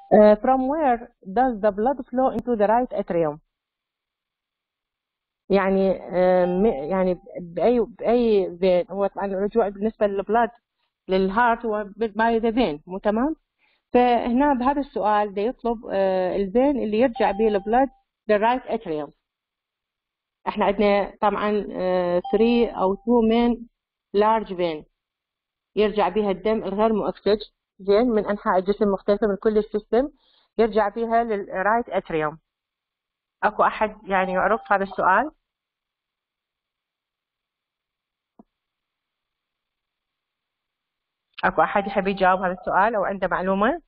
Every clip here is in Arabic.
from where does the blood flow into the right atrium؟ يعني يعني بأي فين هو طبعا الرجوع بالنسبة للبلاد للهارت هو باي ذا فين، مو تمام؟ فهنا بهذا السؤال ده يطلب الفين اللي يرجع به البلاد للرايت اتريوم. احنا عندنا طبعا 3 أو 2 مين لارج فين يرجع بها الدم الغير مؤكسج زين من انحاء الجسم مختلفة من كل السيستم، يرجع بها للرايت اتريوم. اكو احد يعني يعرف هذا السؤال؟ اكو احد يحب يجاوب هذا السؤال او عنده معلومة؟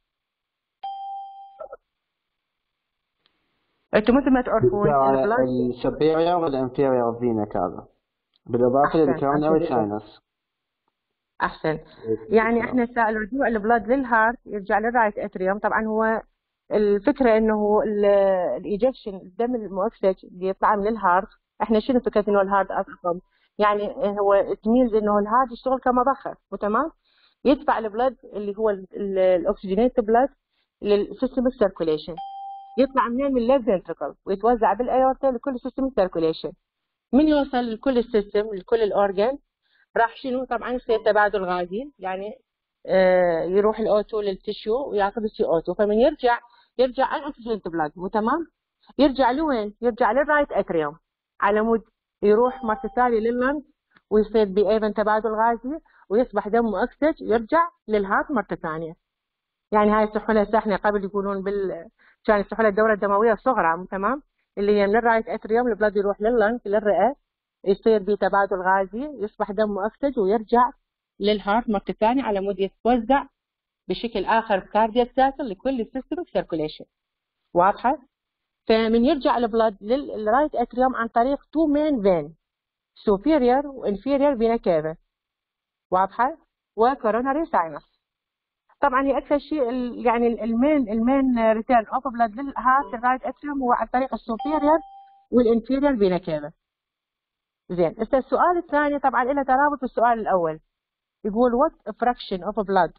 انتم مثل ما تعرفون البلاد السوبيريور والانفيريور فينا كافا بالاضافه للكوروناري ساينس. احسن. يعني احنا الرجوع البلاد للهارت يرجع للرايت اتريوم. طبعا هو الفكره انه الايجكشن الدم المؤكسج اللي يطلع من الهارت، احنا شنو فكره انه الهارت اصلا يعني هو تميز انه الهارت يشتغل كمضخه، وتمام يدفع البلد اللي هو الاكسجينيت بلد للسيستم سيركوليشن، يطلع منين من الليفت فنتركل ويتوزع بالايورتا لكل سيستم سيركوليشن. من يوصل لكل السيستم لكل الاورجن راح شنو طبعا يصير تبادل غازي، يعني يروح الاوتو للتشيو وياخذ السي اوتو، فمن يرجع ان اوكسجينيت بلاد، مو تمام؟ يرجع لوين؟ يرجع للرايت اتريوم على مود يروح مرة ثانية لللنج ويصير بايضا تبادل غازي ويصبح دم مؤكسج ويرجع للهارت مرة ثانية. يعني هاي يصحوا لها سحنة قبل يقولون كان يصحوا لها الدورة الدموية الصغرى، تمام؟ اللي هي من الرايت اتريوم البلد يروح لللنج للرئة، يصير بتبادل غازي يصبح دم مؤكسج ويرجع للهارت مرة ثانية على مود يتوزع بشكل آخر كاردياك سايكل لكل السيستم سيركوليشن. واضحة؟ فمن يرجع البلد للرايت اتريوم عن طريق 2 مين فين، superior وانفيريور فينا كافا، واضحة؟ وكوروناري ساينس. طبعا هي اكثر شيء يعني المين ريتيرن اوف بلاد للهارت الرايت اتريوم هو عن طريق السوبيريور والانفيريور فينا كافا. زين، هسه السؤال الثاني طبعا له ترابط بالسؤال الاول، يقول what fraction of blood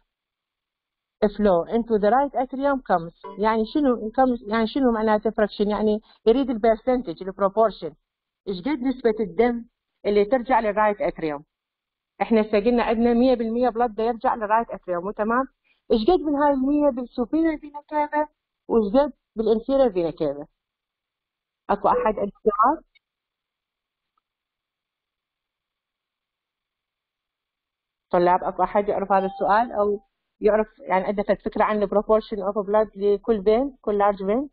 flow into the right atrium comes، يعني شنو comes يعني شنو معناته fraction؟ يعني يريد البرسنتج البروبورشن، ايش قد نسبة الدم اللي ترجع للرايت اتريوم. احنا هسه قلنا عندنا 100% بلد يرجع للرايت اتريوم، تمام؟ ايش قد من هاي ال100 بالسوبيريور فينا كافا وايش قد بالانفيريور فينا كافا؟ اكو احد عنده سؤال؟ طلاب اكو احد يعرف هذا السؤال او يعرف يعني عنده فكره عن البروبورشن اوف بلاد لكل فين، كل لارج فين؟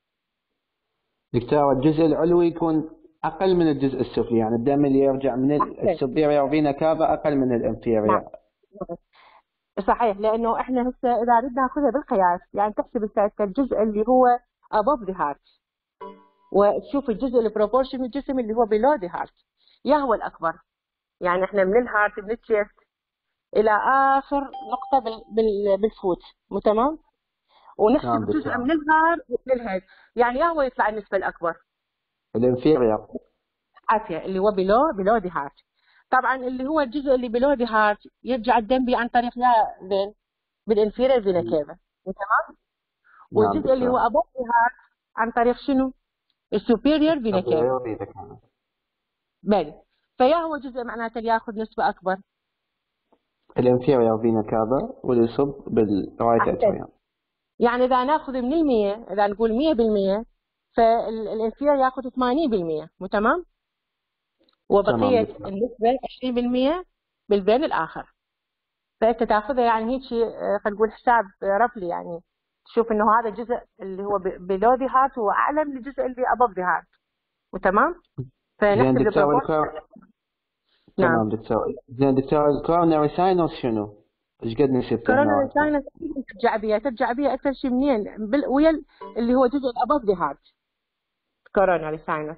دكتور الجزء العلوي يكون اقل من الجزء السفلي، يعني الدم اللي يرجع من السوبيريور فينا كافا اقل من الانفيريور. صحيح، لانه احنا هسه اذا ردنا ناخذها بالقياس يعني تحسب الجزء اللي هو above the heart وتشوف الجزء البروبورشن من الجسم اللي هو below the heart يا هو الاكبر. يعني احنا من الهارت من الشيست الى اخر نقطه بالفوت، مو تمام؟ ونحسب جزء من الهارت ومن الهيد، يعني يا هو يطلع النسبه الاكبر الانفيريور عافيه اللي هو below the heart. طبعا اللي هو الجزء اللي below the heart يرجع الدم بيه عن طريق يا فين؟ بالانفيريور فينا كافا، تمام؟ والجزء اللي هو above the heart عن طريق شنو؟ السوبيريور فينا كافا. بل فيا هو جزء معناته اللي ياخذ نسبه اكبر الانفيريور فينا كافا واللي يصب بالرايت اتريوم. يعني اذا ناخذ من 100 اذا نقول 100% فالانفيريور ياخذ 80%، مو تمام؟ وبقيه النسبه 20% بالبين الاخر. فانت تاخذها يعني هيك خلينا نقول حساب رفلي، يعني تشوف انه هذا الجزء اللي هو below the heart هو اعلى من الجزء اللي above the heart، وتمام؟ فنحسب البروبورشن. تمام دكتور. زين دكتور الكوروناري ساينس شنو؟ ايش قد نسبته؟ الكوروناري ساينس ترجع بيها اكثر شيء منين؟ ويا اللي هو جزء above the heart كوروناري ساينس.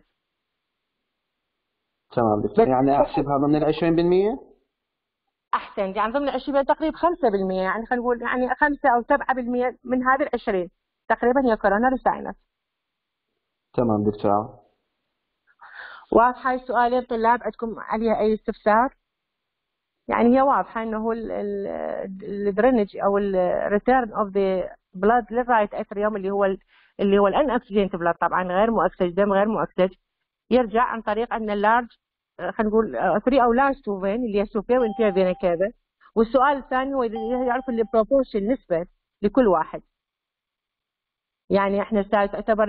تمام دكتور، يعني احسبها ضمن 20%؟ احسن، يعني ضمن 20 تقريبا 5%، يعني خلينا نقول يعني 5 أو 7% من هذه ال20 تقريبا هي كوروناري ساينس. تمام دكتور. واضحه السؤالين طلاب؟ عندكم عليها اي استفسار؟ يعني هي واضحه انه هو الدرينج او الريتيرن اوف ذا بلاد للرايت اتريوم اللي هو الان اكسجينت بلاد، طبعا غير مؤكسج، دم غير مؤكسج، يرجع عن طريق ان اللارج خلينا نقول 3 او لارج تو فين اللي هي سوبير وانفير فينا كافا. والسؤال الثاني هو يعرف البروبورشن نسبه لكل واحد. يعني احنا تعتبر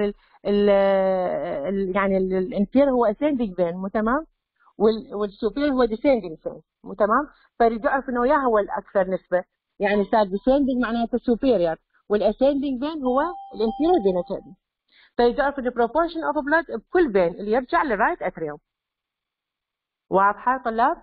يعني الانفير هو اسcending فين، تمام، والسوبير هو descending فين، تمام. فيريد يعرف انه يا هو الاكثر نسبه، يعني صار descending معناته superior، والاسcending فين هو الانفير فينا كافا. فيريد يعرف البروبورشن اوف بلاد بكل فين اللي يرجع للرايت اتريوم. واضحه طلاب؟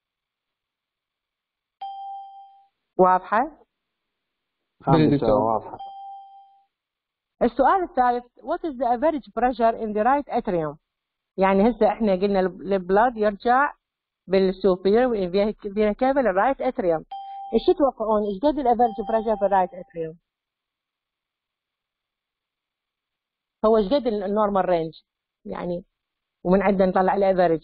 واضحه؟ دكتور واضحه. السؤال الثالث what is the average pressure in the right atrium؟ يعني هسه احنا قلنا البلاد يرجع بالسوبير والفينا كافا للرايت اتريوم. ايش تتوقعون ايش قد الافرج بريشر في الرايت اتريوم؟ هو ايش قد النورمال رينج يعني، ومن عندنا نطلع الافرج.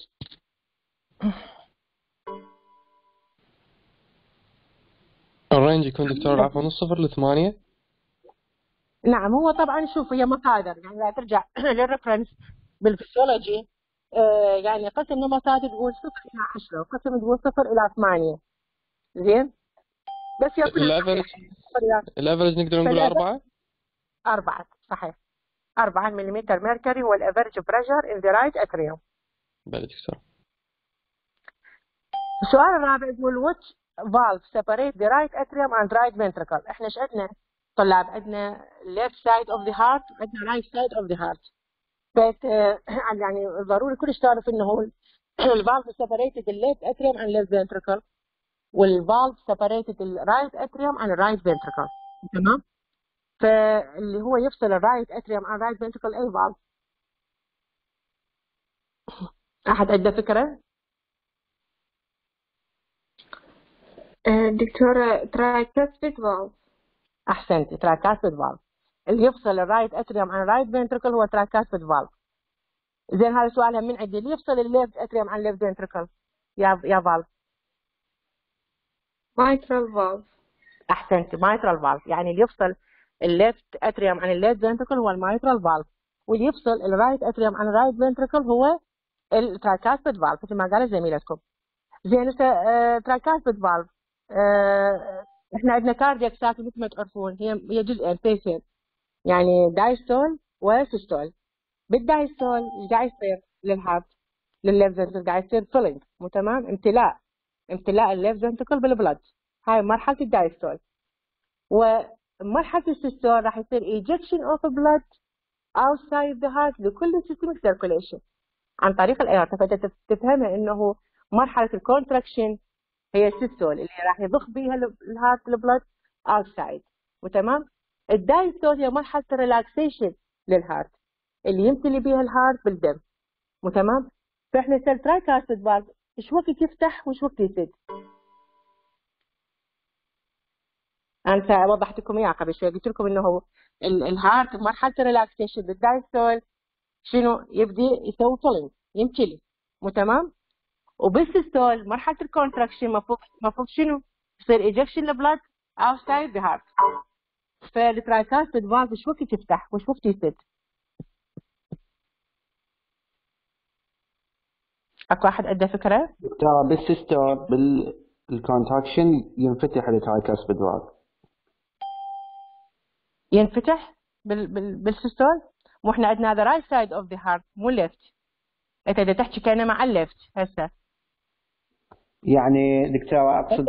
الرينج يكون دكتور عفوا من 0 ل 8. نعم هو طبعا شوف هي مصادر، يعني لا ترجع للريفرنس بالفسيولوجي، يعني قسم نمطات تقول 0 الى 10 وقسم تقول 0 الى 8. زين بس يكون الافرج نقدر نقول 4. 4 صحيح، 4 ملم ميركوري هو الافرج بريشر ان ذا رايت اتريوم. بلى دكتور. السؤال الرابع يقول which valve separate the right atrium and right ventricle؟ احنا ايش عندنا طلاب؟ عندنا left side of the heart وعندنا right side of the heart. بس يعني ضروري كلش تعرف انه هو الفالف separated the left atrium and left ventricle، والفالف separated the right atrium and right ventricle، تمام؟ فاللي هو يفصل الرايت اتريوم عن right ventricle اي فالف؟ احد عنده فكره؟ دكتورة ترايكاسبيد فالف. احسنتي، ترايكاسبيد فالف. اللي يفصل الرايت اتريوم عن الرايت فنتركل هو ترايكاسبيد فالف. زين هذا سؤالها من عندي، اللي يفصل الليفت اتريوم عن الليفت فنتركل يا فالف؟ مايترال فالف. احسنتي، مايترال فالف. يعني اللي يفصل الليفت اتريوم عن الليفت فنتركل هو المايترال فالف، واللي يفصل الرايت اتريوم عن الرايت فنتركل هو الترايكاسبيد فالف مثل ما قالت زميلتكم. زين هسه ترايكاسبيد فالف احنا عندنا كاردياك ساكن مثل ما تعرفون، هي جزئين بيسين، يعني دايستول وسيستول. بالدايستول ايش قاعد يصير للهارت للليفت فنتركل؟ قاعد يصير فيلينج، تمام، امتلاء الليفت فنتركل بالبلد، هاي مرحله الدايستول. ومرحله السيستول راح يصير ejection of blood outside the heart لكل systemic circulation عن طريق الايرتا. فانت تفهمها انه مرحله الكونتراكشن هي السيستول اللي راح يضخ بها الهارت البلد اوتسايد، وتمام. الدايستول هي مرحله الريلاكسيشن للهارت اللي يمتلي بها الهارت بالدم، تمام. فاحنا نسال ترايكاسبيد فالف ايش وقت يفتح وايش وقت يسد؟ انا وضحت لكم اياها قبل شوي، قلت لكم انه الهارت مرحله الريلاكسيشن بالدايستول شنو يبدي يسوي فولينج، يمتلي، تمام. وبالسيستول مرحله الكونتراكشن مفروض شنو يصير ايجكشن البلد اوتسايد ذا هارت. فالترايكاسبيد فالف ايش وقت يفتح وايش وقت يسد؟ اكو احد عنده فكره؟ دكتور بالسيستول بالكونتراكشن ينفتح الترايكاسبيد فالف، ينفتح بالسيستول. مو احنا عندنا هذا رايت سايد اوف ذا هارت مو ليفت، انت بدك تحكي كانه مع الليفت هسه. يعني دكتور اقصد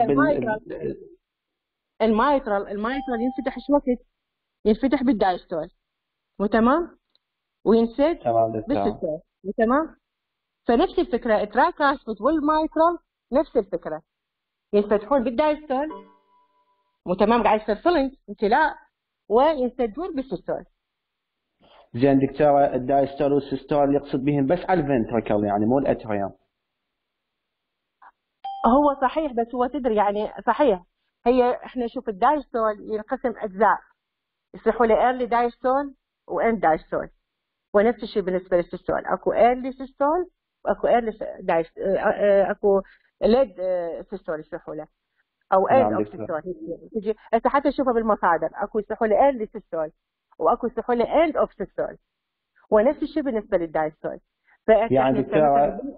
المايترال ينفتح ايش وقت؟ ينفتح بالدايستول، تمام، وينسد بالسيستول، تمام. فنفس الفكره الترايكاسبيد والمايترال نفس الفكره، ينفتحون بالدايستول، تمام، قاعد يصير فيلينج امتلاء، وينسدون بالسيستول. زين دكتور الدايستول والسيستول يقصد بهم بس على الفنتركل يعني مو الاتريوم؟ هو صحيح، بس هو تدري يعني صحيح، هي احنا نشوف الدايستول ينقسم اجزاء، يصيحوا له ايرلي دايستول واند دايستول، ونفس الشيء بالنسبه للسيستول، اكو ايرلي سيستول واكو ايرلي اكو ليد سيستول يصيحوا له. او اند نعم اوف دكتور. سيستول. تجي هسه حتى تشوفها بالمصادر، اكو يصلحوا له اند للسيستول واكو يصلحوا له اند اوف سيستول، ونفس الشيء بالنسبه للدايستول. يعني فاحنا دكتور مثلا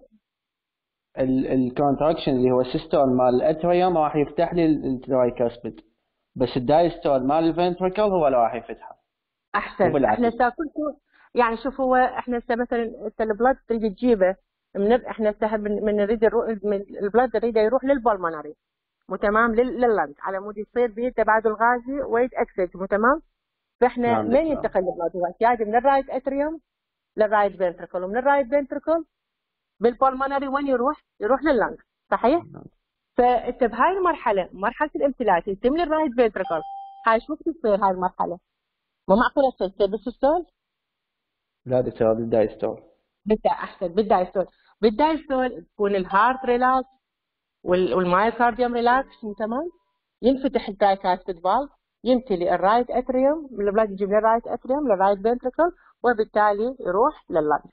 الكونتراكشن اللي هو السيستول مال الاتريوم راح يفتح لي الترايكاسبيد، بس الدايستول مال الفنتركل هو اللي راح يفتحه احسن. احنا وبالعكس. هسه كل يعني شوف، هو احنا هسه مثلا انت البلد تريد تجيبه احنا هسه من نريد من البلد نريد يروح للبلمونري، مو تمام، لللنج، على مود يصير به تبادل غازي ويتاكسد، مو تمام. فاحنا نعم من دكتور. ينتقل البلد؟ هو يعني من الرايت اتريوم للرايت فنتركل، ومن الرايت فنتركل بالبلمونري وين يروح؟ يروح لللنج، صحيح؟ فانت بهاي المرحله، مرحله الامتلاك، يتم الرايت فنتركل، هاي شو بتصير هاي المرحله؟ مو معقوله تصير بالسيستول؟ لا دكتور بالدايستول. احسن بالدايستول. بالدايستول تكون الهارت ريلاكس والمايوكارديوم ريلاكس، تمام. ينفتح الدايكاستد فالف، يمتلي الرايت اتريوم، البلاد يجيب للرايت اتريوم للرايت فنتركل، وبالتالي يروح لللنج،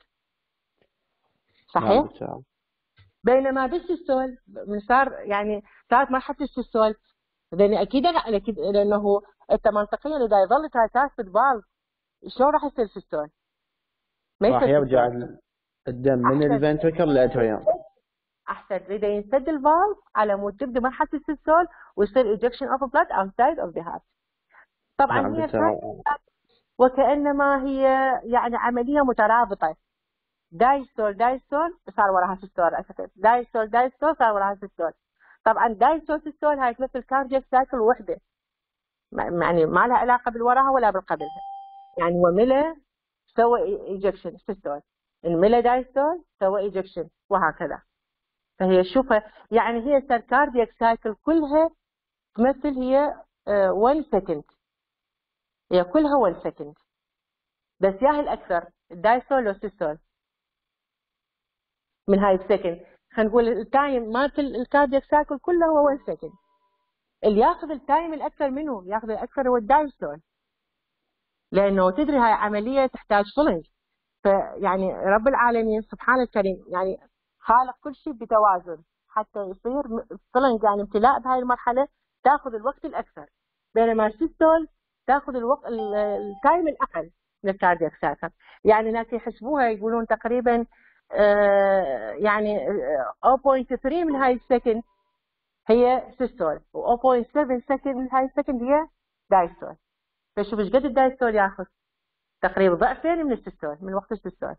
نعم صحيح؟ دكتور. بينما بالسيستول من صار يعني صارت مرحله السيستول، لان اكيد لانه انت منطقيا اذا يظل دايكاستد فالف شلون راح يصير سيستول؟ ما راح يصير يرجع سيستول. الدم من احسن. الفنتركل للاتريوم. احسن اذا ينسد الفالف على مود تبدا مرحله السيستول ويصير ejection of blood outside of the heart. طبعا نعم هي دكتور. وكانما هي يعني عمليه مترابطه، دايستول دايستول صار وراها سيستول، اسف، دايستول دايستول صار وراها سيستول. طبعا دايستول سيستول هاي تمثل كاردياك سايكل وحده، يعني ما لها علاقه بالوراها ولا بالقبلها. يعني هو ملا سوى ايجكشن سيستول، الملا دايستول سوى ايجكشن، وهكذا. فهي شوفها يعني هي الكاردياك سايكل كلها تمثل هي 1 سكند، هي كلها 1 سكند، بس ياهي الاكثر الدايستول والسيستول من هاي السكند. خلينا نقول التايم مالت الكاردياك سايكل كله هو 1 سكند. اللي ياخذ التايم الاكثر منه، ياخذ الاكثر هو الدايستول، لانه تدري هاي عمليه تحتاج فلنج. فيعني رب العالمين سبحانه الكريم يعني خالق كل شيء بتوازن حتى يصير فلنج، يعني امتلاء بهاي المرحله تاخذ الوقت الاكثر، بينما السيستول تاخذ الوقت التايم الاقل من الكاردياك سايكل. يعني ناس يحسبوها يقولون تقريبا يعني 0.3 من هاي السكند هي سيستول، و 0.7 سكند من هاي السكند هي دايستول. فشوف ايش قد الدايستول ياخذ، تقريبا ضعفين من السيستول، من وقت السيستول.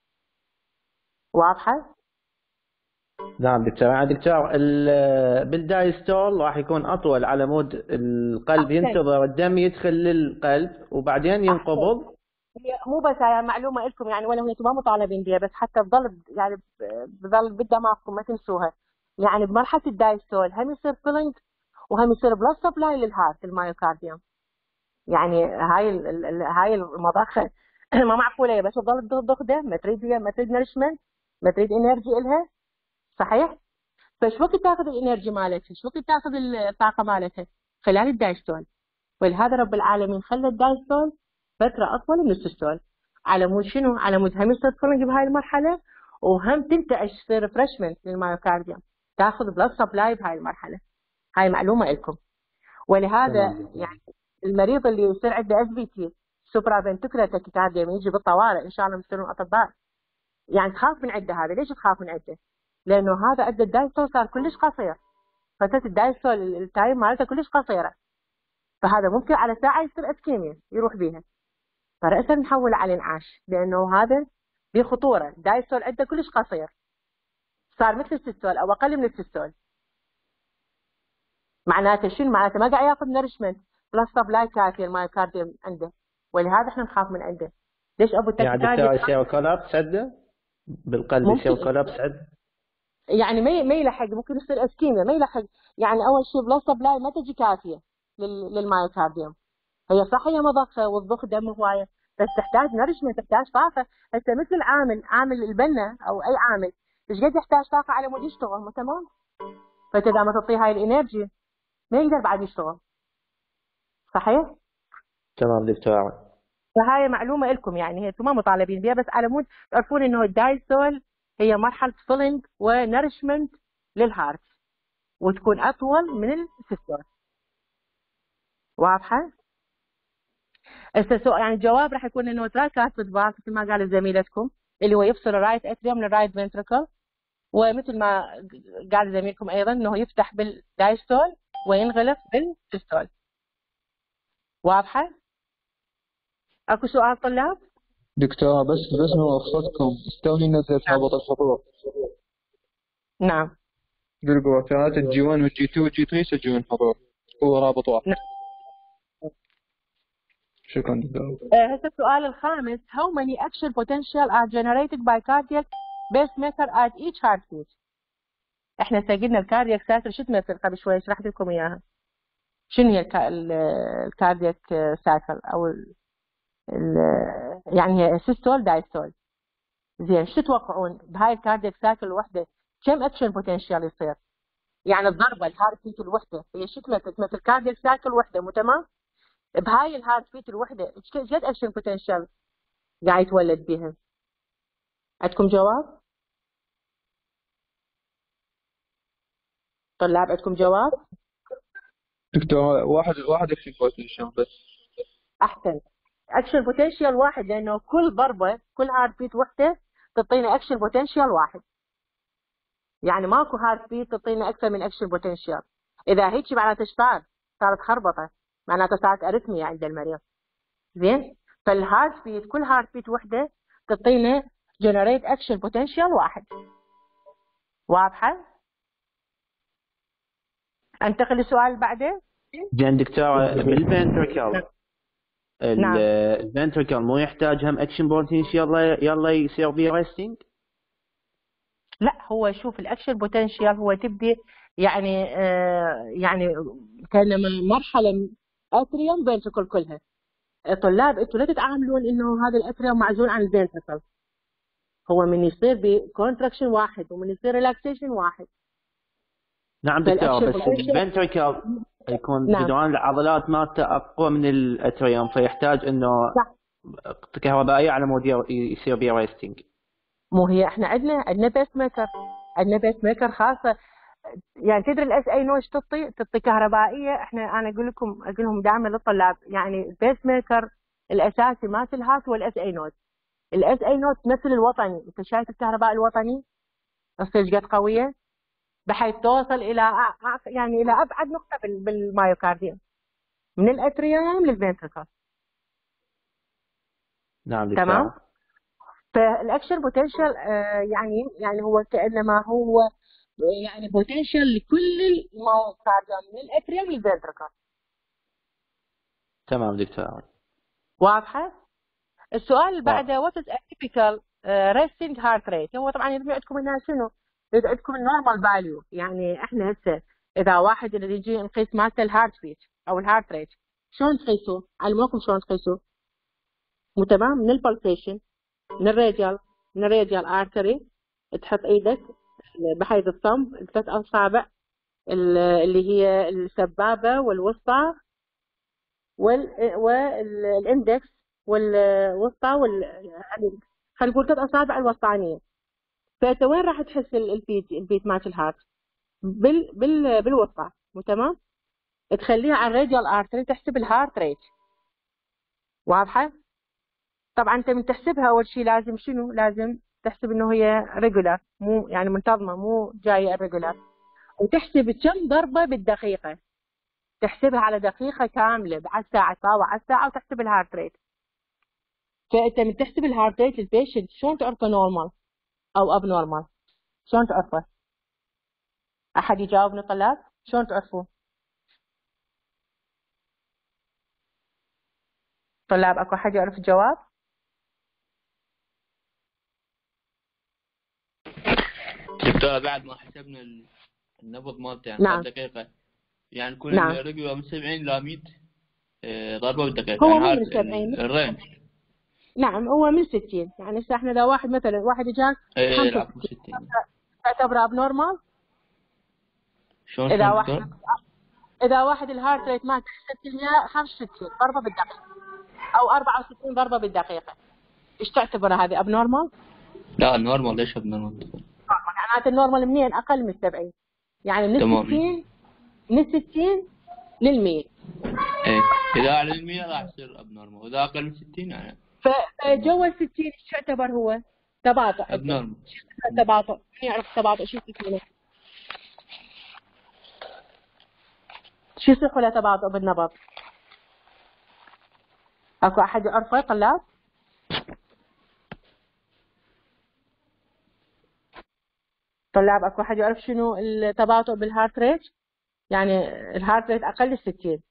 واضحه؟ نعم دكتور. يعني دكتور بالدايستول راح يكون اطول على مود القلب احسن. ينتظر الدم يدخل للقلب وبعدين احسن. ينقبض. هي مو بس هاي معلومه لكم يعني، ولا انتم ما مطالبين بها، بس حتى بضل يعني بضل بدماغكم ما تنسوها. يعني بمرحله الدايستول هم يصير فيلنج وهم يصير بلس سبلاي للهارت المايوكارديوم. يعني هاي المضخه ما معقوله بس تضل تضخ دم، ما تريد نرشمنت، ما تريد انرجي الها، صحيح؟ فايش وقت تاخذ الانرجي مالتها؟ ايش وقت تاخذ الطاقه مالتها؟ خلال الدايستول. ولهذا رب العالمين خلى الدايستول فتره اطول من السيستول، على مود شنو؟ على مود هم يصير فلنج بهاي المرحله، وهم تنتعش تصير ريفرشمنت للمايوكارديوم، تاخذ بلس سبلاي بهاي المرحله. هاي معلومه لكم. ولهذا تمام دكتور. يعني المريض اللي يصير عنده اس بي تي سوبرا فنتكولار تاكيكارديا يجي بالطوارئ ان شاء الله يصيرون اطباء، يعني تخاف من عنده. هذا ليش تخاف من عنده؟ لانه هذا ادى الدايستول صار كلش قصير، فتره الدايستول التايم مالته كلش قصيره، فهذا ممكن على ساعه يصير اسكيميا يروح بيها، فرأسا نحول على الانعاش، لانه هذا بخطوره. الدايستول عنده كلش قصير، صار مثل السيستول او اقل من السيستول. معناته شنو؟ معناته ما قاعد ياخذ نرشمنت بلس سبلاي كافي المايوكارديوم عنده، ولهذا احنا نخاف من عنده. ليش ابو يعني التاكيكارديا دكتور يصير كولابس عنده بالقلب، ممكن يصير كولابس عنده. يعني ما يلحق، ممكن يصير اسكيميا ما يلحق. يعني اول شيء بلس سبلاي ما تجي كافيه للمايوكارديوم. هي صح هي مضخه وتضخ دم هوايه، بس تحتاج نرشمنت، تحتاج طاقه. هسه مثل عامل البنا او اي عامل، ايش قد يحتاج طاقه على مود يشتغل، مو تمام؟ فانت اذا ما تعطيه هاي الانرجي ما يقدر بعد يشتغل، صحيح؟ تمام دكتور. فهاي معلومه لكم يعني، هي انتم ما مطالبين بها، بس على مود تعرفون انه الدايستول هي مرحله فيلنج ونرشمنت للهارت. وتكون أطول من السيستول. واضحة؟ يعني الجواب راح يكون إنه ترايكاسبيد فالف مثل ما قال زميلتكم اللي هو يفصل الرايت اتريوم من الرايت فنتركل، ومثل ما قال زميلكم أيضا إنه يفتح بالدايستول وينغلق بالسيستول. واضحة؟ أكو سؤال طلاب؟ دكتورة بس نوصلكم استوني نزلت رابط الحضور. نعم. بالبروتات الجي 1 والجي 2 والجي 3 يسجلون حضور، هو رابط واحد. نعم. شكرا دكتور. هسه السؤال الخامس: How many action potential are generated by cardiac pacemaker at each heartbeat؟ احنا سجلنا الكاردياك سايكل شو تمثل قبل شوي، شرحت لكم اياها. شنو هي الكاردياك سايكل او يعني هي سيستول دايستول. زين، شو تتوقعون بهاي الكاردياك سايكل الوحده كم اكشن بوتنشال يصير؟ يعني الضربه الهارت بيت الوحده هي شو تمثل كاردياك سايكل وحده، مو تمام؟ بهاي الهارت بيت الوحده قد اكشن بوتنشال قاعد يتولد بها؟ عندكم جواب؟ طلاب عندكم جواب؟ دكتور واحد اكشن بوتنشال بس. احسن. اكشن بوتنشال واحد، لانه كل ضربه كل هارت بيت وحده تعطينا اكشن بوتنشال واحد. يعني ماكو هارت بيت تعطينا اكثر من اكشن بوتنشال. اذا هيك معناته ايش صارت خربطه، معناته صارت ارثميا عند المريض. زين، فالهارت بيت كل هارت بيت وحده تعطينا جنريت اكشن بوتنشال واحد. واضحه؟ انتقل للسؤال اللي بعده. زين دكتورة، بالفنتركل نعم. الفنتركل مو يحتاج هم اكشن بوتنشال يلا يصير فيه ريستنج؟ لا، هو شوف الاكشن بوتنشال هو تبدي يعني يعني كانما مرحله اتريوم فنتركل كلها. طلاب انتوا لا تتعاملون انه هذا الاتريوم معزول عن الفنتركل. هو من يصير بكونتراكشن واحد ومن يصير ريلاكسيشن واحد. نعم دكتورة، بس الفنتركل يكون نعم. جدران العضلات مالته اقوى من الاتريوم، فيحتاج انه صح. كهربائية على مود يصير بيه ريستنج. مو هي احنا عندنا بيس ميكر، عندنا بيس ميكر خاصه. يعني تدري الاس اي نوت تعطي كهربائيه. انا اقول لهم دائما للطلاب، يعني البيس ميكر الاساسي مالت الهارت هو الاس اي نوت. الاس اي نوت تمثل الوطني. انت شايف الكهرباء الوطني تصير قد قويه بحيث توصل الى يعني الى ابعد نقطه بالمايوكارديوم من الاتريوم للفنتركل. نعم دكتورة. تمام. فالاكشن بوتنشال يعني هو كانما هو يعني بوتنشال لكل المايوكارديوم من الاتريوم للفنتركل. تمام دكتورة. واضحه؟ السؤال اللي بعده: what is a typical resting heart rate؟ هو طبعا يريد عندكم هنا شنو؟ يريد عندكم النورمال فاليو. يعني احنا هسه اذا واحد اللي يجي نقيس مالته الهارت بيت او الهارت ريت، شلون تقيسوه؟ علموكم شلون تقيسوه؟ مو تمام؟ من البلسيشن، من الراديال ارتري. تحط ايدك بحيث الثumb الثلاث اصابع اللي هي السبابه والوسطى والاندكس والوسطى خلينا نقول 3 اصابع الوسطانيه. فانت وين راح تحس البيت مالت الهارت؟ بالوسطى. مو تمام؟ تخليها على الراديال ارتري تحسب الهارت ريت. واضحه؟ طبعا انت من تحسبها اول شيء لازم شنو؟ لازم تحسب انه هي ريجولار، مو يعني منتظمه، مو جايه الريجولار. وتحسب كم ضربه بالدقيقه، تحسبها على دقيقه كامله على الساعه، تطاوع على الساعه وتحسب الهارت ريت. فانت من تحسب الهارت ريت للبيشنت شلون تعرفه نورمال او اب نورمال؟ شلون تعرفه؟ احد يجاوبني طلاب؟ شلون تعرفوه؟ طلاب اكو احد يعرف الجواب؟ دكتور بعد ما حسبنا النبض مالته يعني نعم. دقيقة، يعني كل نعم. الرقبة من 70 إلى 100 ضربة بالدقيقة، هو يعني مو هذا من 70. الرينج. نعم، هو من 60. يعني هسه احنا لو واحد مثلا واحد اجاك ايه العفو 65 60. تعتبره اب نورمال. شلون اذا دكتور؟ واحد الهارت ريت مالته 65 ضربه بالدقيقه او 64 ضربه بالدقيقه، ايش تعتبر هذه؟ اب نورمال؟ لا نورمال. ليش اب نورمال؟ معناته النورمال منين؟ اقل من 70. يعني من تمام. 60 من 60 لل100. ايه اذا اعلى من 100 راح يصير ابنورمال، واذا اقل من 60 يعني فجوا ال 60 ايش يعتبر هو؟ تباطؤ. ابنورمال. تباطؤ، من يعرف تباطؤ شو يصير؟ شو يصيح ولا تباطؤ بالنبض؟ اكو احد يعرفه طلاب؟ طلاب اكو احد يعرف شنو التباطؤ بالهارت ريت؟ يعني الهارت ريت اقل 60.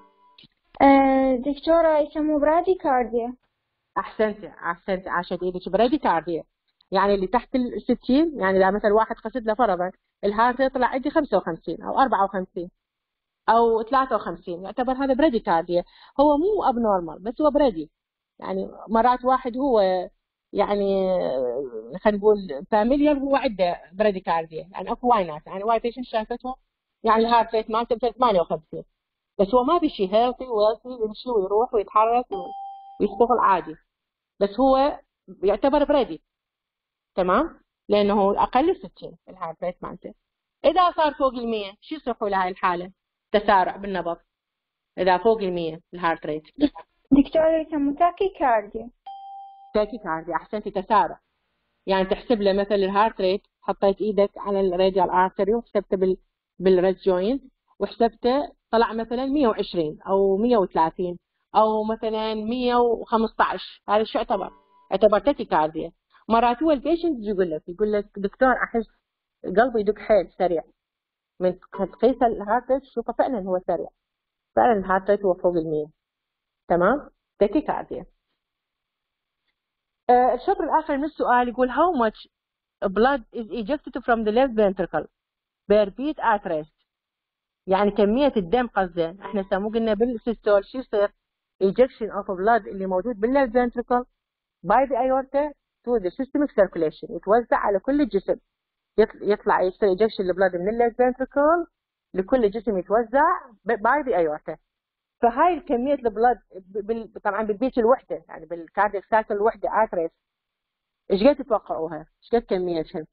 دكتورة يسموه براديكارديا. احسنتي عاشت ايدك، براديكارديا. يعني اللي تحت ال 60، يعني اذا مثلا واحد قصد له فرضا الهارت ريت طلع عندي 55 او 54 او 53، يعتبر هذا براديكارديا. هو مو اب نورمال بس هو برادي. يعني مرات واحد هو يعني خلينا نقول فاميليال هو عنده براديكارديا، يعني اكو وايد ناس، يعني وايد بيشنت شافتهم يعني الهارت ريت مالته 58 بس هو ما بشي هيلثي ويلثي، يمشي ويروح ويتحرك ويشتغل عادي، بس هو يعتبر برادي. تمام، لانه اقل من 60 الهارت ريت مالته. اذا صار فوق ال 100 شو يصيحوا لهاي الحاله؟ تسارع بالنبض. اذا فوق ال 100 الهارت ريت. دكتورة يسموه تاكيكارديا. تاكيكارديا، احسنتي، تسارع. يعني تحسب له مثلا الهارت ريت، حطيت ايدك على الراديال ارتري وحسبته بالريد جوينت، وحسبته طلع مثلا 120 او 130 او مثلا 115، هذا شو يعتبر؟ يعتبر تاكيكارديا. مرات هو البيشنت يقول لك دكتور احس قلبي يدق حيل سريع، من تقيس الهارت ريت تشوفه فعلا هو سريع، فعلا الهارت ريت هو فوق ال 100. تمام، تاكيكارديا. الشطر الاخر من السؤال يقول how much blood is ejected from the left ventricle per beat at rest. يعني كمية الدم قصده، احنا مو قلنا بالسيستول شو يصير؟ ejection of blood اللي موجود بالليفت ventricle by the aorta to the systemic circulation، يتوزع على كل الجسم، يطلع يصير ejection البلاد من الليفت ventricle لكل الجسم، يتوزع by the aorta. فهاي كمية البلاد طبعا بالبيت الوحدة، يعني بالكاردياك سايكل الوحدة at rest، ايش قد تتوقعوها؟ ايش قد كميتها؟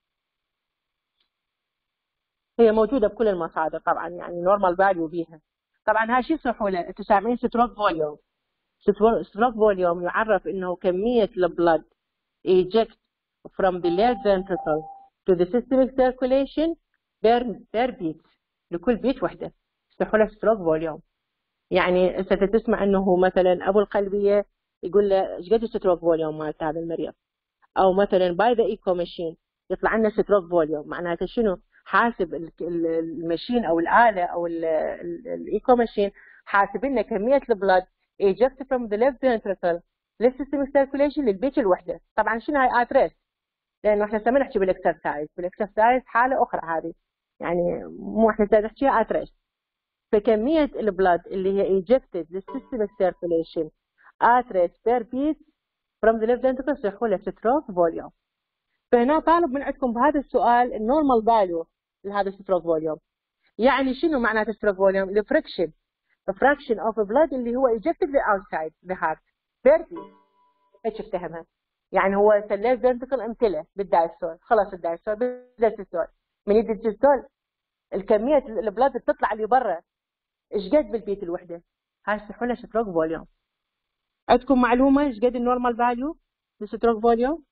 هي موجودة بكل المصادر طبعا، يعني نورمال فاليو بيها. طبعا هاي شو يصحوا له؟ 900 ستروك فوليوم. ستروك فوليوم يعرف انه كمية البلد eject from the left ventricle to the systemic circulation per beat، لكل بيت وحدة يصحوا له ستروك فوليوم. يعني ستسمع انه مثلا ابو القلبية يقول له ايش قد الستروك فوليوم مالت هذا المريض، او مثلا باي ذا ايكو ماشين يطلع لنا ستروك فوليوم. معناته شنو؟ حاسب الماشين او الاله او الايكو ماشين حاسب لنا كميه البلد ايجكت فروم ذا ليفت فنتركل للسيستميك سيركوليشن للبيت الوحده. طبعا شنو هاي ادريس؟ لانه احنا ما نحكي بالاكسرسايز حاله اخرى هذه، يعني مو احنا نحكي ادريس. فكميه البلد اللي هي ايجكتد للسيستميك سيركوليشن ادريس بير بيت from the left ventricle يصيحوا له ستروك فوليوم. فهنا طالب من عندكم بهذا السؤال النورمال فاليو لهذا الستروك فوليوم. يعني شنو معناته ستروك فوليوم؟ الفريكشن fraction of blood اللي هو ejected outside the heart per beat. ايش افتهمها؟ يعني هو الليفت فنتركل امتلأ بالدايستول، خلص الدايستول بدا السيستول، من يد السيستول الكميه البلاد بتطلع اللي برا ايش قد بالبيت الوحده؟ هاي يصيحوا له ستروك فوليوم. عندكم معلومه ايش قد النورمال فاليو للستروك فوليوم؟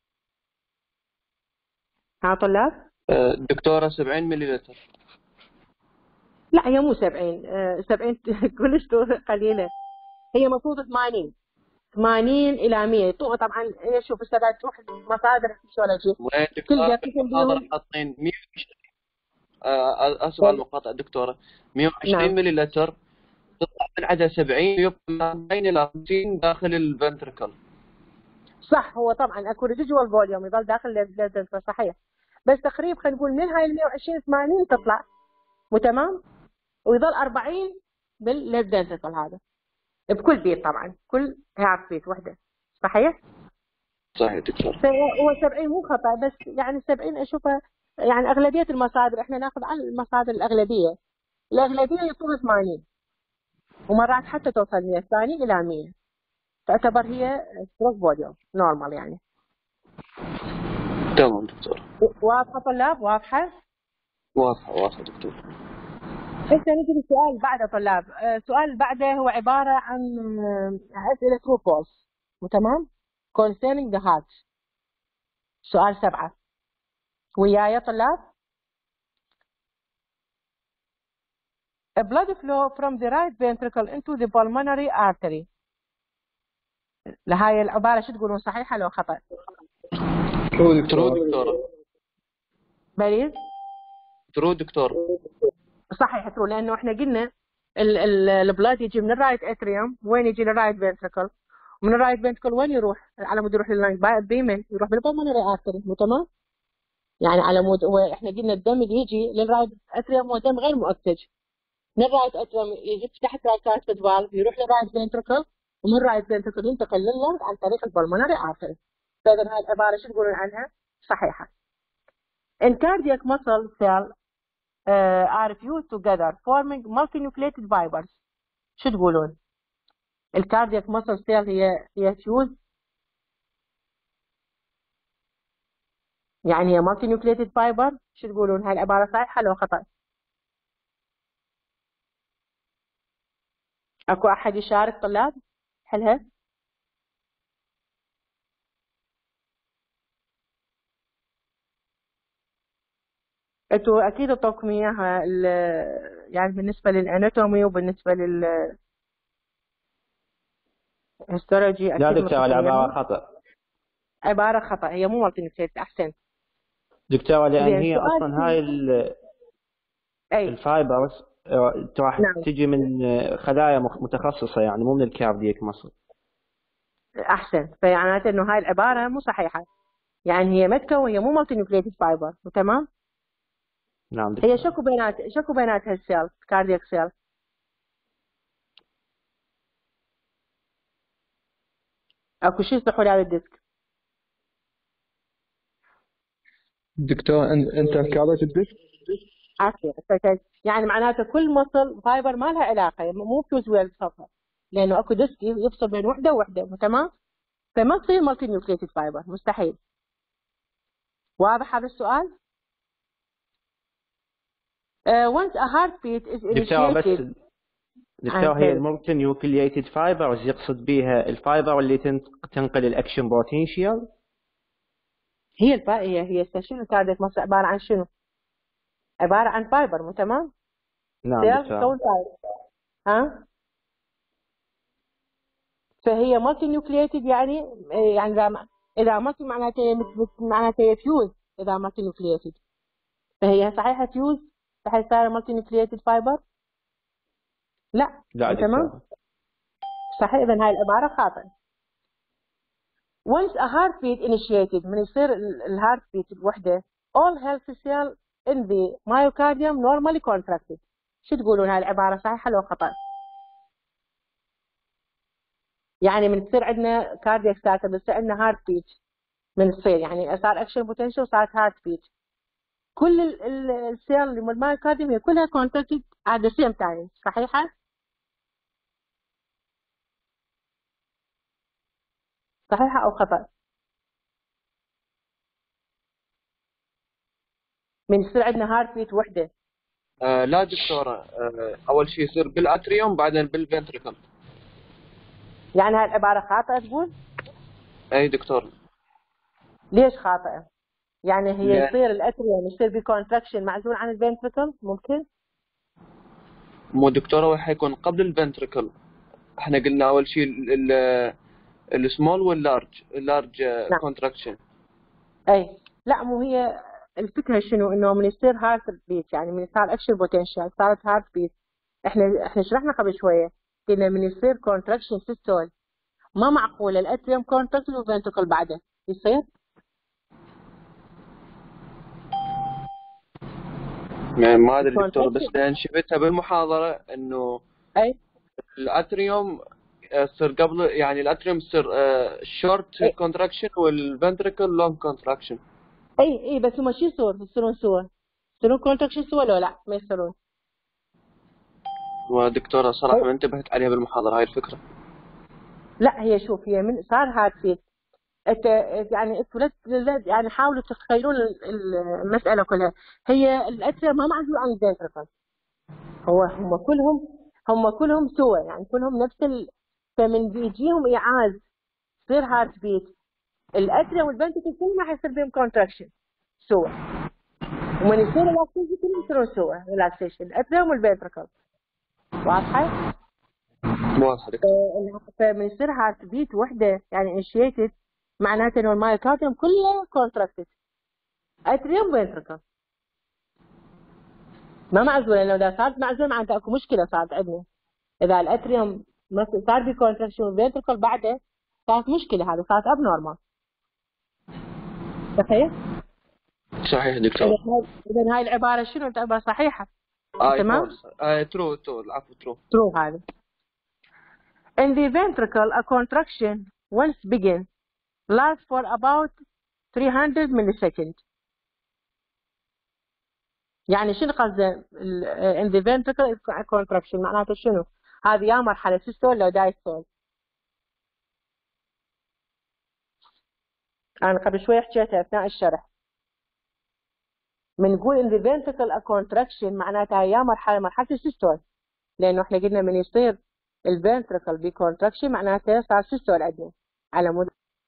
ها طلاب؟ دكتورة 70 ملي لتر. لا هي مو 70، 70 كلش قليله. هي المفروض 80 الى 100. طبعا هي شوف السبعة تروح مصادر الفسيولوجي وين كل دكتورة قسم المحاضرة بيهم. حاطين 120. اسف على المقاطعة دكتورة. 120 نعم ملي لتر تطلع من عدد 70 يبقى من 40 الى 50 داخل الفنتركل. صح، هو طبعا اكو ريزيجوال فوليوم يظل داخل الفنتركل صحيح، بس تقريبا خلينا نقول من هاي ال 120 80 تطلع وتمام، ويظل 40 بالليفت فنتركل هذا بكل بيت، طبعا كل هارت بيت وحده صحيح. صحيح دكتور. فهو 70 مو خطا، بس يعني 70 اشوفها يعني اغلبيه المصادر، احنا ناخذ عن المصادر الاغلبيه يكون 80 ومرات حتى توصل 180 الى 100، تعتبر هي ستروك فوليوم نورمال يعني. تمام دكتور. واضحه طلاب؟ واضحه؟ واضحة دكتور. هسه نجي للسؤال بعده طلاب. السؤال اللي بعده هو عبارة عن أسئلة true false وتمام concerning the heart. سؤال 7 وياي يا طلاب. A blood flow from the right ventricle into the pulmonary artery. لهاي العبارة شو تقولون صحيحة لو خطأ؟ ترو ترو دكتور. دكتورة. بليز ترو دكتورة. صحيح ترو، لأنه احنا قلنا البلاد يجي من الرايت اتريوم وين يجي للرايت فنتركل، ومن الرايت فنتركل وين يروح؟ على مود يروح لللنج بيمن يروح بالبلمونري ارتري. مو تمام؟ يعني على مود احنا قلنا الدم اللي يجي للرايت اتريوم هو دم غير مؤكسج، من الرايت اتريوم يجي تحت رايت كارتد فالف يروح للرايت فنتركل، ومن الرايت فنتركل ينتقل لللنج عن طريق البلمونري ارتري. فاذا هاي العباره شو تقولون عنها؟ صحيحه. In cardiac muscle cell are fused together forming multinucleated fibers. شو تقولون؟ الكاردياك muscle cell هي fused، يعني هي multinucleated fiber. شو تقولون؟ هاي العبارة صحيحة لو خطأ؟ اكو احد يشارك طلاب؟ حلها؟ انتوا اكيد اعطوكم اياها يعني بالنسبة للاناتومي وبالنسبة للهيستولوجي لا اكيد دكتور مطلوب العبارة اياها. خطأ. عبارة خطأ، هي مو multinucleated. احسن. دكتورة لأن زين هي سؤال أصلا هاي اي الفايبرز راح نعم تجي من خلايا متخصصة، يعني مو من الكاردياك مصل. احسن. فمعناته انه هاي العبارة مو صحيحة، يعني هي متكون، هي مو multinucleated fiber. تمام؟ نعم هي دكتور. شكو بيناتها السيل كاردياك سيل؟ اكو شيء يصلحوا لي على الديسك؟ دكتور انتركالت الديسك. عافية. يعني معناته كل مصل فايبر ما لها علاقة، مو فيوز ويا الصفر، لأنه اكو ديسك يفصل بين وحدة ووحدة. تمام؟ فما تصير مالتي نيوكليتد فايبر، مستحيل. واضح هذا السؤال؟ once a heartbeat is دكتور بس initiated. دكتور هي المولتي نيوكلييتد فايبرز يقصد بها الفايبر اللي تنقل الاكشن بوتنشال. هي شنو كاردياك مصل عبارة عن شنو؟ عبارة عن فايبر. مو تمام؟ نعم سيل دكتور. تكون فايبر. ها؟ فهي مالتي نيوكليتد، يعني يعني اذا مالتي معناته هي فيوز. اذا مالتي نيوكليتد فهي صحيحه فيوز بحيث صار مالتي نيوكليتد فايبر؟ لا. لا تمام؟ دكتور. صحيح. اذا هاي العباره خاطئه. once a heartbeat initiated، من يصير الهارت بيت الوحده all healthy cell in the myocardium normally contracted. شو تقولون؟ هاي العباره صحيحه لو خطا؟ يعني من تصير عندنا كاردياك ساكن بتصير عندنا هارت بيت، من تصير يعني صار اكشن بوتنشال وصارت هارت بيت، كل السيل اللي المايوكارديوم هي كلها كونتاكتد at the same time. صحيحة؟ صحيحة أو خطأ؟ من يصير عندنا هارت بيت وحدة. لا دكتورة. أول شيء يصير بالأتريوم بعدين بالفنتريكل. يعني هاي العبارة خاطئة تقول؟ أي دكتور. ليش خاطئة؟ يعني هي لأن يصير الأتريوم يصير بكونتراكشن معزول عن الفنتريكل؟ ممكن؟ مو دكتورة، هو حيكون قبل الفنتريكل. احنا قلنا أول شيء السمول اللارج نعم. كونتراكشن. أي لا، مو هي الفكرة شنو؟ إنه من يصير هارت بيت، يعني من يصير أكشن بوتنشال صارت هارت بيت. إحنا شرحنا قبل شوية قلنا من يصير كونتراكشن سيستول ما معقولة الأتريوم كونتراكتد والفنتريكل بعده يصير. يعني ما أدري دكتور، بس لأن شفتها بالمحاضرة إنه أي الأتريوم يصير قبل، يعني الأتريوم يصير شورت كونتراكشن والفنتريكل لونج كونتراكشن. اي بس هم شو يصيرون سوا؟ يصيرون كونتراكشن سوا لو لا ما يصيرون؟ ودكتورة صراحة ما انتبهت عليها بالمحاضرة هاي الفكرة. لا هي شوف، هي من صار هارت بيت يعني يعني حاولوا تتخيلون المسألة كلها. هي الأتريوم ما معزول عن الفنتركل، هم كلهم سوا، يعني كلهم نفس فمن بيجيهم إيعاز يصير هارت بيت، الأتريوم والفنتركل كلهم راح يصير بهم كونتراكشن سوا، ومن يصير ريلاكسيشن كلهم يصيرون سوا ريلاكسيشن، الأتريوم والفنتركل. واضحة؟ واضحة دكتور. فمن يصير هارت بيت وحدة يعني انشيتد، معناته انه المايوكارديوم كله كونتراكتد، اتريوم فنتركل ما معزولة. لو اذا صارت معزولة معناته اكو مشكلة صارت عندنا، اذا الاتريوم صار بكونتراكشن والفنتركل بعده صارت مشكلة، هذه صارت ابنورمال. صحيح؟ صحيح دكتور. اذا هاي العبارة شنو؟ تعتبر صحيحة؟ تمام؟ ترو العفو ترو. true هذا. In the ventricle a contraction once begin lasts for about 300 millisecond. يعني شنو قصده in the ventricle contraction؟ معناته شنو؟ هذه يا مرحلة سيستول لو دايستول. أنا قبل شوي حكيتها أثناء الشرح. بنقول in the ventricle contraction معناتها يا مرحلة السيستول، لأنه إحنا قلنا من يصير الفنتركل بكونتراكشن معناته صار سيستول عندنا على مود.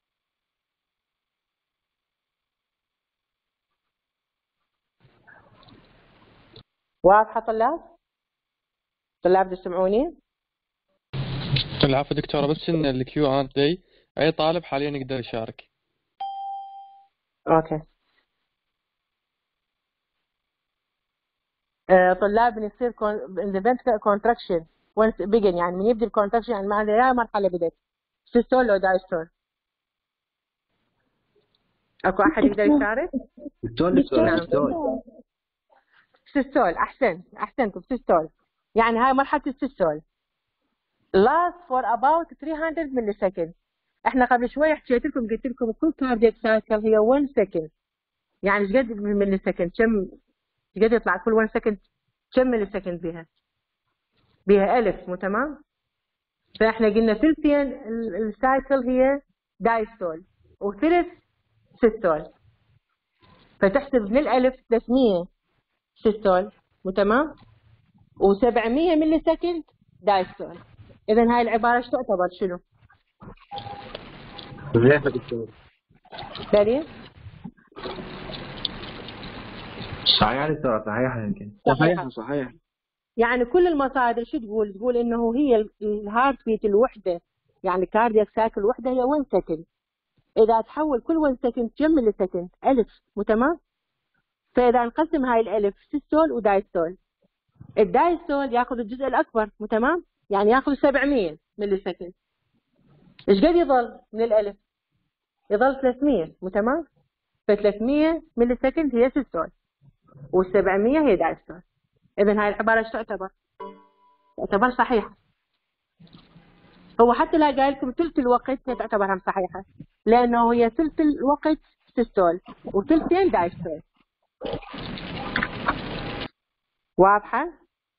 واضحة طلاب؟ طلاب تسمعوني؟ العفو دكتورة، بس إن الكيو آن دي أي طالب حاليا يقدر يشارك. أوكي. طلاب يصير in the ventricle contraction once begin، يعني من يبدأ الكونتراكشن يعني معناته يا مرحلة بدأت سيستول أو دايستول. أكو أحد يقدر يشارك؟ دكتور. سيستول. أحسنتم سيستول، يعني هاي مرحلة السيستول last for about 300 millisecond. احنا قبل شوي حكيت لكم قلت لكم كل كاردياك سايكل هي 1 second، يعني ايش قد ملي سكند؟ كم ايش قد يطلع كل 1 second؟ كم ملي سكند بيها 1000، مو تمام؟ فاحنا قلنا ثلثين السايكل هي دايستول وثلث سيستول، فتحسب من الألف 300 سيستول، مو تمام؟ و700 ملي سكند دايستول. إذا هاي العبارة شو تعتبر شنو؟ صحيح دكتور. دليل؟ صحيح دكتور، صحيح يمكن. صحيح. يعني كل المصادر شو تقول؟ تقول إنه هي الهارت بيت الوحدة، يعني كاردياك سايكل الوحدة هي 1 second. إذا تحول كل 1 second كم ملي سكند؟ 1000، مو تمام؟ فإذا نقسم هاي الألف سيستول ودايستول، الدايستول ياخذ الجزء الأكبر، مو تمام؟ يعني ياخذ 700 ملي سكند. إيش قد يظل من الألف؟ يظل 300، مو تمام؟ ف300 ملي سكند هي سيستول و700 هي دايستول. إذا هاي العبارة ايش تعتبر؟ تعتبر صحيحة. هو حتى لا قايل لكم ثلث الوقت هي تعتبر هم صحيحة، لأنه هي ثلث الوقت سيستول وثلثين دايستول. واضحة؟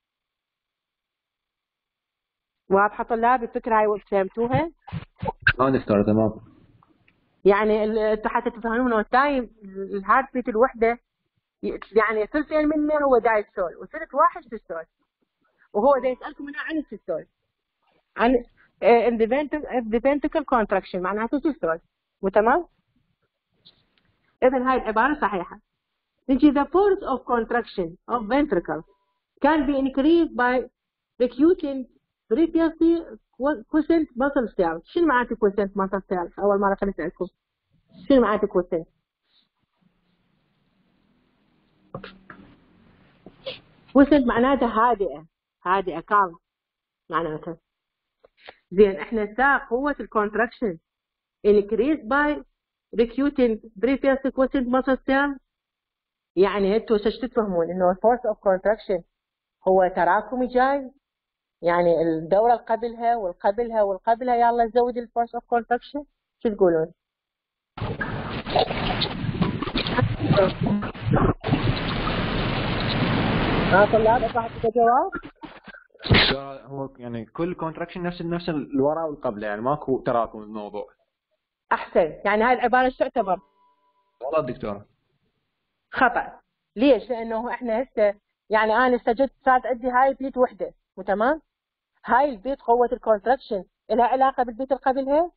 واضحة طلاب الفكرة هاي فهمتوها؟ دكتور تمام. يعني انتوا حتى تفهمون انه التايم الهارت بيت الوحدة يعني ثلثين منه هو دايستول وثلث واحد سيستول، وهو ده يسألكم هنا عن السيستول، عن the ventricle contraction معناته سيستول، مو تمام؟ إذن هاي العبارة صحيحة. نجي the force of contraction of ventricle can be increased by recruiting previously quiescent muscle cells. شنو معناته quiescent muscle cells؟ أول مرة خليني أسألكم شنو معناته quiescent؟ quiescent معناته هادئة calm معناته. زين احنا ساعة قوة الكونتراكشن increased by recruiting previously quiescent muscle cells، يعني انتوا ايش تفهمون؟ انه force of contraction هو تراكمي جاي، يعني الدورة اللي قبلها والقبلها والقبلها يلا نزود الفورس اوف كونتراكشن. شو تقولون؟ طلاب اصبحت جواب؟ هو يعني كل كونتراكشن نفس الوراء والقبله، يعني ماكو تراكم الموضوع. احسن، يعني هاي العباره شو تعتبر؟ غلط دكتورة. خطا. ليش؟ لانه احنا هسه يعني انا سجلت صارت عندي هاي بيت وحده وتمام. هاي البيت قوه الكونتراكشن لها علاقه بالبيت اللي قبلها؟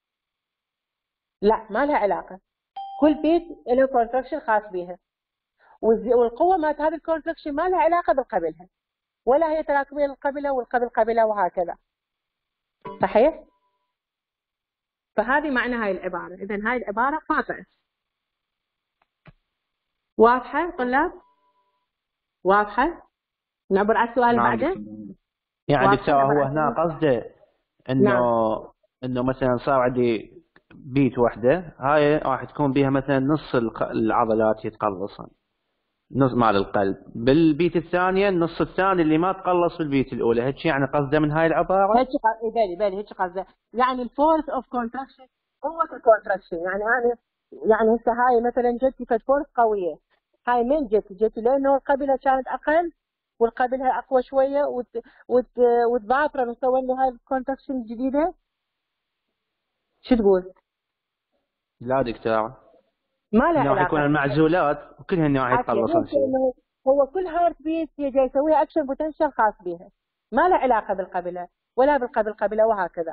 لا، ما لها علاقه. كل بيت له كونتراكشن خاص بيها، والقوه مالت هذا الكونتراكشن ما لها علاقه بالقبلها، ولا هي تراكميه للقبلها والقبل قبلها وهكذا. صحيح؟ فهذه معنى هاي العباره، اذا هاي العباره خاطئه. واضحه طلاب؟ واضحه؟ نعبر على السؤال اللي نعم بعده. دكتورة. يعني واضحه، دكتورة نعبر هو على هنا السؤال. قصده نعم. انه مثلا صار عندي بيت وحده، هاي راح تكون بيها مثلا نص العضلات يتقلصن، نص مال القلب بالبيت الثانية، النص الثاني اللي ما تقلص بالبيت الأولى، هيك يعني قصده من هاي العبارة؟ هيك بالي هيك قصده، يعني الفورس اوف كونتراكشن، قوه الكونتراكشن. يعني انا يعني هسه هاي مثلا جتي فد فورس قويه، هاي من جتي لانه قبلها كانت اقل والقبلها اقوى شويه وتبعثر وسوى لي هاي الكونتراكشن الجديده. شو تقول؟ لا دكتورة، ما لها هنا راح يكون علاقه. المعزولات وكلهن راح عافيه، يتقلصن ليش؟ شيء. لانه هو كل هارت بيت هي جاي يسويها اكشن بوتنشال خاص بها، ما لها علاقه بالقبلها ولا بالقبل قبلها وهكذا.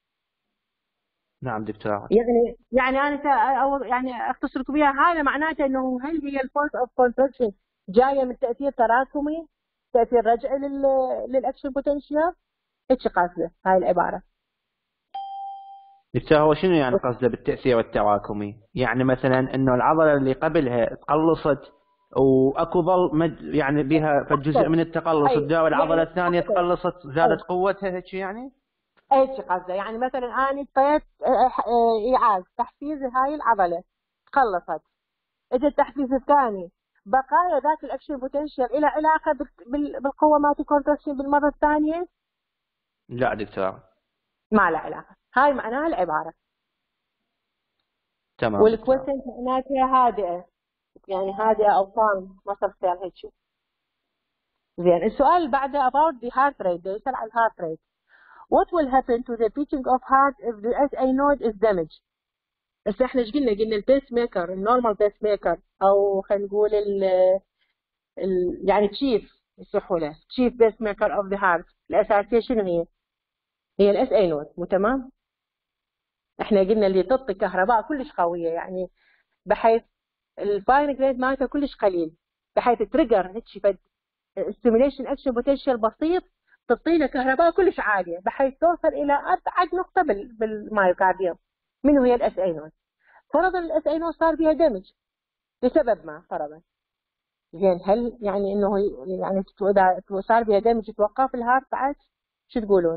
نعم دكتورة. يعني انا أو يعني اختصر لكم اياها، هذا معناته انه هل هي الفورس اوف كونتراكشن جايه من تاثير تراكمي، تاثير رجعي للاكشن بوتنشال؟ هيك قاصده هاي العباره. دكتور هو شنو يعني قصده بالتأثير التراكمي؟ يعني مثلا انه العضلة اللي قبلها تقلصت واكو ظل يعني بها فجزء من التقلص، اي الدواء العضلة يعني الثانية تقلصت زادت اي قوتها، هيك يعني؟ هيك قصده. يعني مثلا انا اعطيت ايعاز تحفيز هاي العضله تخلصت، اجى التحفيز الثاني، بقايا ذات الاكشن بوتنشال الى علاقه بالقوه مالت الكونتراكشن بالمره الثانيه؟ لا دكتور. ما له علاقه. هاي معناها العباره. تمام دكتور. والكويسنت معناتها هادئه، يعني هادئه او calm، ما صار فيها هيك شيء. زين، السؤال اللي بعده about the heart rate، ده يسأل عن الهارت ريت. What will happen to the beating of heart if the SA node is damaged؟ هسه احنا ايش قلنا البيس ميكر، النورمال بيس ميكر، او خلينا نقول يعني تشيف يصحوا له تشيف بيس ميكر اوف ذا هارت، الاساسيه شنو هي؟ هي الاس اي نود، مو تمام؟ احنا قلنا اللي تعطي كهرباء كلش قويه، يعني بحيث الفايرنج ريت مالته كلش قليل، بحيث تريجر هيك فد ستيميليشن اكشن بوتنشال بسيط تعطي له كهرباء كلش عاليه، بحيث توصل الى ابعد نقطه بالمايوكارديوم. منو هي الاس اي نود؟ فرضا الاس اي نود صار فيها دمج لسبب ما، فرضا. زين، هل يعني انه يعني اذا صار فيها دمج توقف الهارت بعد؟ شو تقولون؟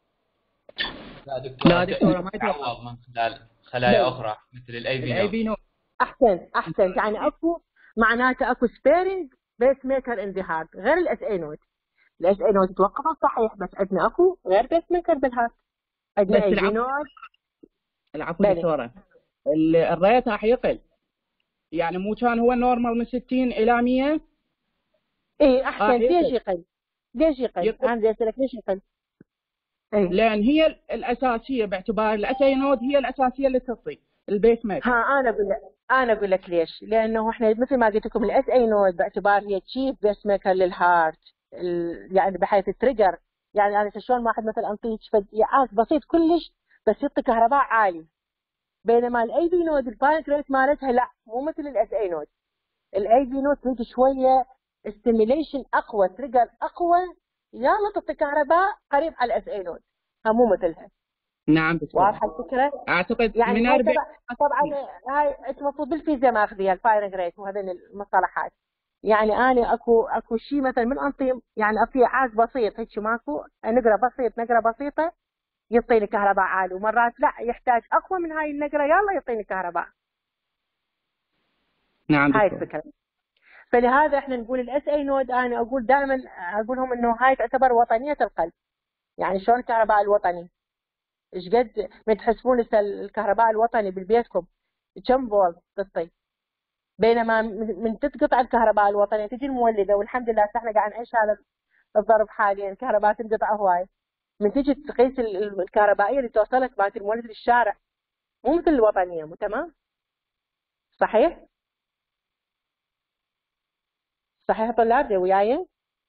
لا دكتورة ما يتعوض من خلال خلايا أخرى مثل الأي بي نود. احسنت، يعني اكو معناته اكو سبيرنج بيس ميكر ان ذا هارت غير الاس اي نود. الاس اي نود توقفت صحيح، بس عندنا اكو غير بيس ميكر بالهارت، عندنا اي بي نود. العفو دكتورة، الريت راح يقل، يعني مو كان هو النورمال من 60 إلى 100؟ اي احسنت. ليش يقل؟ انا بدي اسالك ليش يقل؟ اي لأن هي الأساسية باعتبار الأسي نود هي الأساسية اللي تعطي البيس ميكر. انا اقول لك ليش. لانه احنا مثل ما قلت لكم الاس اي نود باعتبار هي تشيف بيس ميكر للهارت، يعني بحيث التريجر، يعني انا شلون واحد مثلا انطيه ايعاز بسيط كلش بس يعطي كهرباء عالي، بينما الاي بي نود البانك ريت مالتها لا، مو مثل الاس اي نود. الاي بي نود تريد شويه ستيميليشن اقوى، تريجر اقوى، يلا تعطي كهرباء قريب على الاس اي نود، مو مثلها. نعم دكتور. واضحه الفكره؟ أعتقد يعني من هاي 40. طبعا هاي انت المفروض بالفيزياء ماخذيها الفايرنج ريت وهذين المصطلحات. يعني انا اكو شيء مثلا من انطي، يعني اعطيه عاز بسيط هيك ماكو نقره بسيطه يعطيني كهرباء عالي، ومرات لا يحتاج اقوى من هاي النقره يلا يعطيني كهرباء. نعم هاي دكتور. الفكره. فلهذا احنا نقول الاس اي نود، انا اقول دائما اقول لهم انه هاي تعتبر وطنيه القلب. يعني شلون الكهرباء الوطني؟ ايش قد ما تحسبون الكهرباء الوطني بالبيتكم كم فولت تعطي؟ بينما من تتقطع الكهرباء الوطنيه تجي المولده، والحمد لله احنا قاعد نعيش هذا الظرف حاليا، الكهرباء تنقطع هواي. من تجي تقيس الكهربائيه اللي توصلت مالت المولد للشارع مو مثل الوطنيه، مو تمام؟ صحيح؟ صحيح طلاب وياي؟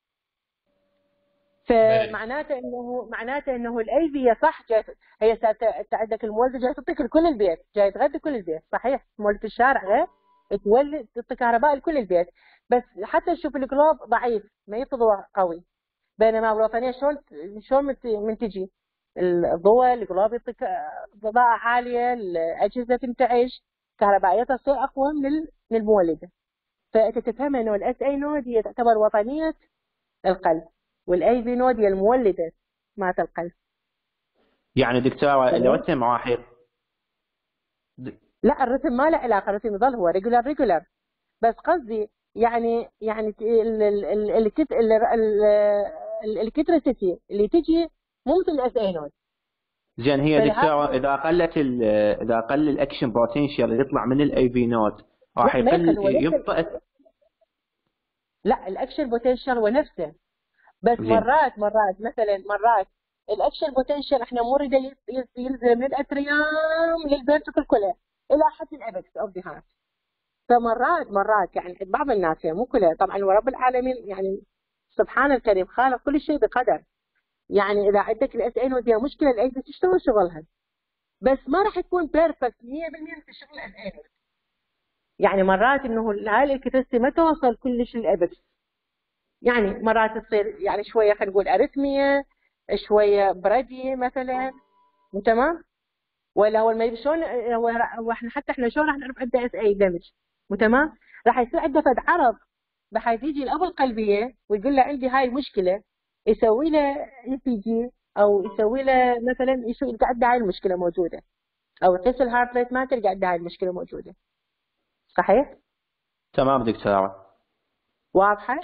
فمعناته انه الاي في صح جاي، هي عندك المولده جاي تعطيك لكل البيت، جاي تغذي كل البيت، صحيح؟ مولده الشارع غير تولد تعطي كهرباء لكل البيت، بس حتى نشوف الجلوب ضعيف ما يعطي ضوء قوي، بينما الوطنيه شلون من تجي الضوء، الجلوب يعطيك ضوء عاليه، الاجهزه تنتعش، كهربائيتها تصير اقوى من المولده. فانت تفهم انه الاس اي نود هي تعتبر وطنيه القلب، والاي في نود هي المولده مالت القلب. يعني دكتورة الرتم واحد؟ لا الرتم ما له علاقه، الرتم يظل هو ريجولار، بس قصدي يعني الكتريسيتي اللي تجي مو مثل الاس اي نود. زين هي دكتورة اذا قل الاكشن بوتنشال اللي يطلع من الاي في نود راح يبطئ؟ لا الاكشن بوتنشال هو نفسه، بس مرات مثلا مرات الاكشن بوتنشال احنا مو نريد ينزل من الاتريوم للفيرتيكال كله الى حد الابكس اوف ذا هارت. فمرات يعني بعض الناس يعني مو كلها طبعا، ورب العالمين يعني سبحان الكريم خالق كل شيء بقدر. يعني اذا عندك الاس اي نود مشكله الاي في تشتغل شغلها، بس ما راح تكون بيرفكت 100% في شغل الاس اي نود. يعني مرات انه هاي الكتريستي ما توصل كلش للابكس، يعني مرات تصير يعني شويه خلينا نقول اريثميا، شويه برادي مثلا، مو تمام؟ ولا هو ما شلون هو احنا شلون راح نعرف عنده اس اي دمج؟ مو تمام؟ راح يصير عنده فد عرض بحيث يجي الاب القلبيه ويقول له عندي هاي المشكله، يسوي له اي سي جي او يسوي له مثلا يلقى عنده هاي المشكله موجوده، او يقيس الهارت ريت ما تلقى عنده هاي المشكله موجوده. صحيح؟ تمام دكتورة. واضحه؟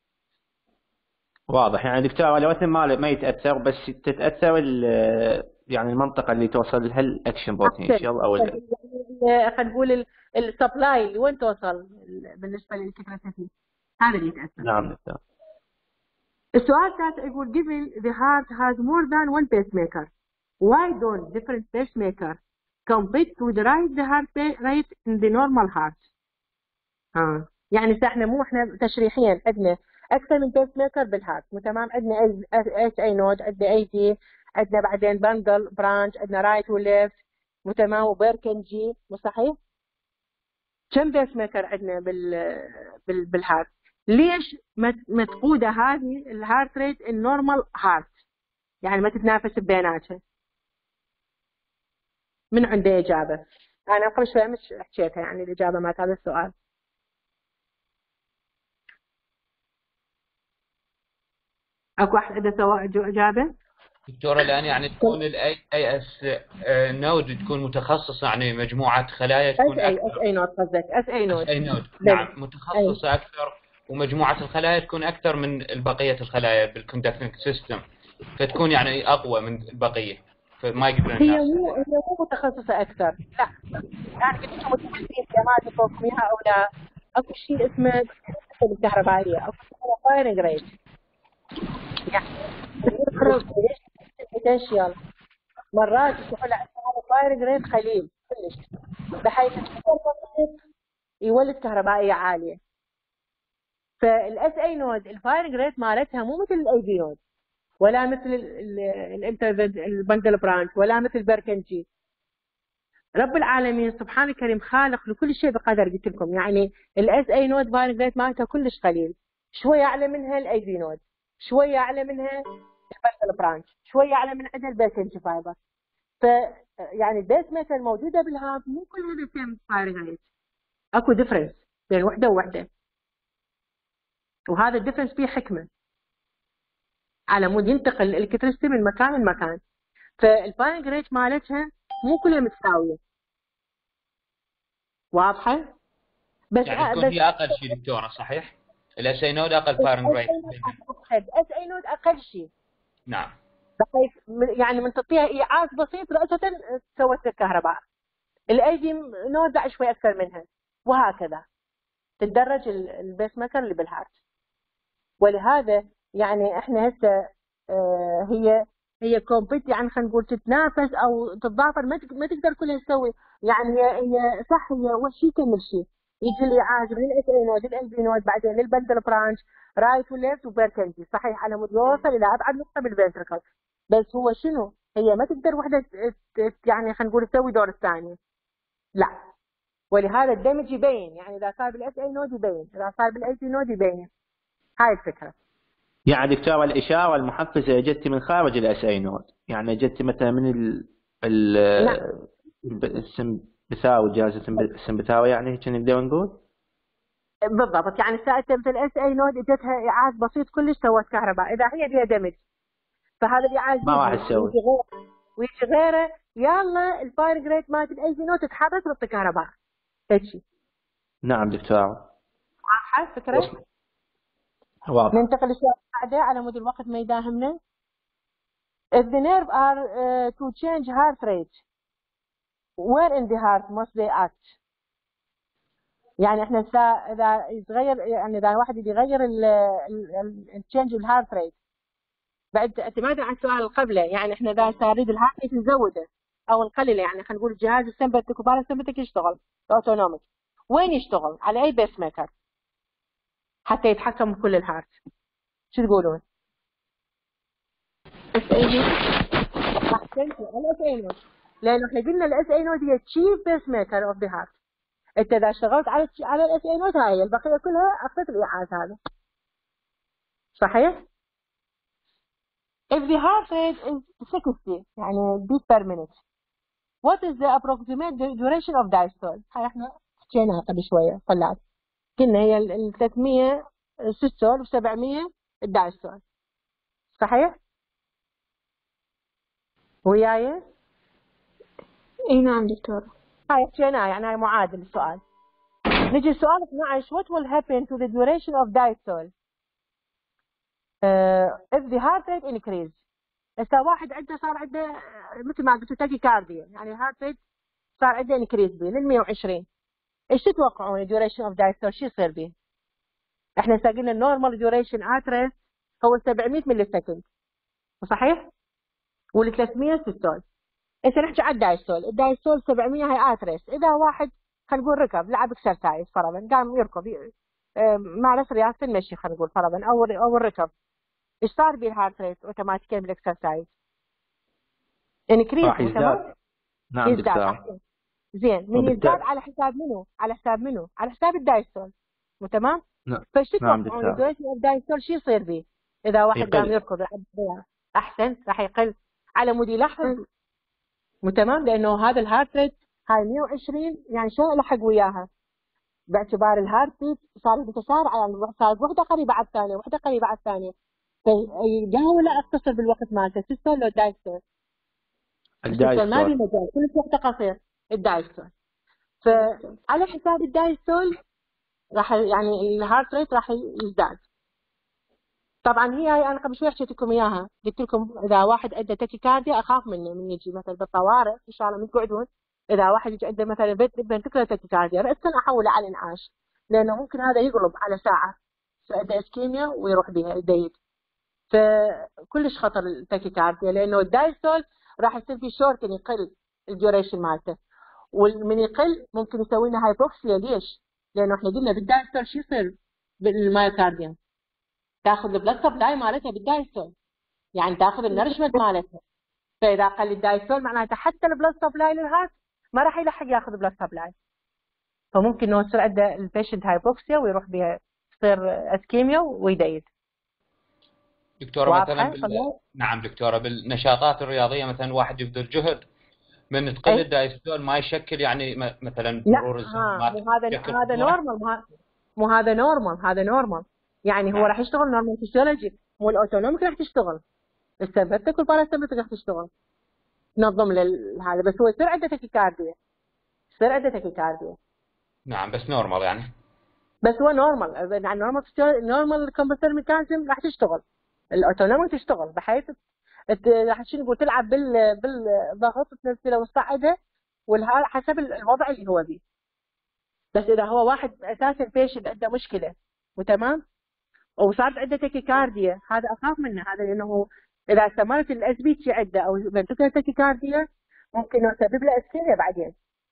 واضح. يعني دكتورة الوتن ماله ما يتاثر، بس تتاثر يعني المنطقه اللي توصل لها الاكشن بوتنشال او خلينا نقول السبلاي اللي وين توصل بالنسبه للكتريسيتي هذا اللي يتاثر. نعم دكتور. السؤال الثالث يقول given the heart has more than one pacemaker, why don't different pacemakers compete to drive the heart rate in the normal heart؟ يعني احنا تشريحيا عندنا اكثر من بيس ميكر بالهارت، مو تمام؟ عندنا اس اي نود، عندنا اي دي، عندنا بعدين باندل برانش، عندنا رايت وليفت، مو تمام؟ وبيركنجي، مو صحيح؟ كم بيس ميكر عندنا بالهارت؟ ليش ما تقودها هذه الهارت ريت النورمال هارت، يعني ما تتنافس بيناتها؟ من عنده اجابه؟ انا قبل شويه مش حكيتها يعني الاجابه مالت هذا السؤال. اكو احد عنده اجابه؟ دكتورة الآن يعني تكون الاي اس نود تكون متخصصة، يعني مجموعة خلايا تكون أكثر. اس اي نود قصدك؟ اس اي نود. نعم متخصصة أكثر، ومجموعة الخلايا تكون أكثر من بقية الخلايا بالكوندكتنج سيستم، فتكون يعني أقوى من البقية، فما يقدرون هي مو متخصصة أكثر، لا يعني قلت لكم متخصصين ما تفوقوا فيها أو لا. أكو شيء اسمه الكهربائية، أكو شيء فايرنج ريت، يعني بوتنشال مرات يقول له هذا فايرنج ريت قليل كلش، بحيث يولد كهربائية عالية. فالاس اي نود الفايرنج ريت مالتها مو مثل الاي بي نود، ولا مثل البندل برانش، ولا مثل بيركنجي. رب العالمين سبحانه الكريم خالق لكل شيء بقدر. قلت لكم يعني الاس اي نود فايرنج ريت مالتها كلش قليل، شويه اعلى منها الاي بي نود، شويه اعلى منها البندل برانش، شويه اعلى من عندها البيركنجي فايبر. ف يعني البيس ميكر الموجوده بالهارت مو كلها سيم فايرنج ريت، اكو ديفرنس بين وحده ووحده، وهذا الديفرنس فيه حكمه على مود ينتقل الالكتريستي من مكان لمكان. فالفايرنج ريت مالتها مو كلها متساويه. واضحه؟ بس يعني تكون هي اقل شيء دكتوره، صحيح؟ الاس اي نود اقل فايرنج ريت. اس اي نود اقل شيء. نعم. بحيث يعني من تعطيها ايعاز بسيط رأسة سوت الكهرباء. الاي دي نود بعد شوي اكثر منها، وهكذا تتدرج البيس ميكر اللي بالهارت. ولهذا يعني احنا هسه هي كومبيت، يعني خلينا نقول تتنافس او تتضافر، ما تقدر كلها تسوي. يعني هي صح، هي شيء يكمل شيء، يجي لي عازم الاس اي نود ال بي نود بعدين للبندل برانش رايت وليفت وبيركنجي، صحيح، على مود يوصل الى ابعد نقطه بالفنتركل. بس هو شنو؟ هي ما تقدر وحده يعني خلينا نقول تسوي دور الثانيه، لا. ولهذا الدمج يبين، يعني اذا صار بالاس اي نود يبين، اذا صار بالاي بي نود يبين. هاي الفكره. يعني دكتور الإشارة المحفزة جت من خارج الاس اي نود، يعني جت مثلا من نعم السمبثاوي، جهاز السمبثاوي، يعني كنا نقدر نقول بالضبط. يعني ساعتها مثل الاس اي نود اجتها ايعاز بسيط كلش سوت كهرباء، اذا هي بها دمج فهذا الايعاز ما راح يجي تسوي. ويجي غيره، يلا الفاير جريد مالت الاي بي نود تتحرك تعطي كهرباء، هيك شيء. نعم دكتور. واضحه الفكره؟ واضح. ننتقل للسؤال بعده على مود الوقت ما يداهمنا. If the nerve are to change heart rate, where in the heart must they act؟ يعني احنا اذا يتغير، يعني اذا واحد يبي يغير التشينج الهارت ريت بعد اعتمادا على السؤال اللي قبله، يعني احنا اذا نريد الهارت ريت نزوده او نقلله، يعني خلينا نقول الجهاز السمبثيك وباراسمبثيك يشتغل اوتونوميك، وين يشتغل؟ على اي بيس ميكر حتى يتحكم بكل الهارت؟ شو تقولون؟ اس اي دي. احسنتي، على الاس اي نود، لانه احنا قلنا الاس اي نود هي تشيف بيس ميكر اوف ذا هارت. انت اذا اشتغلت على الاس اي نود هاي البقيه كلها اخذت الايعاز هذا، صحيح؟ If the heart rate is 60 يعني beat per minute, what is the approximate duration of diastole؟ هاي احنا حكيناها قبل شويه طلعت، قلنا هي ال 300 systole و 700 الدايستول، صحيح؟ وياي؟ اي نعم دكتورة. هاي حكيناها، يعني هاي معادل السؤال. نجي السؤال 12، what will happen to the duration of diastole if the heart rate increase؟ هسه واحد عنده صار عنده مثل ما قلت تاكي كارديا، يعني الهارت ريت صار عنده انكريز بيه لل 120، ايش تتوقعون الديوريشن اوف دايستول شو يصير بيه؟ احنا هسه قلنا النورمال ديوريشن ات ريست هو 700 ملي سكند، صحيح؟ وال 300 سيستول. هسه نحكي على الدايستول، الدايستول 700 هي ات ريست. اذا واحد خلينا نقول ركب لعب اكسرسايز فرضا، قام يركض مارس رياضه المشي خلينا نقول فرضا، او الركب، ايش صار بيه الهارت ريت اوتوماتيكيا بالاكسرسايز؟ انكريز، راح يزداد. نعم يزداد. دكتور. احسن، زين، من يزداد على حساب منو؟ على حساب منو؟ على حساب الدايستول، مو تمام؟ فايش نعم تتوقعون دكتور. الدويشن اوف دايستول شو يصير بيه؟ اذا واحد قام يركض احسن راح يقل على مود يلحق، مو تمام؟ لانه هذا الهارت ريت هاي 120، يعني شلون الحق وياها؟ باعتبار الهارت ريت صار متسارع، يعني صار وحده قريبه على الثانيه، وحده قريبه على الثانيه، فيحاول اختصر بالوقت مالته سيستول لو دايستول؟ الدايستول ما بي مجال، كل وقته قصير الدايستول. فعلى حساب الدايستول راح يعني الهارت ريت راح يزداد. طبعا هي انا قبل شوي حكيت لكم اياها، قلت لكم اذا واحد عنده تاكيكارديا اخاف منه، من يجي مثلا بالطوارئ ان شاء الله من تقعدون، اذا واحد يجي عنده مثلا فنتركلر تاكيكارديا راسا احوله على الانعاش، لانه ممكن هذا يقلب على ساعه عنده اسكيميا ويروح بها يديد. فكلش خطر التاكيكارديا، لانه الدايستول راح يصير في شورتن، يقل الديوريشن مالته، ومن يقل ممكن يسوي لنا هايبوكسيا. ليش؟ لانه احنا قلنا بالدايستول شو يصير بالمايوكارديوم؟ تاخذ البلد سبلاي مالتها بالدايستول، يعني تاخذ النرشمنت مالتها، فاذا قل الدايستول معناته حتى البلد سبلاي للهارت ما راح يلحق ياخذ بلد سبلاي، فممكن انه يصير عنده البيشنت هايبوكسيا ويروح بها تصير اسكيميا ويديد. دكتورة مثلا نعم دكتورة، بالنشاطات الرياضية مثلا واحد يبذل جهد من تقل الدايستول ما يشكل يعني مثلا مرور الزمن، هذا نورمال، مو هذا نورمال، هذا نورمال، يعني هو راح يشتغل نورمال فيسيولوجي، مو الاوتونوميك راح تشتغل، السمبثيك والباراسمبثيك راح تشتغل تنظم هذا، بس هو يصير عنده تاكيكارديا، يصير عنده تاكيكارديا. نعم بس نورمال يعني، بس هو نورمال، يعني نورمال كومبنسر ميكانيزم راح تشتغل، الاوتونوميك تشتغل بحيث راح شنو نقول تلعب بالضغط تنزله وتصعده حسب الوضع اللي هو فيه. بس اذا هو واحد اساسا بيشنت عنده مشكله وتمام وصارت عنده تاكيكارديا، هذا اخاف منه، هذا لانه اذا استمرت الاس بي تي عنده او فنتريكولار تاكيكارديا ممكن يسبب له اسكيميا بعدين.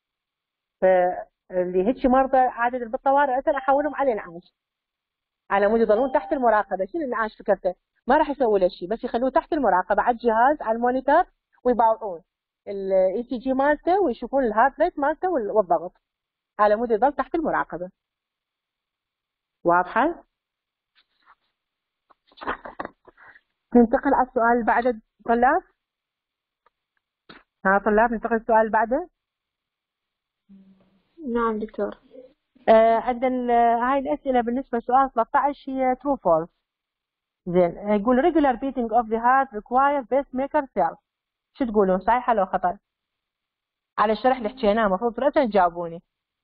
فاللي هيك مرضى عاده بالطوارئ اصلا احولهم على انعاش، على مود يضلون تحت المراقبه. شنو الانعاش فكرته؟ ما راح يسوي له شيء، بس يخلوه تحت المراقبه على الجهاز على المونيتور، ويباوعون الاي سي جي مالته ويشوفون الهارت ريت مالته والضغط، على مود يضل تحت المراقبه. واضحه؟ ننتقل على السؤال اللي بعده طلاب. ها طلاب ننتقل للسؤال اللي بعده. نعم دكتور. عندنا هاي الاسئله بالنسبه لسؤال 13 هي true false. زين يقول regular beating of the heart requires pacemaker cell. شو تقولون صحيحه لو خطا؟ على الشرح اللي حكيناه المفروض رأسا تجاوبوني.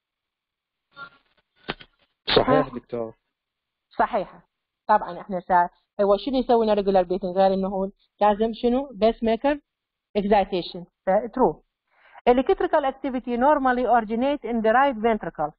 صحيح دكتور. صحيحه. طبعا احنا هو شنو يسوي لنا regular beating غير انه لازم شنو pacemaker excitation. true. Electrical activity normally originate in the right ventricle.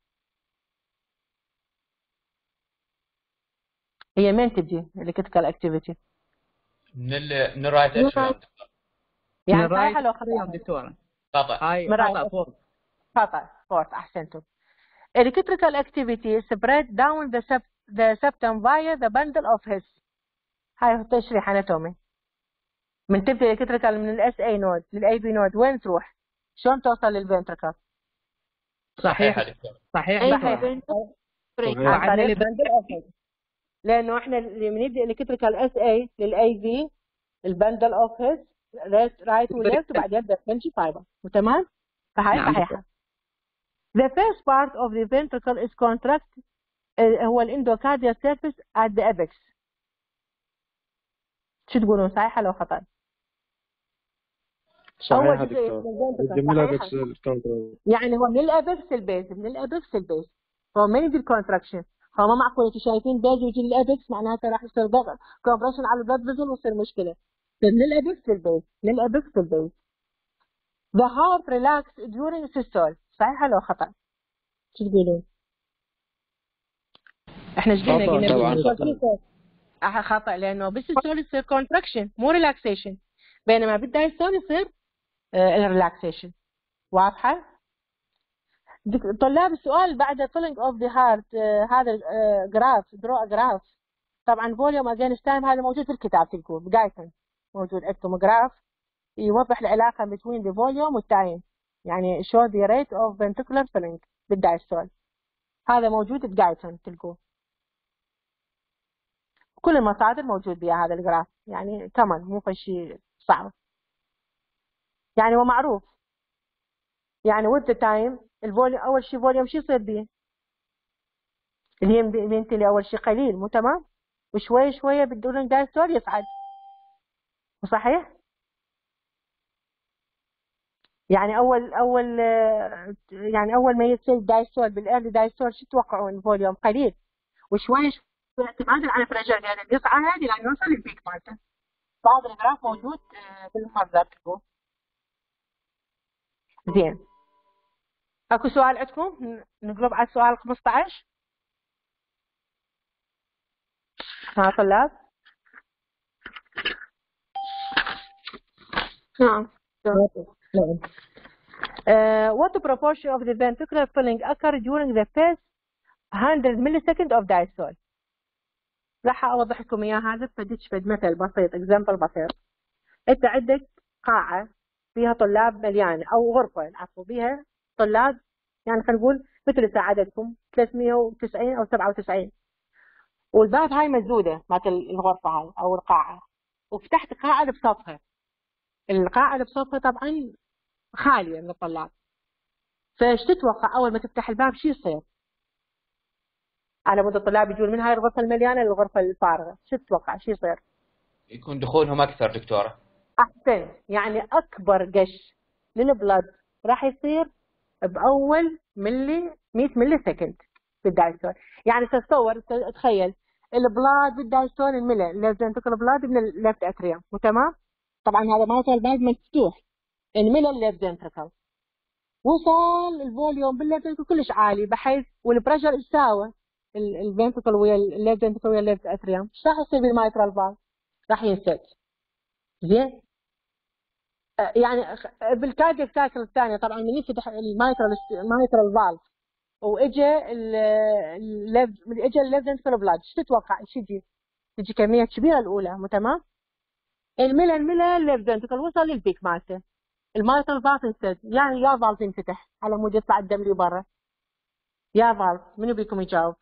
هي من تجي electrical activity؟ من الرايت اتريوم. يعني صحيحه لو خطا دكتوره؟ خطا. هاي خطا فوق. خطا فورت. احسنتم. Electrical activity spread down the septum via the bundle of His. هاي تشريح اناتومي. من تبدا الكتريكال من الاس اي نود للاي بي نود وين تروح؟ شلون توصل للفنتركل؟ صحيح دكتور. صحيح دكتور. عن طريق البندل اوف هيس. لانه احنا اللي بنبدا الكتريكال اس اي للاي بي البندل اوف هيس رايت وليفت وبعدين يبدا فرنشي فايبر. تمام؟ فهاي صحيحه. The first part of the ventricle is contract هو الاندوكارديال surface at the apex. شو تقولون صحيحه لو خطا؟ صحيح دكتور. من الابكس يعني هو من الابكس البيز، من الابكس البيز. هو ما يدي الكونتراكشن. هو ما معقول انتم شايفين بيز ويجي الابكس معناته راح يصير ضغط كومبريشن على البلد فيزل ويصير مشكله. من الابكس البيز، من الابكس البيز. The heart relax during systole. صحيحه لو خطا؟ شو تقولون؟ احنا ايش قلنا؟ خطا لانه بالسيستول يصير كونتراكشن مو ريلاكسيشن، بينما بالدايستول يصير ريلاكسيشن. واضحه؟ طلاب السؤال بعد pulling of the heart هذا جراف درو جراف. طبعا فوليوم اجينست تايم هذا موجود في الكتاب تلقوه بدايه موجود عندكم جراف يوضح العلاقه between the volume والتايم، يعني show the rate of ventricular filling بالدايستول. هذا موجود بدايه تلقوه. كل المصادر موجود بها هذا الجراف، يعني كمان مو شيء صعب، يعني هو معروف. يعني with the time الفوليوم اول شيء فوليوم شو يصير به؟ اللي هي بينتلي اول شيء قليل مو تمام؟ وشوي شويه بالدورين دايستول يصعد. صحيح؟ يعني اول ما يصير دايستول بالايرلي دايستول شو تتوقعون؟ الفوليوم قليل وشوي شوي اعتمادا على بريشر يعني يصعد لين يوصل البيك مالته. بعض الجراف موجود بالمصدر تلقوه. زين. اكو سؤال عندكم؟ نقلب على السؤال 15. ها طلاب؟ نعم. What proportion of the ventricular filling occur during the first 100 millisecond of diastole؟ راح اوضح لكم اياه هذا فد مثل بسيط اكزامبل بسيط. انت عندك قاعه فيها طلاب مليانه او غرفه عفوا بيها طلاب يعني خلينا نقول مثل عددكم 390 او 97 والباب هاي مسدوده مالت الغرفه هاي او القاعه وفتحت قاعده بسطحها. القاعده بسطحها طبعا خاليه من الطلاب. فايش تتوقع اول ما تفتح الباب شو يصير؟ على مود الطلاب يجون من هاي الغرفه المليانه للغرفه الفارغه، شو تتوقع شو يصير؟ يكون دخولهم اكثر دكتوره. احسن، يعني اكبر قش للبلد راح يصير باول 100 ملي سكند بالدايستول. يعني تتصور تخيل البلاد بالدايستول الملي الليفت بلاد من الليفت اتريوم وتمام. طبعا هذا ما وصل الباب مفتوح الملي الليفت فنتركل وصل الفوليوم بالليفت كلش عالي بحيث والبريشر يساوي الفنتركل ويا الليفت فنتركل ويا الليفت اتريوم. ايش راح يصير بالمايترال فالف؟ راح ينسد. زين. يعني بالكاردياك سايكل الثانيه طبعا من يفتح المايترال فالف واجى اجى الليفت فنتريكل بلاد، ايش تتوقع ايش تجي كميه كبيره الاولى، مو تمام؟ الملا الليفت فنتريكل وصل للبيك مالته، المايترال فالف انسد، يعني يا فالف ينفتح على مود يطلع الدم اللي برا، يا فالف. منو بيكم يجاوب؟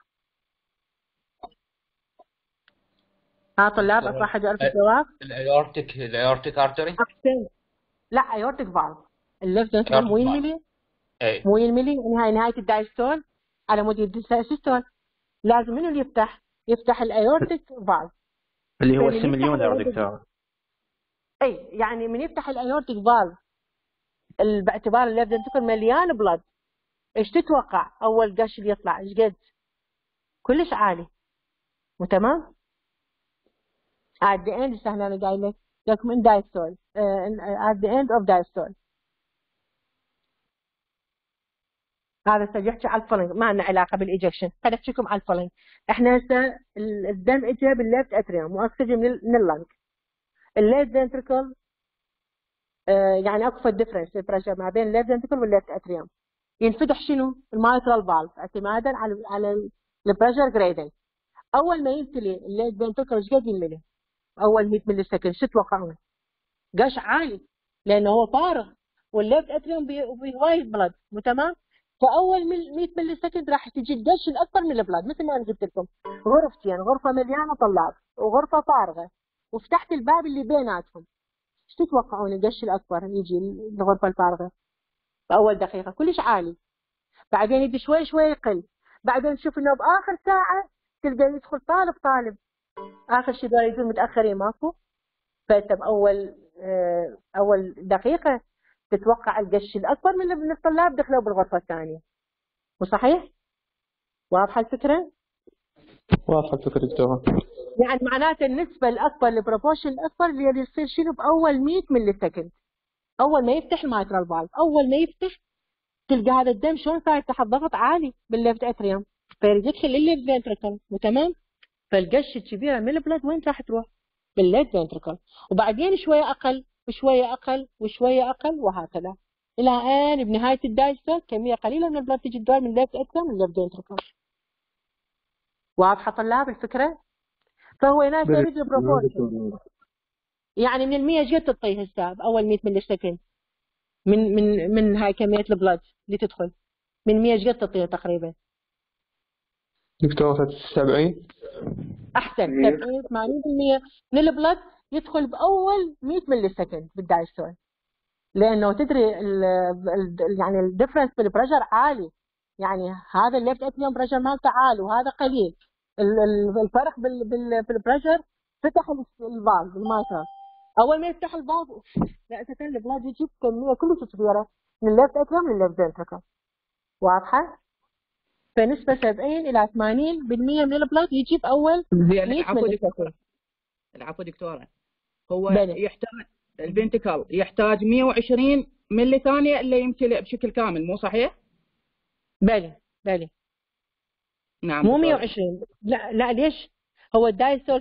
ها طلاب، اكو احد يعرف الجواب؟ الايورتيك ارتري. احسن. لا ايورتيك فالف، الليفت فنتريكل مو ينملي، اي مو ينملي، نهايه الدايستول على مود السيستول، لازم منو اللي يفتح الايورتيك فالف، اللي هو فمن يفتح السيمليونر دكتور. اي يعني من يفتح الايورتيك فالف باعتبار الليفت فنتريكل مليان بلد، ايش تتوقع اول قش اللي يطلع ايش قد؟ كلش عالي، مو تمام؟ at the end هنا انا قايل لك من diastole at the end of diastole. هذا يحكي على الفولنج، ما لنا علاقه بالايجكشن، خليني احكيكم على الفولنج. احنا هسه الدم اجى بالليفت اتريوم واكسجين من اللنج، الليفت فنتريكل يعني اكو ديفرنس بريشر ما بين الليفت فنتريكل والليفت اتريوم، ينفتح شنو؟ المايترال فالف اعتمادا على البريشر جريدنج. اول ما يمتلي الليفت فنتريكل ايش قد ينملي؟ اول 100 ملي سكند، شو تتوقعون؟ قش عالي لانه هو فارغ والليفت اتريوم بهوايد بلد، مو تمام؟ فاول 100 ملي سكند راح تجي القش الاكبر من البلد، مثل ما انا قلت لكم غرفتين، غرفه مليانه طلاب وغرفه فارغه، وفتحت الباب اللي بيناتهم، ايش تتوقعون القش الاكبر يجي الغرفه الفارغه باول دقيقه؟ كلش عالي، بعدين يبدا شوي شوي يقل، بعدين تشوف انه باخر ساعه تلقى يدخل طالب اخر شيء دول يجون متاخرين ماكو، فانت اول دقيقه تتوقع القش الاكبر من الطلاب دخلوا بالغرفه الثانيه، مو صحيح؟ واضحه الفكره؟ واضحة الفكرة دكتورة. يعني معناته النسبه الاكبر، البروبورشن الاكبر اللي يصير شنو باول 100 ملي سكند، اول ما يفتح المايترال فالف، اول ما يفتح تلقى هذا الدم شلون صاير تحت ضغط عالي بالليفت اتريوم، فيريد يدخل للليفت فنتريكل، مو تمام؟ فالقش الكبيره من البلد وين راح تروح؟ بالليفت فنتريكل، وبعدين شويه اقل وشويه اقل وشويه اقل وهكذا الى ان بنهايه الدايستول كميه قليله من البلد تجي تدور من الليفت اتريوم للليفت فنتريكل. واضحه طلاب الفكره؟ فهو هنا يريد البروبورشن، يعني من ال100 ايش قد تعطيه هسه باول 100 ملي سكند من هاي كميه البلد اللي تدخل، من 100 ايش قد تعطيه تقريبا؟ دكتورة 70. احسن، 70 80% من البلد يدخل باول 100 ملي سكند بالدايستول، لانه تدري يعني الديفرنس بالبريشر عالي، يعني هذا الليفت اتريوم بريشر مالته عالي وهذا قليل، الفرق بالبريشر فتح الفالف المايترال، اول ما يفتح الفالف اساسا البلاد يجيب كميه كلش كبيره من الليفت اتريوم للليفت فنتريكل. واضحه؟ فنسبه 70 الى 80% من البلاد يجيب اول 100 ملي سكند. العفو دكتوره، هو يحتاج الفنتيكل يحتاج 120 ملي ثانيه الا يمتلئ بشكل كامل، مو صحيح؟ بلي نعم مو 120، لا ليش؟ هو الدايستول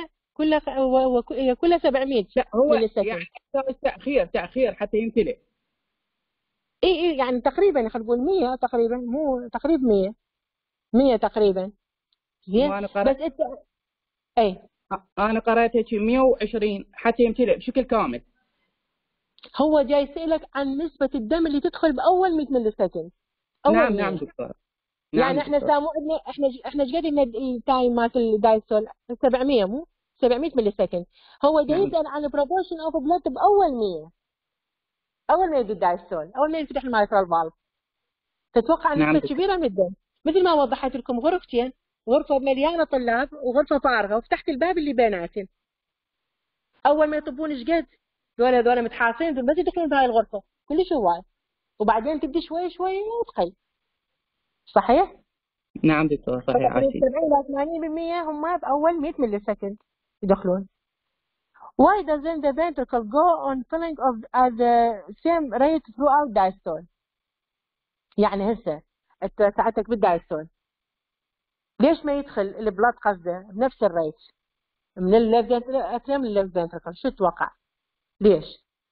كله 700 ملي سكند، يعني يحتاج تاخير حتى يمتلئ. اي يعني تقريبا خلينا نقول 100 تقريبا، مو تقريبا 100 تقريبا. زين بس انت انا قرأت هيك 120 حتى يمتلئ بشكل كامل. هو جاي يسألك عن نسبة الدم اللي تدخل بأول 100 ملي سكند. نعم دكتور. يعني احنا سامعنا احنا ايش قد التايم مالت الدايستول 700 مو 700 ملي سكند، هو جاي يسأل عن بروبورشن اوف بلاد بأول 100، أول ما يجي الدايستول، أول ما ينفتح المايترال فالف، تتوقع نسبة كبيرة من الدم، مثل ما وضحت لكم غرفتين، غرفة مليانة طلاب وغرفة فارغة وفتحت الباب اللي بيناتهم، أول ما يطبون ايش قد؟ ذولا متحاصين بس يدخلون بهاي الغرفة كلش هواي، وبعدين تبدي شوي شوي تقل. صحيح؟ نعم دكتور صحيح. 70 إلى 80% هم بأول 100 ملي سكند يدخلون. Why doesn't the ventricle go on filling of at the same rate throughout diastole؟ يعني هسه انت ساعتك بالدايستول ليش ما يدخل البلاد قصده بنفس الريت من الليفت اتريوم للليفت فنتريكل؟ شو تتوقع؟ ليش؟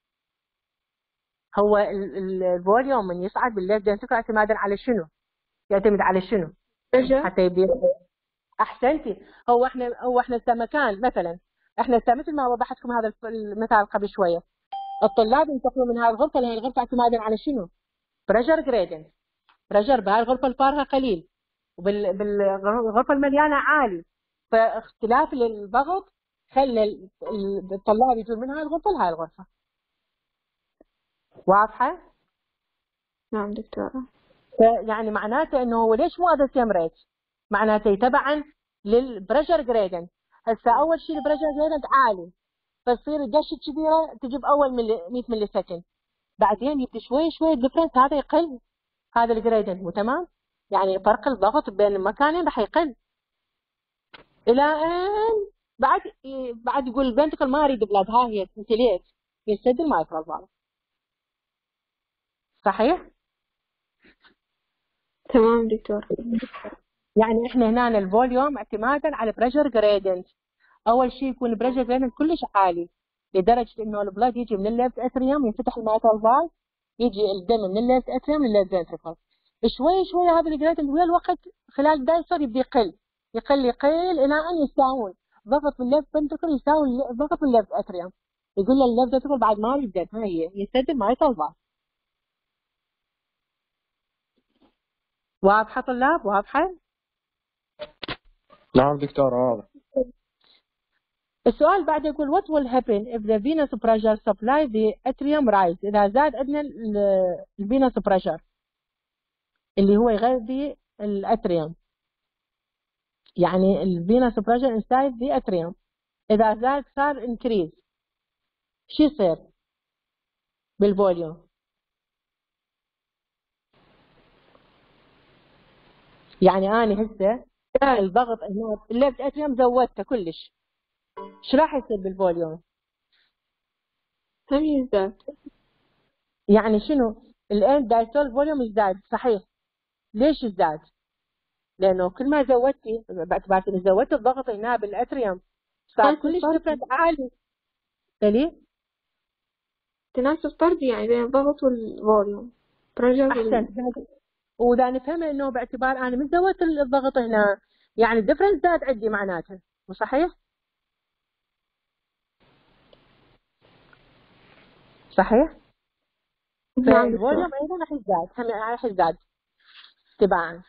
هو الفوليوم من يصعد بالليفت فنتركل اعتمادا على شنو؟ يعتمد على شنو؟ حتى يبدي. احسنتي. هو احنا مكان مثلا، احنا مثل ما وضحت لكم هذا المثال قبل شويه، الطلاب ينتقلوا من هذه الغرفه لهذه الغرفه اعتمادا على شنو؟ بريشر جريدنت. بريشر بهاي الغرفه الفارغه قليل وبالغرفه المليانه عالي، فاختلاف الضغط خلى الطلاب يجون من هاي الغرفه لهاي الغرفه. واضحه؟ نعم دكتورة. يعني معناته انه هو ليش مو هذا سيم ريت؟ معناته تبعا للبريشر جريدنت. هسه اول شيء البريشر جريدنت عالي، فتصير الدشه كبيره تجي باول 100 ملي سكند، بعدين يبدا شوي شوي الديفرنس هذا يقل، هذا الجريدنت مو تمام؟ يعني فرق الضغط بين المكانين راح يقل الى ان بعد يقول البنتكل ما اريد بلاد، ها هي انتليت يسد المايكرو فالف. صحيح؟ تمام دكتور. يعني احنا هنا الفوليوم اعتمادا على بريشر جريدنت. اول شيء يكون البريشر جريدنت كلش عالي لدرجه انه البلاد يجي من الليفت اتريوم، ينفتح المايكرو فالف، يجي الدم من الليفت اتريوم للليفت فنتركل. شوي شوي هذا الجريدنت ويا الوقت خلال الدايسور يبدا يقل يقل يقل الى ان يساوون ضغط الليفت فنتركل يساوي ضغط الليفت اتريوم. يقول له الليفت فنتركل بعد ما يبدا هي يسد المايكرو فالف. واضحه طلاب؟ واضحه؟ نعم دكتورة واضح. السؤال بعد يقول what will happen if the venous pressure supply the atrium rise؟ إذا زاد عندنا الفينوس pressure اللي هو يغذي الاتريوم، يعني الفينوس pressure inside the atrium إذا زاد صار increase، شو يصير بالفوليوم؟ يعني أنا هسه الضغط هنا الليفت اتريوم زودته كلش، شو راح يصير بالفوليوم؟ هم يزداد. يعني شنو؟ الآن دايستول فوليوم يزداد صحيح. ليش يزداد؟ لانه كل ما زودتي باعتبار اني زودت الضغط هنا بالاتريوم صار كلش ديفرنت عالي. ليه؟ تناسب طردي يعني بين الضغط والفوليوم. احسنت. ودا نفهم انه باعتبار انا من زودت الضغط هنا يعني الديفرنس زاد عندي معناته، مو صحيح؟ صحيح؟ فالفوليوم ايضا راح يزداد، هم راح يزداد تباعا.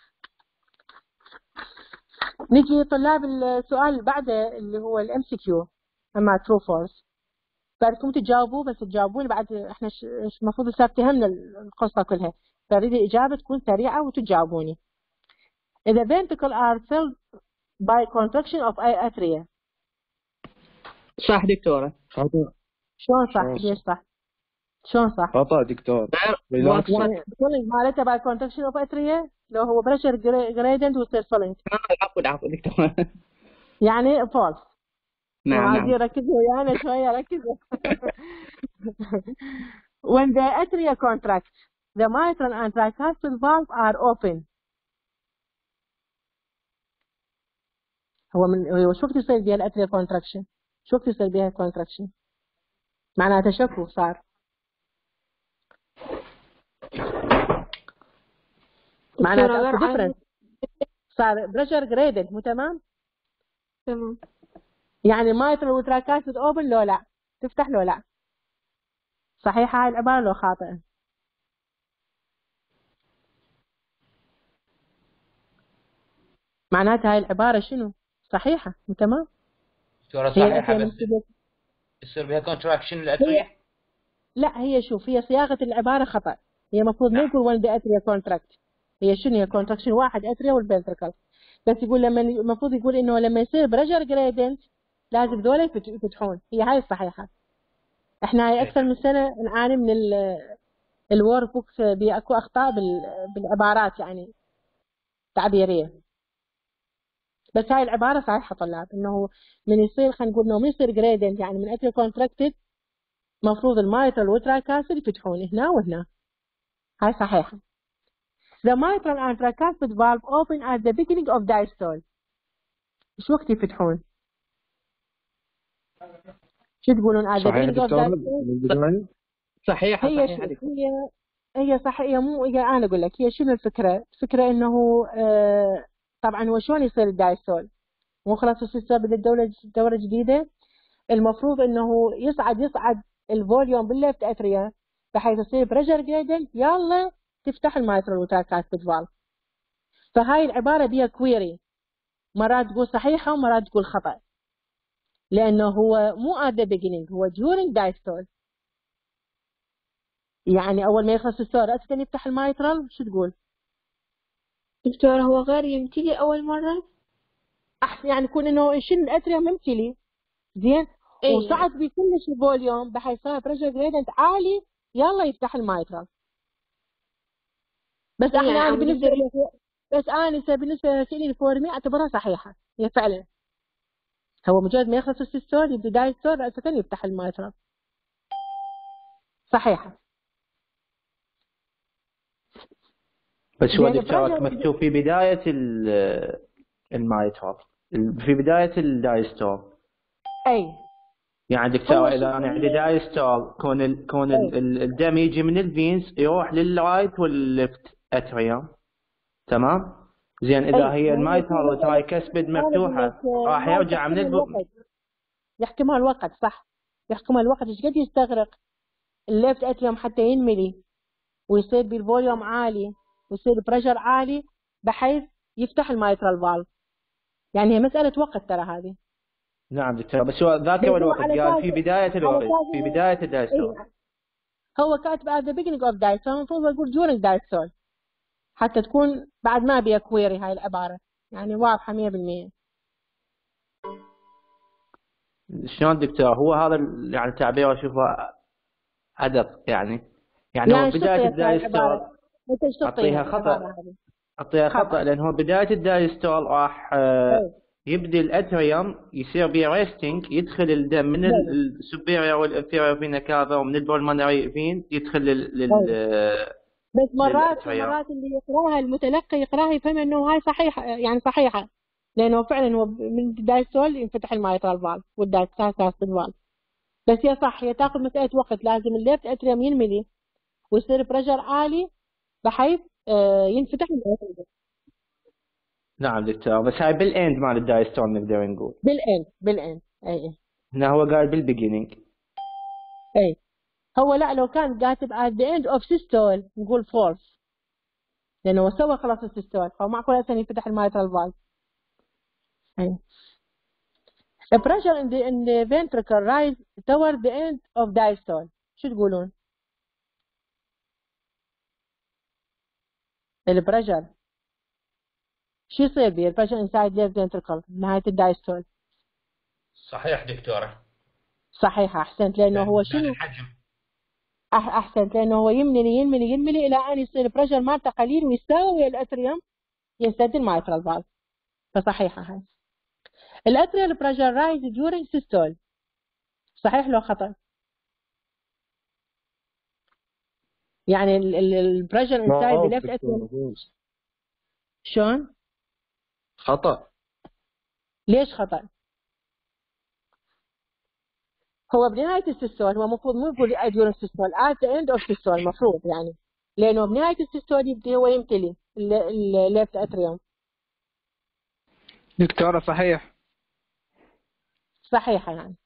نجي طلاب السؤال اللي بعده اللي هو الام سي كيو، اما ترو فولس. بدكم تجاوبوا بس تجاوبون بعد احنا المفروض صار فهمنا القصه كلها، فاريد الاجابه تكون سريعه وتجاوبوني. اذا ventricle are filled by contraction of atria. صح دكتورة. خطأ. شلون صح؟ ليش صح؟ شلون صح؟ خطأ دكتور. يعني filling مالته by contraction of atria لو هو pressure gradient ويصير filling. عفوا دكتورة. يعني false. نعم. عايزين ركزوا ويانا شويه ركزوا. When the atria contract, the mitral and tricuspid valve are open. هو شو وقت يصير بها الاتريا كونتراكشن؟ شو وقت يصير بها الكونتراكشن؟ معناته شكو صار. معناته اكو ديفرنس صار بريشر جريدد مو تمام؟ تمام. يعني مايترال وتراكاسيد اوبن لو لا؟ تفتح لو لا؟ صحيحه هاي العباره لو خاطئه؟ معناتها هاي العباره شنو؟ صحيحه مو تمام؟ دكتوره صحيحه بس يصير بها كونتراكشن الاتريا؟ لا هي شوف هي صياغه العباره خطا. هي المفروض ما يقول وين ذا اتريا كونتراكت. هي شنو هي كونتراكشن واحد اتريا والفنتركل. بس يقول لما المفروض يقول انه لما يصير بريشر جريدنت لازم ذولا يفتحون. هي هاي الصحيحه. احنا هاي اكثر من سنه نعاني من الورك بوكس باكو اخطاء بالعبارات يعني تعبيريه. بس هاي العباره صحيحه طلاب انه من يصير خلينا نقول انه من يصير جريدنت يعني من اتريا كونتراكتد مفروض المايترال والتراكاسيد يفتحون هنا وهنا. هاي صحيحه. The mitral and tricuspid valve open at the beginning of diastole. شو وقت يفتحون؟ شو تقولون؟ صحيح دكتورة بالبداية؟ صحيحة هي صحيحة دكتور. هي صح، هي مو هي، انا اقول لك هي شنو الفكره؟ الفكره انه طبعا هو شلون يصير الدايستول؟ مو خلاص السيستم بدأ دوره جديده، المفروض انه يصعد الفوليوم بالليفت اتريا بحيث يصير بريشر جريدنت، يلا تفتح المايترال وتراكاسبيد فالف. فهاي العباره بيها كويري، مرات تقول صحيحه ومرات تقول خطا، لانه هو مو at the beginning، هو during diastole. يعني اول ما يخلص السؤال رأسا يفتح المايترال. شو تقول؟ دكتورة هو غير يمتلي أول مرة؟ احسن يعني يكون انه شنو الاتريا ممتلي زين إيه وصعد بكلش الفوليوم بحيث صار بريشر جريدنت عالي، يلا يفتح المايترال. بس إيه احنا يعني انا عم بالنسبه نقدر. لي بس انا بالنسبه لي الفورمي اعتبرها صحيحه، هي فعلا هو مجرد ما يخلص السيستول يبدا دايستول رأسا يفتح المايترال، صحيحه. بس هو زين دكتور مكتوب في بداية المايترال، في بداية الدايستول. اي يعني دكتور إذا أنا عندي دايستول كون الدم يجي من الفينز يروح للرايت والليفت أتريوم، تمام؟ زين إذا هي المايترال والترايكاسبيد مفتوحة راح يرجع من يحكمها الوقت. صح، يحكمها الوقت. ايش قد يستغرق الليفت اتريوم حتى ينملي ويصير بالفوليوم عالي ويصير بريشر عالي بحيث يفتح المايترال فالف. يعني هي مسألة وقت ترى هذه. نعم دكتور، بس هو ذاك الوقت قال في بداية الوقت، في بداية الدايستول. هو كاتب at the beginning of diastole، المفروض اقول during diastole حتى تكون بعد ما بيها كويري هاي العبارة، يعني واضحة 100%. شلون دكتور؟ هو هذا يعني تعبير اشوفه ادق يعني هو بداية الدايستول اعطيها خطأ، اعطيها خطأ لان هو بداية الدايستول راح يبدي الاتريوم يصير بيه ريستنج، يدخل الدم من السوبيريور والانفيريور فينا كافا ومن البولمونري فين يدخل بس مرات اللي يقراها المتلقي يقراها يفهم انه هاي صحيحة، يعني صحيحة، لانه فعلا هو من الدايستول ينفتح المايترال فالف والدايستول فالف. بس هي صح، هي تاخذ مسألة وقت، لازم الليفت اتريوم ينملي ويصير بريشر عالي بحيث ينفتح المايترال فالف. نعم دكتور، بس هاي بالاند مال الدايستول نقدر نقول. بالاند اي. هنا هو قال بالبيجينينج. اي هو لا، لو كان كاتب at the end of systole نقول false، لانه هو سوى خلاص السيستول، فهو معقول اصلا يفتح المايترال فالف. اي the pressure in the ventricle rise toward the end of diastole. شو تقولون؟ البريشر شو يصير به؟ البريشر inside the ventricle نهاية الدايستول. صحيح دكتورة. صحيحة، أحسنت، لأنه هو شنو؟ الحجم. أحسنت، لأنه هو ينملي إلى أن يصير البريشر مالته قليل ويساوي الأتريوم ينسد المايترال فالف. فصحيحة هاي. الأتريال بريشر رايز during systole، صحيح لو خطأ؟ يعني البريشر انسايد الليفت اتريوم. شلون؟ خطأ. ليش خطأ؟ هو بنهاية السيستول هو المفروض مو يقول during systole at the end of systole المفروض، يعني لأنه بنهاية السيستول يبدأ هو يمتلي الليفت اتريوم. دكتورة صحيح. صحيحة يعني.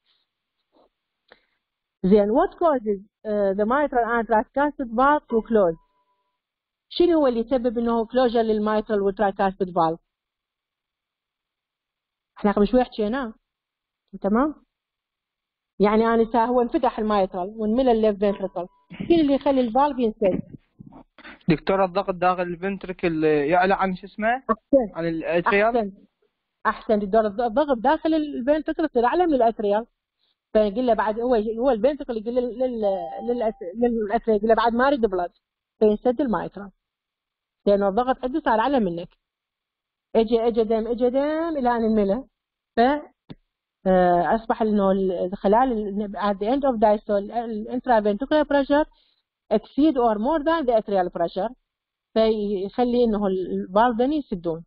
زين what causes the mitral and tricuspid valve to close؟ شنو هو اللي يسبب انه closure للميترال والترايكاسبيد فالف؟ احنا قبل شوي حكينا تمام؟ يعني انا هو انفتح الميترال وانملى الليفت فنتركل، شنو اللي يخلي الفالف ينسد؟ دكتورة الضغط داخل الفنتركل يعلى عن شو اسمه؟ أحسن. عن الاتريال. احسن الضغط داخل الفنتركل يصير اعلى من الاتريال، فيقول له بعد هو الفنتركل يقول للاتريال يقول له بعد ما اريد بلد، فينسد الميترال لانه الضغط عنده صار اعلى منك. اجى دم الى ان انملى، ف اصبح انه خلال at the end of diastole intraventricular pressure exceed or more than the atrial pressure، فيخلي انه الفالفين يسدون.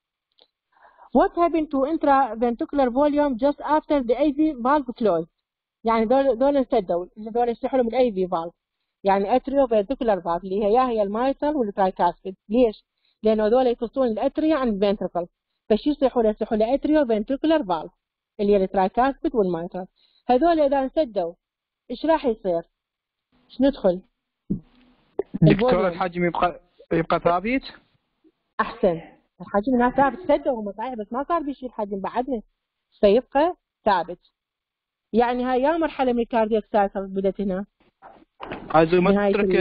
What happened to intraventricular volume just after the AV valve closed؟ يعني دول انسدوا، دول يصيحوا لهم الاي في فالف، يعني اتريو فينتريكولار فالف اللي هي المايترال والترايكاسبيد. ليش؟ لانه هذول يفصلون الاتريا عن الفنتركل، فشو يصيحوا له؟ يصيحوا له اتريو فنتريكولار فالف اللي هي الترايكاسبيد والمايترال. هذول اذا انسدوا ايش راح يصير؟ ايش ندخل؟ دكتور الحجم يبقى ثابت؟ احسن، الحجم هنا ثابت، سدوا هم صحيح بس ما صار بيشيل حجم بعدنا، فيبقى ثابت. يعني هاي يا مرحله من الكاردياك سايكل بدت هنا. ايزومتريك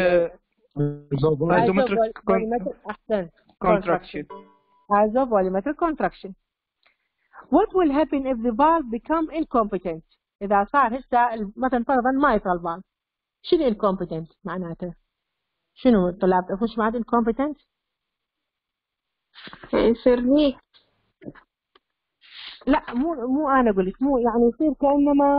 احسن contraction. Isovolumetric contraction. What will happen if the valve become incompetent؟ إذا صار هسه مثلا فرضا mitral valve، شنو incompetent معناته؟ شنو طلاب تعرفون شو معناته incompetent؟ يصير ليك. لا مو أنا أقول لك، مو يعني يصير كأنما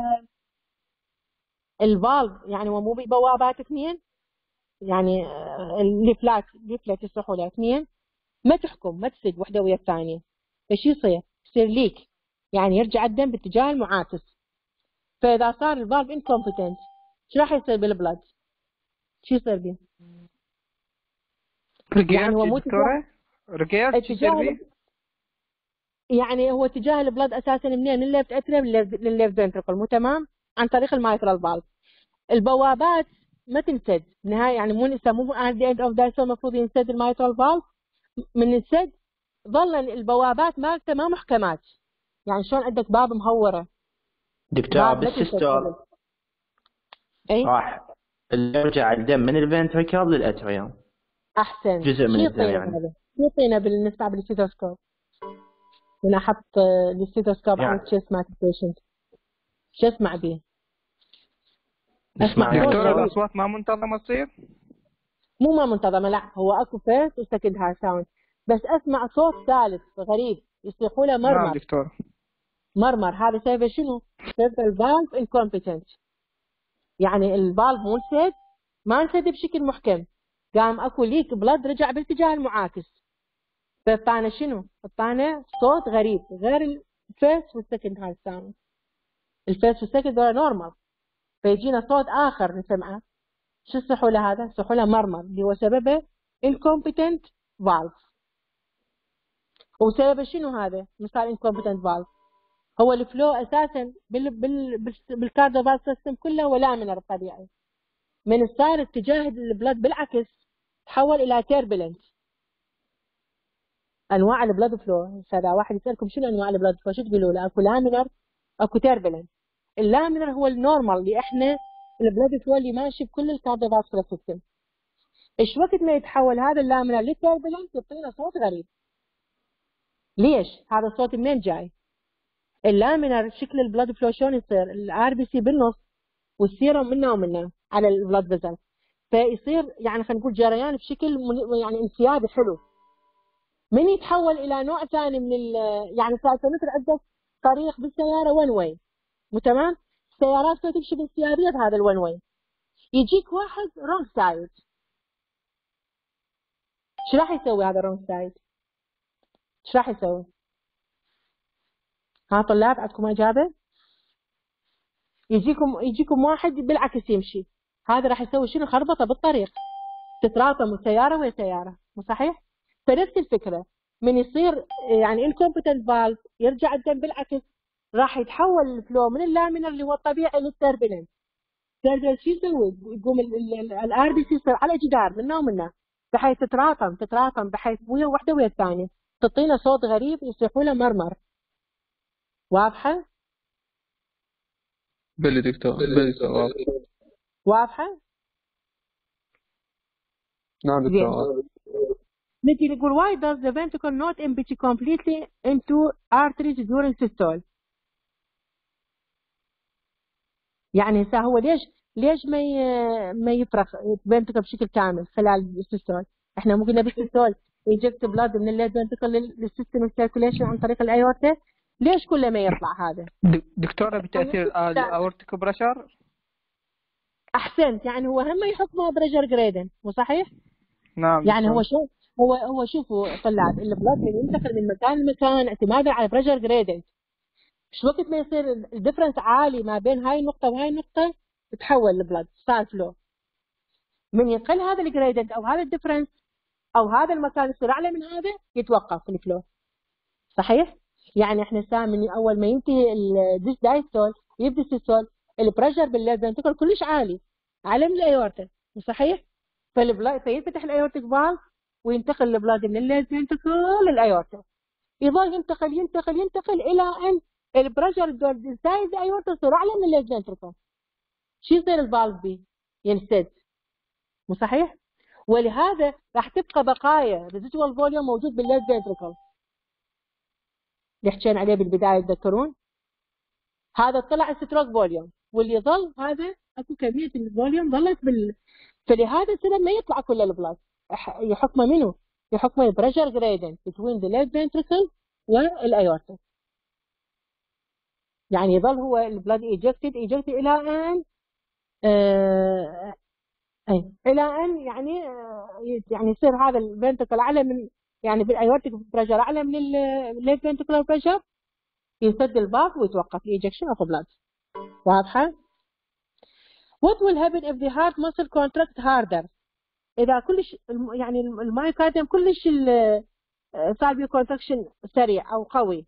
الفالف يعني هو مو ببوابات اثنين، يعني الليفلات يصحوا له اثنين، ما تحكم ما تسد وحده ويا الثانيه، ايش يصير؟ يصير ليك، يعني يرجع الدم باتجاه المعاكس. فاذا صار الفالف انكومبتنت ايش راح يصير بالبلد؟ شو يصير به؟ يعني هو مو اتجاه يعني هو اتجاه البلد اساسا منين؟ من الليفت اتريم للليفت فنتركل، مو تمام؟ عن طريق المايترال فالف. البوابات ما تنسد نهاية، يعني مو at the end of the المفروض ينسد المايترال فالف، من السد ظل البوابات مالته ما محكمات، يعني شلون عندك باب مهوره دكتور بالسيستول راح يرجع الدم من الفنتريكل للاتريوم. احسن، جزء من الدم يعني. هذا يعطينا بالنسبه بالستيثوسكوب، هنا احط الستيثوسكوب على الشيست مات البيشنت، شو اسمع به؟ اسمع دكتور الاصوات ما منتظمه تصير؟ مو ما منتظمه، لا هو اكو فيرست وسكند هاي ساوند، بس اسمع صوت ثالث غريب يصيحوا له مرمر. نعم دكتور. مرمر هذا سببه شنو؟ سبب الفالف انكومبتنت، يعني الفالف مو انسد، ما انسد بشكل محكم، قام اكو ليك بلد رجع باتجاه المعاكس، فطانا شنو؟ طانا صوت غريب غير الفيرست والسكند هاي ساوند. الفيرست والسكند هو نورمال، فيجينا صوت اخر نسمعه، شو يصحوا له هذا؟ يصحوا له مرمر اللي هو سببه incompetent valve. وسببه شنو هذا؟ مثال incompetent valve هو الفلو اساسا بالكارديو فالف سيستم كله هو لامينر طبيعي، من صار اتجاه البلد بالعكس تحول الى تيربلنت. انواع البلد فلو، اذا واحد يسالكم شنو انواع البلد فلو شو تقولوا له؟ اكو لامينر اكو تيربلنت. اللامينر هو النورمال اللي احنا البلد فلو اللي ماشي بكل الكارديو فالف سيستم. ايش وقت ما يتحول هذا اللامينر للتيربلنت يعطينا صوت غريب. ليش؟ هذا الصوت منين جاي؟ اللامينر شكل البلد فلو شلون يصير؟ الار بي سي بالنص والسيرم منا ومنا على البلد فيزل، فيصير يعني خلينا نقول جريان بشكل يعني انسيابي حلو. من يتحول الى نوع ثاني من يعني مثل عندك طريق بالسياره ون واي، مو تمام؟ السيارات تمشي بانسيابيه بهذا الون واي، يجيك واحد رونج سايد، ايش راح يسوي هذا الرونج سايد؟ ايش راح يسوي؟ ها طلاب عندكم اجابه؟ يجيكم واحد بالعكس يمشي، هذا راح يسوي شنو؟ خربطه بالطريق، تتراطم السياره وهي سياره، مو صحيح؟ فنفس الفكره، من يصير يعني incompetent valve يرجع الدم بالعكس، راح يتحول الفلو من اللامينر اللي هو الطبيعي للتربلنت. التربلنت شو يسوي؟ يقوم الار بي سي يصير على جدار منه ومنه، بحيث تتراطم بحيث ويا واحده ويا الثانيه تعطينا صوت غريب يصيحوا له مرمر. واضحه؟ بلي دكتور واضحه؟ نعم دكتور. نجي نقول why does the ventricle not empty completely into arteries during systole؟ يعني هسه هو ليش ما يفرغ الفنتركل بشكل كامل خلال السيستول؟ احنا ممكن بالسيستول يجكت بلاد من الليد فنتركل للسيستم السيركوليشن عن طريق الايورتا، ليش كله ما يطلع هذا؟ دكتوره بتاثير الاورتيك بريشر. احسنت، يعني هو هم يحكمه بريشر جريدن، مو صحيح؟ نعم يعني هو هو شوفوا طلاب، البلاد ينتقل من مكان لمكان اعتمادا على بريشر جريدنت. مش وقت ما يصير الديفرنس عالي ما بين هاي النقطة وهاي النقطة تحول البلد صار فلو. من يقل هذا الجريدنت او هذا الديفرنس او هذا المكان يصير اعلى من هذا يتوقف الفلو. صحيح؟ يعني احنا من اول ما ينتهي الدايستول يبدا السيستول البريشر بالليفت فنتركل كلش عالي اعلى من الايورتا. صحيح؟ فينفتح الايورتيك فالف وينتقل البلاد من الليفت فنتركل للايورتا، يظل ينتقل الى ان البريشر زايد الايورتا يصير اعلى من الليفت فنتركل. شو يصير الفالف بي؟ ينسد. مو صحيح؟ ولهذا راح تبقى بقايا ريزيدوال فوليوم موجود بالليفت فنتركل اللي حكينا عليه بالبدايه تذكرون. هذا طلع الستروك فوليوم واللي ظل هذا اكو كميه الفوليوم ظلت فلهذا السبب ما يطلع كل البلاد. يحكمه منه؟ يحكمه البريشر جريدنت بين ذا ليفت فنتركل والايورتا. يعني يظل هو البلاد ايجكتد الى ان الى ان يعني يصير هذا الفنتركل اعلى من يعني بالايورتيك بريشر اعلى من الليفت فنتركل بريشر يسد الباب ويتوقف الايجكشن اوف بلاد. واضحه؟ What will happen if the heart muscle contract harder؟ اذا كلش يعني المايوكارديوم كلش صار بيه كونتراكشن سريع او قوي،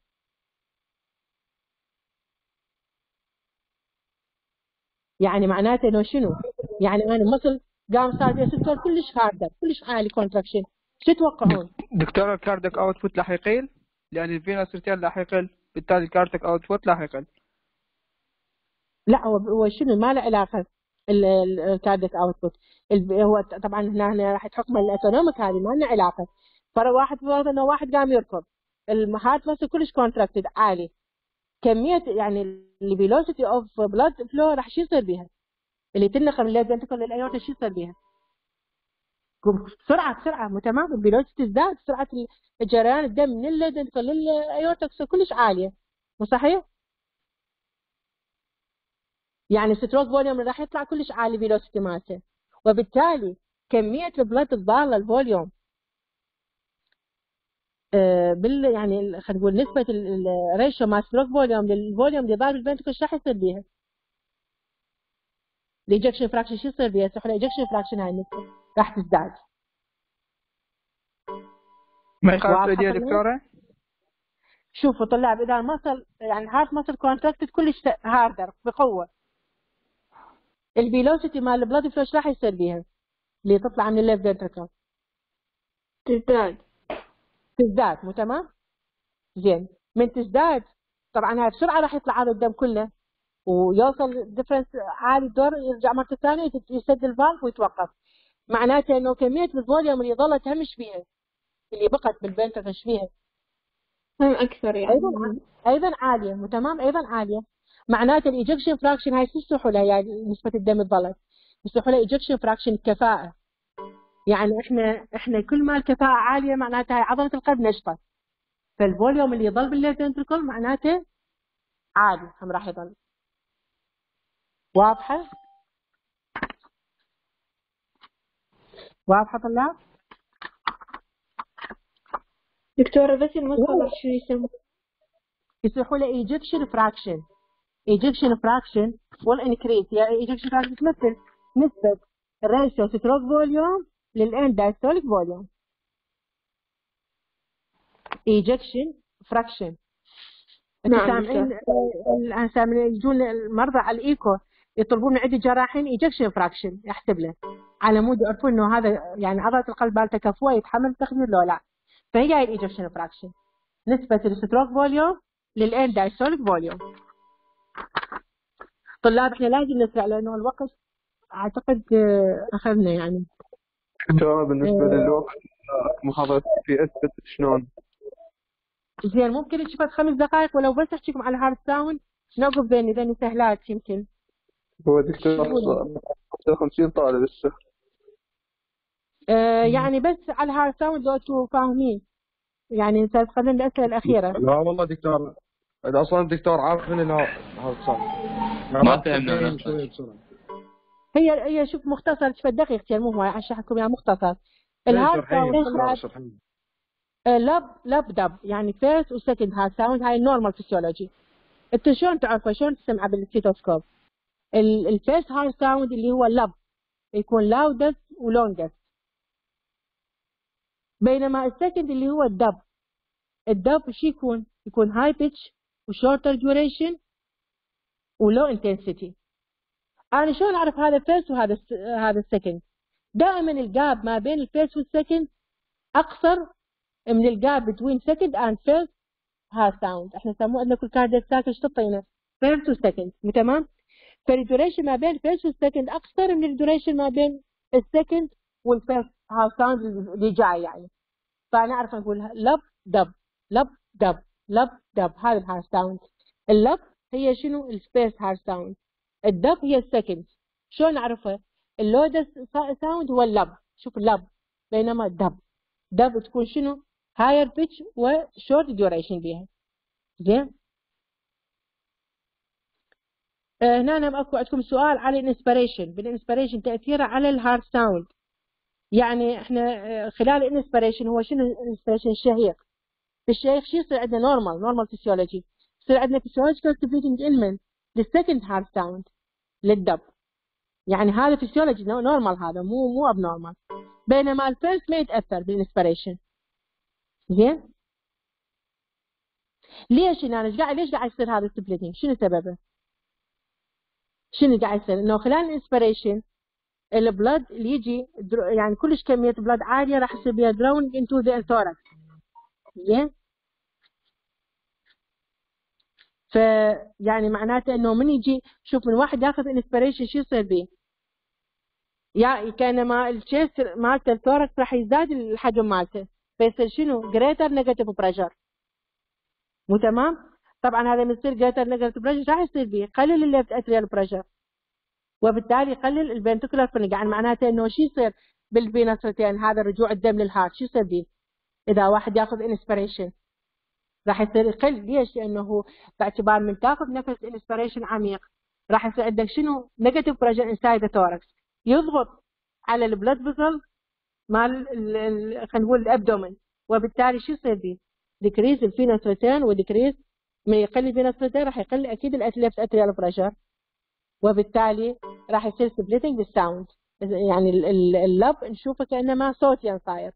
يعني معناته انه شنو؟ يعني انا المصل قام صار بيه سكر كلش هاردر كلش عالي كونتراكشن، شو تتوقعون؟ دكتور الكارديك اوتبوت راح يقل لان الفينوس ريتيرن راح يقل، بالتالي الكارديك اوتبوت راح يقل. لا هو شنو ما له علاقه الكارديك اوتبوت. هو طبعا هنا راح تحكم الاوتونوميك، هذه ما لنا علاقه. واحد فرض انه واحد قام يركض الهارت ماسل كلش كونتراكتد عالي، كميه يعني الفيلوسيتي اوف بلاد فلو راح شو يصير بيها؟ اللي تنقل من الليفت فنتركل للايورتا شو يصير بيها؟ بسرعه مو تمام؟ الفيلوسيتي تزداد، سرعه جريان الدم من الليفت فنتركل للايورتا تصير كلش عاليه. مو صحيح؟ يعني الستروك فوليوم راح يطلع كلش عالي فيلوسيتي مالته، وبالتالي كميه البلد الضاله الفوليوم يعني خلينا نقول نسبه الريشيو مال ستروك فوليوم للفوليوم اللي ضارب الفنتركل ايش راح يصير بيها؟ الايجكشن فراكشن شو يصير بيها؟ صح الايجكشن فراكشن هاي النسبه راح تزداد. ما يخالف الاديه دكتوره؟ شوفوا طلاب اذا المصل يعني هارت مصل كونتراكتد كلش هاردر بقوه، الفيلوسيتي مال البلاد فلو ايش راح يصير بيها؟ اللي تطلع من الليفت فنتركل تزداد. مو تمام؟ زين من تزداد طبعا هاي بسرعه راح يطلع هذا الدم كله ويوصل ديفرنس عالي الدور، يرجع مره ثانيه يسد الفالف ويتوقف. معناته انه كميه الفوليوم اللي ظلت همش فيها اللي بقت بالفنتركل ايش فيها؟ هم اكثر يعني ايضا عاليه. مو تمام؟ ايضا عاليه. معناته الايجكشن فراكشن هاي شو يصلحوا لها؟ يعني نسبه الدم ظلت يصلحوا لها ايجكشن فراكشن الكفاءه. يعني احنا كل ما الكفاءه عاليه معناتها هاي عضله القلب نشطه، فالفوليوم اللي يضل بالليفت فنتركل معناته عالي هم راح يضل. واضحه طلاب؟ دكتورة بس المصطلح شو يسمى؟ يصلحوا له ايجكشن فراكشن. ايجكشن فراكشن والانكريس يعني ايجكشن فراكشن تمثل نسبه الريشيو ستروك فوليوم للاند دايستوليك فوليوم. ايجكشن فراكشن. الان سامعين يجون المرضى على الايكو يطلبون من عده جراحين ايجكشن فراكشن يحسب له على مود يعرفون انه هذا يعني عضله القلب مالته كفوه يتحمل التخدير لو لا. فهي هاي الايجكشن فراكشن نسبه الستروك فوليوم للاند دايستوليك فوليوم. طلاب احنا لازم نسرع لانه الوقت اعتقد اخذنا يعني. دكتورة بالنسبه للوقت محاضره في اثبت شلون؟ زين ممكن تشوفت 5 دقائق ولو بس احكيكم على هارد ساوند نوقف ذني سهلات يمكن. هو دكتور 50 طالب لسه. يعني بس على هارد ساوند لو انتم فاهمين يعني خلينا الاسئله الاخيره. لا والله دكتور اذا اصلا الدكتور عارف من هارد ساوند ما فهمنا شويه بسرعه. هي شوف مختصر شوف دقيقتين مو هو اشرح لكم اياه مختصر. الهارد ساوند لاب دب يعني فيرست وسكند هارد ساوند هاي النورمال فيسيولوجي. انت شلون تعرفه؟ شلون تسمعه بالستيثوسكوب؟ الفيرست هارت ساوند اللي هو اللب يكون لاودست ولونجست، بينما السكند اللي هو الدب شو يكون هاي بيتش وشورتر ديوريشن ولو انتنسيتي. انا شلون اعرف هذا فيرست هذا السكند؟ دائما الجاب ما بين الفيرست والسكند اقصر من الجاب بين سكند اند فيرست هارت ساوند. احنا نسموه عندنا كل كاردياك سايكل شو تعطينا؟ فيرست وسكند، مو تمام؟ فالديوريشن ما بين الفيرست والسكند اقصر من الديوريشن ما بين السكند والفيرست هارت ساوند اللي جاي يعني. فانا اعرف اقول لب دب لب دب لب دب، هذا الهارت ساوند. اللب هي شنو؟ الفيرست هارت ساوند. الدب هي السكند. شلون نعرفها؟ اللودس ساوند هو اللب، شوف اللب، بينما دب تكون شنو؟ هاير بيتش وشورت ديوريشن بيها. زين. هنا اكو عندكم سؤال على الانسبريشن، بالانسبريشن تاثيره على الهارت ساوند. يعني احنا خلال الانسبريشن هو شنو الانسبريشن؟ الشهيق. في الشهيق شو يصير عندنا؟ نورمال فيسيولوجي، يصير عندنا فيسيولوجيكال سبليتنج المنت للسكند هارت ساوند للدب. يعني هذا فيسيولوجي نورمال، هذا مو اب نورمال. بينما الفيرست ما يتاثر بالانسبريشن. زين. ليش ليش قاعد يصير هذا السبليتنج؟ شنو سببه؟ شنو قاعد يصير؟ انه خلال الانسبريشن البلد اللي يجي يعني كلش كميه بلد عاليه راح يصير بها دراونج انتو ذا ثوركس. زين. فيعني معناته انه من يجي شوف من واحد ياخذ انسبريشن شو يصير به؟ يا كانما الشيست مالته الثوركس راح يزداد الحجم مالته، فيصير شنو؟ جريتر نيجاتيف بريشر. مو تمام؟ طبعا هذا من يصير جريتر نيجاتيف بريشر راح يصير به يقلل الليفت اتريال بريشر، وبالتالي يقلل الفنتركولار فينج. يعني معناته انه شو يصير بالفينس ريتيرن؟ هذا رجوع الدم للهارت شو يصير به؟ اذا واحد ياخذ انسبريشن راح يصير يقل. ليش؟ لانه باعتبار من تاخذ نفس انسبريشن عميق راح يصير عندك شنو؟ نيجاتيف بريشر انسايد ذا ثوركس، يضغط على البلد فيسل مال خلينا نقول الابدومن، وبالتالي شو يصير به؟ ديكريز الفينس ريتيرن، وديكريز من يقل الفينس ريتيرن راح يقل اكيد الليفت اتريال بريشر، وبالتالي راح يصير سبليتنج بالساوند. يعني اللب نشوفه كانما صوتيا صاير.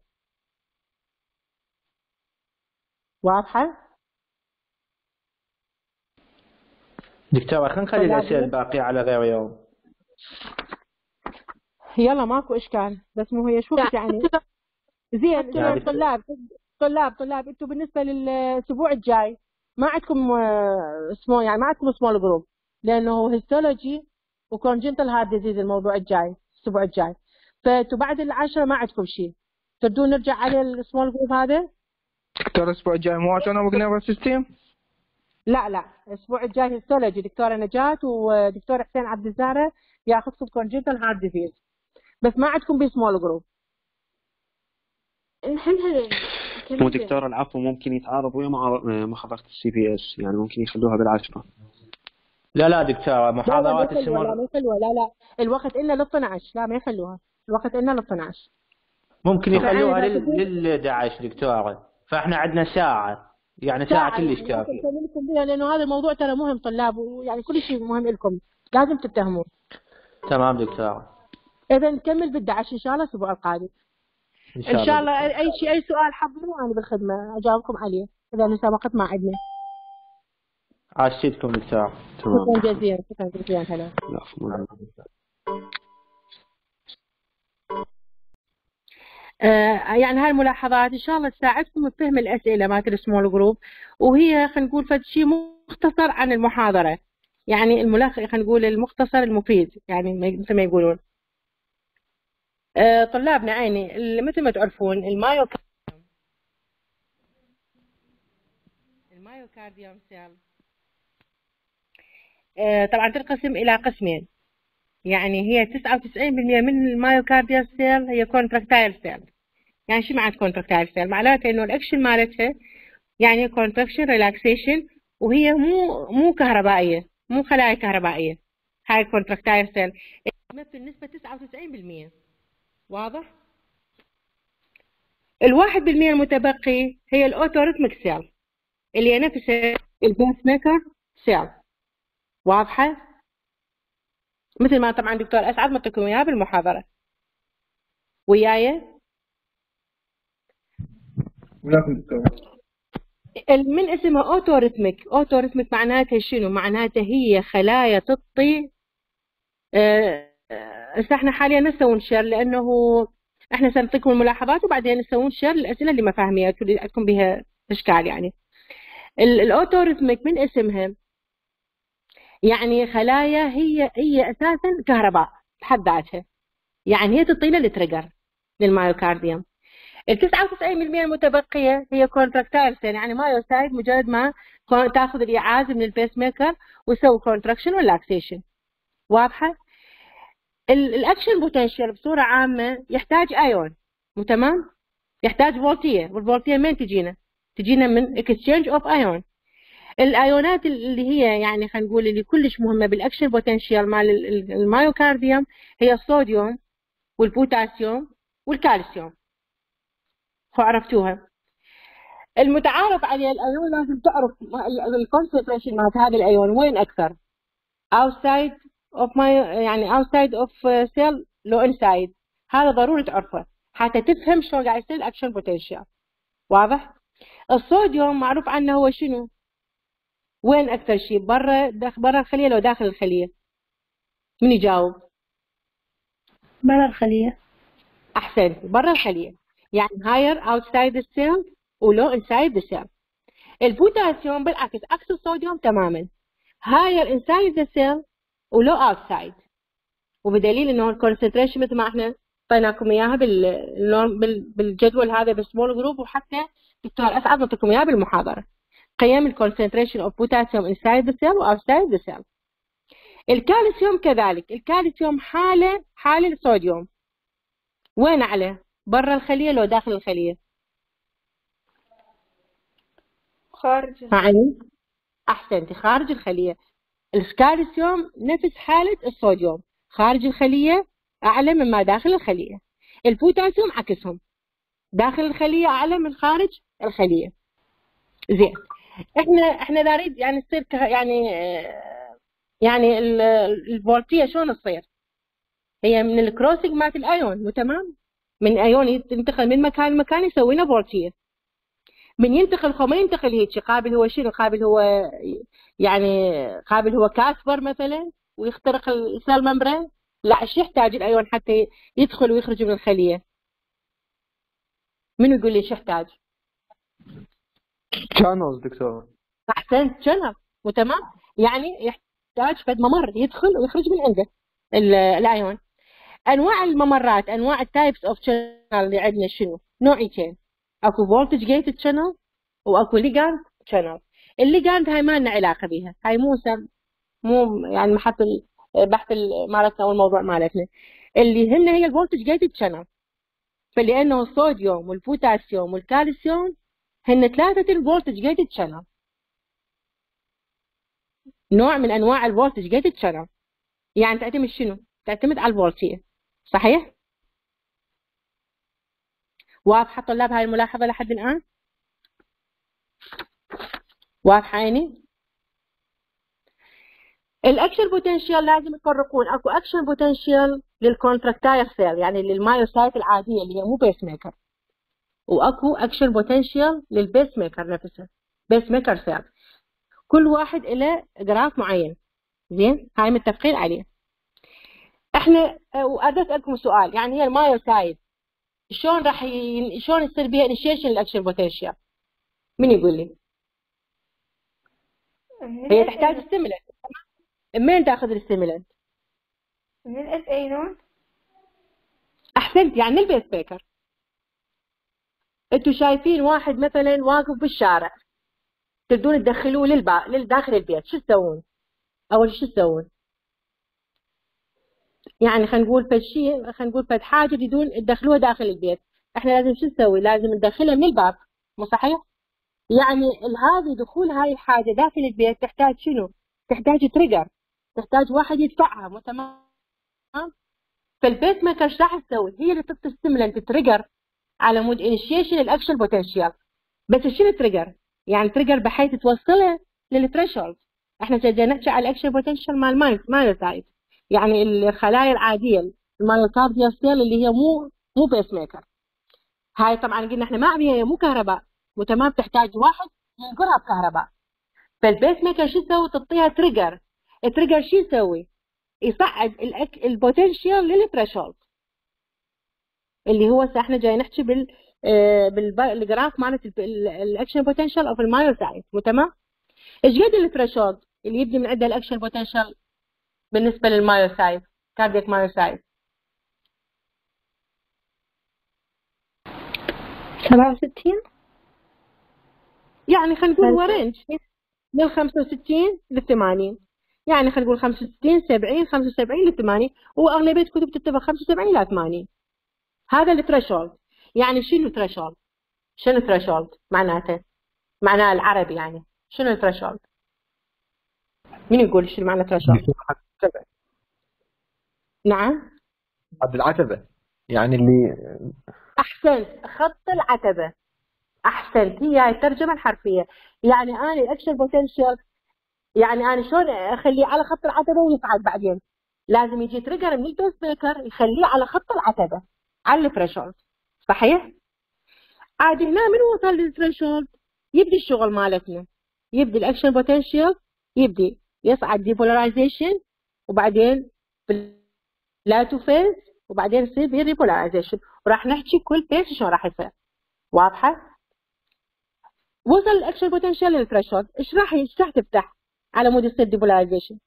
واضحه؟ دكتور خلينا نخلي الاسئله الباقيه على غير يوم. يلا ماكو اشكال، بس مو هي شوفت يعني. زين. طلاب انتم بالنسبه للاسبوع الجاي ما عندكم يعني ما عندكم سمول جروب، لانه هيستولوجي وكونجنتال هارت ديزيز الموضوع الجاي الاسبوع الجاي، فانتم بعد العشرة ما عندكم شيء. تردون نرجع على السمول جروب هذا؟ دكتور الاسبوع الجاي مو اوتونوميك نيرفس سيستم؟ لا الاسبوع الجاي هيستولوجي، دكتوره نجاة ودكتور حسين عبد الزهره ياخذكم كونجنتال هارت ديزيز، بس ما عندكم بسمول جروب. نحلها مو دكتور العفو ممكن يتعارض ويا محاضرة CVS، يعني ممكن يخلوها بالعشرة. لا دكتور محاضرات السمول لا ما يخلوها، لا الوقت إلا 12. لا ما يخلوها الوقت إلا 12. ممكن يخلوها لل 11 دكتورة، فاحنا عندنا ساعة، يعني ساعة كلش كافية. لأنه هذا الموضوع ترى مهم طلاب، ويعني كل شيء مهم لكم لازم تتهمون. تمام دكتورة. إذا نكمل بال 11 إن شاء الله الأسبوع القادم. إن شاء الله أي شيء أي سؤال حضروا أنا بالخدمة أجاوبكم عليه إذا لسه وقت ما عندنا. عاشتكم دكتور. شكرا جزيلا. هلا. يعني هاي الملاحظات ان شاء الله تساعدكم بفهم الاسئله مالت السمول جروب، وهي خلينا نقول فد شيء مختصر عن المحاضره، يعني الملخص خلينا نقول المختصر المفيد، يعني مثل ما يقولون. طلابنا عيني مثل ما تعرفون المايوكارديوم سيل طبعا تنقسم الى قسمين. يعني هي 99% من المايوكارديال سيل هي كونتراكتايل سيل. يعني شو معنى كونتراكتايل سيل؟ معناته انه الاكشن مالتها يعني كونتراكشن ريلاكسيشن، وهي مو كهربائيه، مو خلايا كهربائيه. هاي كونتراكتايل سيل تمثل نسبه 99%. واضح؟ 1% المتبقي هي الاوتوريتميك سيل اللي هي نفسها البيس ميكر سيل. واضحة؟ مثل ما طبعا دكتور أسعد متكم إياها بالمحاضرة. وياي؟ وياكم دكتور. من اسمها اوتوريثميك. اوتوريثميك معناتها شنو؟ معناتها هي خلايا تعطي هسه احنا حاليا نسوي شير لانه احنا سنعطيكم الملاحظات وبعدين نسوي شير للاسئله اللي ما فاهميها تكون بها اشكال. يعني الاوتوريثميك من اسمها يعني خلايا هي اساسا كهرباء بحد ذاتها، يعني هي تعطي لنا التريجر للمايوكارديوم. ال 99% المتبقيه هي كونتراكتايل سيل، يعني مايوسايت مجرد ما تاخذ الايعاز من البيس ميكر ويسوي كونتراكشن ولاكسيشن. واضحه؟ الاكشن بوتنشال بصوره عامه يحتاج ايون، مو تمام؟ يحتاج فولتيه، والفولتيه من تجينا من اكسشينج اوف ايون. الايونات اللي هي يعني خلينا نقول اللي كلش مهمه بالاكشن بوتنشال مال المايوكارديوم هي الصوديوم والبوتاسيوم والكالسيوم. عرفتوها؟ المتعارف عليه الايون لازم تعرف الكونسنتريشن مالت هذا الايون وين اكثر، outside of my يعني outside of cell لو inside. هذا ضروري تعرفه حتى تفهم شلون قاعد يصير الاكشن بوتنشال. واضح؟ الصوديوم معروف عنه هو شنو؟ وين اكثر شيء؟ برا الخليه لو داخل الخليه؟ من يجاوب؟ برا الخلية. احسنت، برا الخليه، يعني higher outside the cell ولو inside the cell. البوتاسيوم بالعكس عكس الصوديوم تماما، higher inside the cell ولو outside. وبدليل انه الكونسنتريشن مثل ما احنا اعطيناكم اياها بالجدول هذا بالسمول جروب، وحتى دكتور اسعد نعطيكم اياها بالمحاضره. قيم الكونسنتريشن اوف بوتاسيوم inside the cell و outside the cell. الكالسيوم كذلك، الكالسيوم حاله الصوديوم. وين اعلى؟ برا الخليه لو داخل الخليه؟ خارج. يعني احسنتي، خارج الخليه. الكالسيوم نفس حاله الصوديوم، خارج الخليه اعلى مما داخل الخليه. البوتاسيوم عكسهم، داخل الخليه اعلى من خارج الخليه. زين، احنا نريد يعني تصير يعني الفولتيه شلون تصير؟ هي من الكروسنج مالت الايون، مو تمام؟ من ايون ينتقل من مكان لمكان يسوي لنا فولتيه. من ينتقل ما ينتقل هيك قابل هو شنو؟ قابل هو يعني قابل هو كاسبر مثلا ويخترق السيل ممبرين؟ لا، ايش يحتاج الايون حتى يدخل ويخرج من الخليه؟ من يقول لي ايش يحتاج؟ شانلز دكتور. احسنت، شانل، مو تمام؟ يعني يحتاج فد ممر يدخل ويخرج من عنده الايون. انواع الممرات، انواع التايبس اوف شانل اللي عندنا شنو؟ نوعين، اكو فولتج جيتد شانل واكو ليجاند شانل. الليجاند هاي ما لنا علاقه بها، هاي مو يعني محط البحث مالتنا والموضوع مالتنا. اللي هن هي الفولتج جيتد شانل، فلانه الصوديوم والبوتاسيوم والكالسيوم هن ثلاثه الفولتج جيتد شانل، نوع من انواع الفولتج جيتد شانل. يعني تعتمد شنو؟ تعتمد على الفولتيه. صحيح؟ واضحه طلاب هاي الملاحظه لحد الان؟ واضحه عيني؟ الاكشن بوتنشال لازم تفرقون، اكو اكشن بوتنشال للكونتراكتايل سيل يعني للمايوسايت العاديه اللي هي مو بيس ميكر، واكو اكشن بوتنشال للبيس ميكر نفسه، بيس ميكر سيل. كل واحد له جراف معين. زين، هاي متفقين عليه. احنا واريد اسالكم سؤال، يعني هي المايوسايت شلون شلون يصير بها انيشيشن الاكشن بوتنشال؟ من يقول لي؟ هي تحتاج ستيمولنت. منين تاخذ الستيمولنت؟ من الاس اي نوت. احسنت، يعني البيس ميكر. انتوا شايفين واحد مثلا واقف بالشارع، تبدون تدخلوه لداخل البيت، شو تسوون؟ اول شو تسوون؟ يعني خلينا نقول فد شيء، خلينا نقول فد حاجه تريدون تدخلوها داخل البيت، احنا لازم شو نسوي؟ لازم ندخلها من الباب، مو صحيح؟ يعني هذه دخول هاي الحاجه داخل البيت تحتاج شنو؟ تحتاج تريجر، تحتاج واحد يدفعها، مو تمام؟ فالبيس ميكر ايش راح تسوي؟ هي اللي تعطي ستيمولنت تريجر على مود انيشيشن الاكشن بوتنشال. بس شنو تريجر؟ يعني تريجر بحيث توصلها للثريشولد. احنا جاي نحكي على الاكشن بوتنشال مال مايوسايت، يعني الخلايا العاديه المايوكارديال سيل اللي هي مو بيس ميكر. هاي طبعا قلنا احنا ما بيها مو كهرباء وتمام، تحتاج واحد ينقلها بكهرباء. فالبيس ميكر شو يسوي؟ تعطيها تريجر. التريجر شو يسوي؟ يصعد البوتنشال للثريشولد اللي هو احنا جاي نحكي بالجراف مالت الاكشن بوتنشال اوف المايوسايت. تمام؟ ايش قد الثريشولد اللي يبدي من عندها الاكشن بوتنشال بالنسبه للمايوسايت كاردياك مايوسايت؟ 67. يعني خلينا نقول هو رينج من 65 ل 80، يعني خلينا نقول 65 70 75 ل 80، واغلبيه الكتب تتفق 75 ل 80. هذا الثريشولد. يعني شنو الثريشولد؟ شنو الثريشولد معناته؟ معناه العربي يعني شنو الثريشولد؟ مين يقول شنو معنى ثريشولد؟ نعم؟ حد العتبة يعني اللي. احسنت، خط العتبه. احسنت، هي الترجمه الحرفيه. يعني انا الاكشن بوتنشال، يعني انا شلون اخليه على خط العتبه ويصعد بعدين؟ لازم يجي تريجر من البيس ميكر يخليه على خط العتبه على الثريشولد. صحيح؟ عاد هنا من وصل للثريشولد يبدي الشغل مالتنا، يبدي الاكشن بوتنشال يبدي يصعد ديبولاريزيشن، وبعدين بلاتو فيز، وبعدين يصير في ريبولاريزيشن، وراح نحكي كل فيز شلون راح يصير. واضحه؟ وصل الاكشن بوتنشال للثريشولد، ايش راح تفتح على مود يصير ديبولاريزيشن؟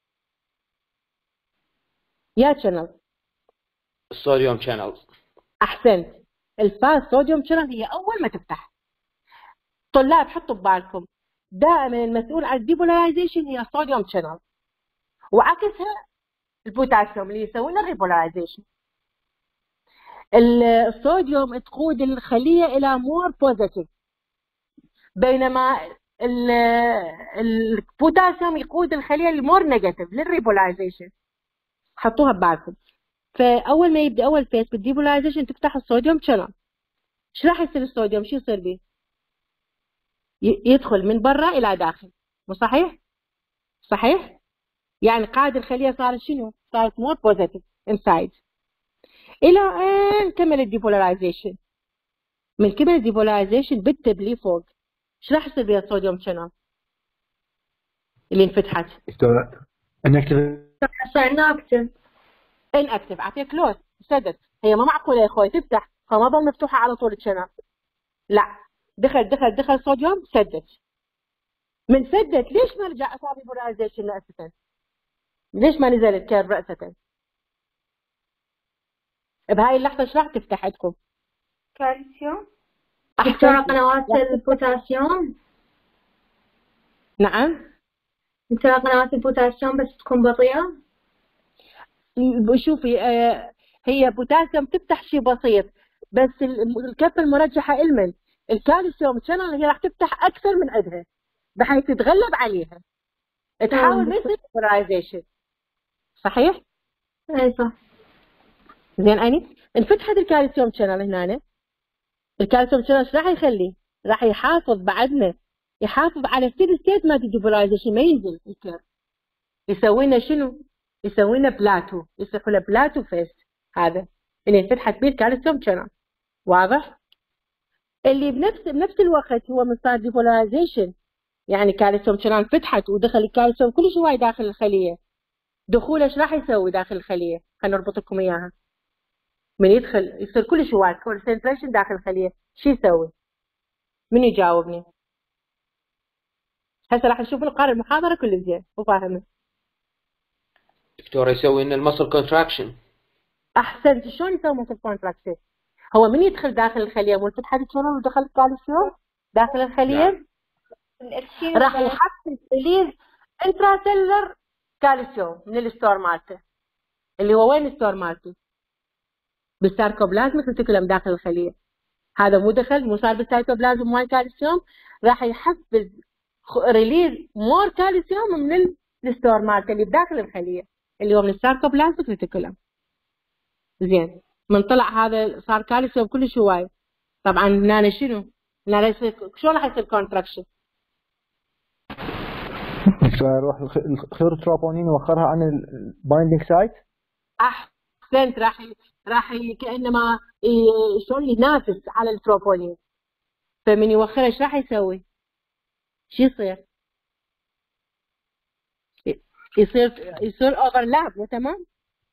يا شانل الصوديوم شانل. احسنت، الفاز صوديوم شانل هي اول ما تفتح. طلاب حطوا ببالكم دائما المسؤول عن الديبولاريزيشن هي الصوديوم شانل، وعكسها البوتاسيوم اللي يسوي لنا الريبولاريزيشن. الصوديوم تقود الخليه الى مور بوزيتيف، بينما البوتاسيوم يقود الخليه لمور نيجاتيف للريبولاريزيشن. حطوها ببالكم. فاول ما يبدا اول فيس بالديبولاريزيشن تفتح الصوديوم شانل. ايش راح يصير الصوديوم؟ شو يصير به؟ يدخل من برا الى داخل، مو صحيح؟ صحيح؟ يعني قاعده الخليه صارت شنو؟ صارت مور بوزيتيف انسايد الى ان كمل الديبولاريزيشن. من كمل الديبولاريزيشن بالتبلي فوق، ايش راح يصير بها الصوديوم شانل اللي انفتحت؟ انكتف. اعطيك كلوز سدت. هي ما معقوله يا اخوي تفتح فما ظل مفتوحه على طول الشانل. لا، دخل صوديوم سدت. من سدت ليش ما رجع صار ديبولاريزيشن رأسا؟ ليش ما نزلت كيرف رأسا؟ بهاي اللحظه ايش راح تفتح عندكم؟ كالسيوم. دكتورة قنوات البوتاسيوم. نعم. دكتورة قنوات البوتاسيوم بس تكون بطيئة. شوفي هي بوتاسيوم تفتح شيء بسيط، بس الكفه المرجحه علما الكالسيوم شانل هي راح تفتح اكثر من عندها بحيث تتغلب عليها، تحاول ما يصير ديبولاريزيشن. صحيح؟ اي صح. زين اني انفتحت الكالسيوم شانل هنا. الكالسيوم شانل ايش راح يخلي؟ راح يحافظ بعدنا، يحافظ على ستيدي ستيت مال الديبولاريزيشن، ما ينزل الكيرف. يسوي لنا شنو؟ يسوي لنا بلاتو، يصيح له بلاتو فيس. هذا اللي انفتحت به الكالسيوم شانل. واضح؟ اللي بنفس الوقت هو من صار ديبولاريزيشن، يعني كالسيوم شانل فتحت ودخل الكالسيوم كل شوي داخل الخليه. دخوله ايش راح يسوي داخل الخليه؟ خلينا نربط لكم اياها. من يدخل يصير كل شوي كونسنتريشن داخل الخليه، شو يسوي؟ من يجاوبني؟ هسه راح نشوف القارئ المحاضره كل زين وفاهمه. دكتور يسوي لنا المسل كونتراكشن. احسنت. شلون يسوي مسل كونتراكشن؟ هو من يدخل داخل الخليه مو فتحت الشانل ودخل الكالسيوم داخل الخليه راح يحفز ريليز انتراسيلر كالسيوم من الستور مالته، اللي هو وين الستور مالته؟ بالساركوبلازميك ريتيكولم داخل الخليه. هذا مو دخل مو صار بالساركوبلازم مال كالسيوم، راح يحفز ريليز مور كالسيوم من الستور مالته اللي بداخل الخليه اللي هو من الساركوبلازميك ريتيكولم. زين، من طلع هذا صار كالسيوم كل شوي. طبعا هنا شنو؟ هنا شلون راح يصير كونتراكشن؟ فيروح خيار التروبونين يوخرها عن البايندينج سايت. احسنت. راح كانما شلون ينافس على التروبونين، فمن يوخرها ايش راح يسوي؟ شو يصير؟ يصير اوفرلاب. مو تمام؟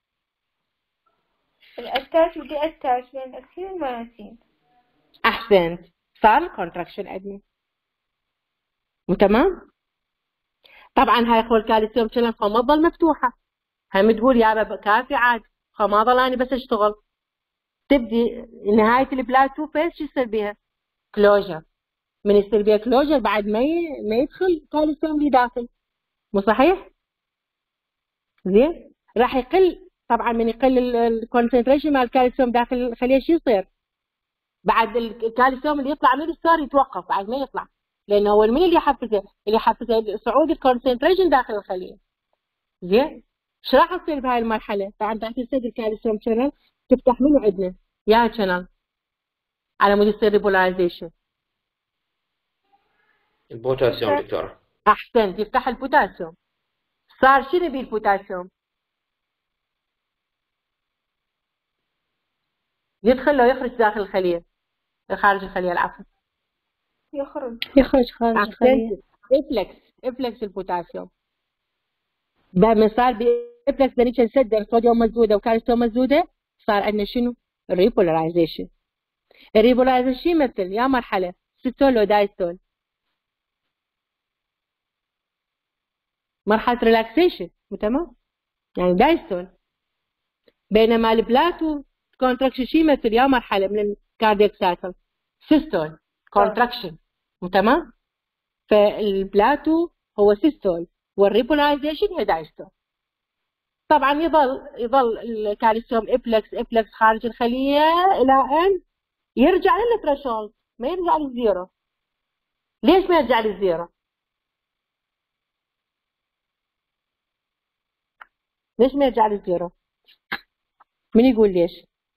الاتاش ودي اتاش بين الاكسين والمايوسين. احسنت، صار الكونتراكشن ادمي. مو تمام؟ طبعا هاي اخوة الكالسيوم شانل ما تظل مفتوحه، هم تقول يابا كافي عاد ما ظل اني بس اشتغل. تبدي نهايه البلاتو فيس شو يصير بيها؟ كلوجر. من يصير بيها كلوجر بعد ما يدخل كالسيوم اللي داخل. مو صحيح؟ زين؟ راح يقل طبعا. من يقل الكونسنتريشن مال الكالسيوم داخل الخليه شو يصير؟ بعد الكالسيوم اللي يطلع من الستار يتوقف بعد ما يطلع، لانه هو من اللي يحفزه؟ اللي يحفزه صعود الكونسنتريشن داخل الخليه. زين؟ ايش راح يصير بهاي المرحله؟ طبعا راح تصير الكالسيوم شانل تفتح منه عندنا يا شانل على مود يصير ريبولايزيشن. البوتاسيوم دكتوره. احسنت، يفتح البوتاسيوم. صار شنو بيه البوتاسيوم؟ يدخل لو يخرج داخل الخليه، خارج الخليه العفو. يخرج خارج الخليه. افلكس البوتاسيوم. بعد ما صار بافلكس بنيتش نسدر صوديوم مزوده وكالسيوم مزوده، صار عندنا شنو؟ الريبولاريزيشن. الريبولاريزيشن يمثل يا مرحله سيستول ودايستول. مرحله ريلاكسيشن. تمام؟ يعني دايستول. بينما البلاتو كونتراكشن شي يمثل يا مرحله من الكاردياك سايكل سيستول كونتراكشن. تمام؟ فالبلاتو هو سيستول والريبولايزيشن هي دايستول. طبعا يظل الكالسيوم افلكس خارج الخليه الى ان يرجع للثريشولد، ما يرجع للزيرو. ليش ما يرجع للزيرو؟ ليش ما يرجع للزيرو؟ من يقول ليش؟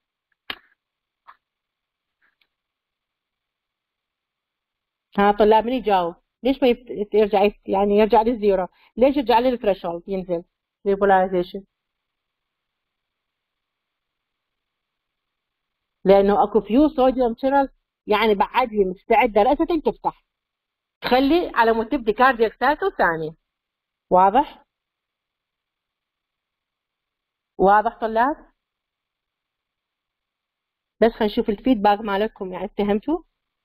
ها طلاب من يجاوب؟ ليش ما يرجع يعني يرجع للزيرو؟ ليش يرجع للثريشولد ينزل ريبولايزيشن؟ لانه اكو فيو صوديوم شانل يعني بعد لي مستعده راسا تفتح، تخلي على مود تبدي كاردياك سايكل ثانيه. واضح؟ واضح طلاب؟ بس خلينا نشوف الفيدباك مالكم، يعني فهمتوا؟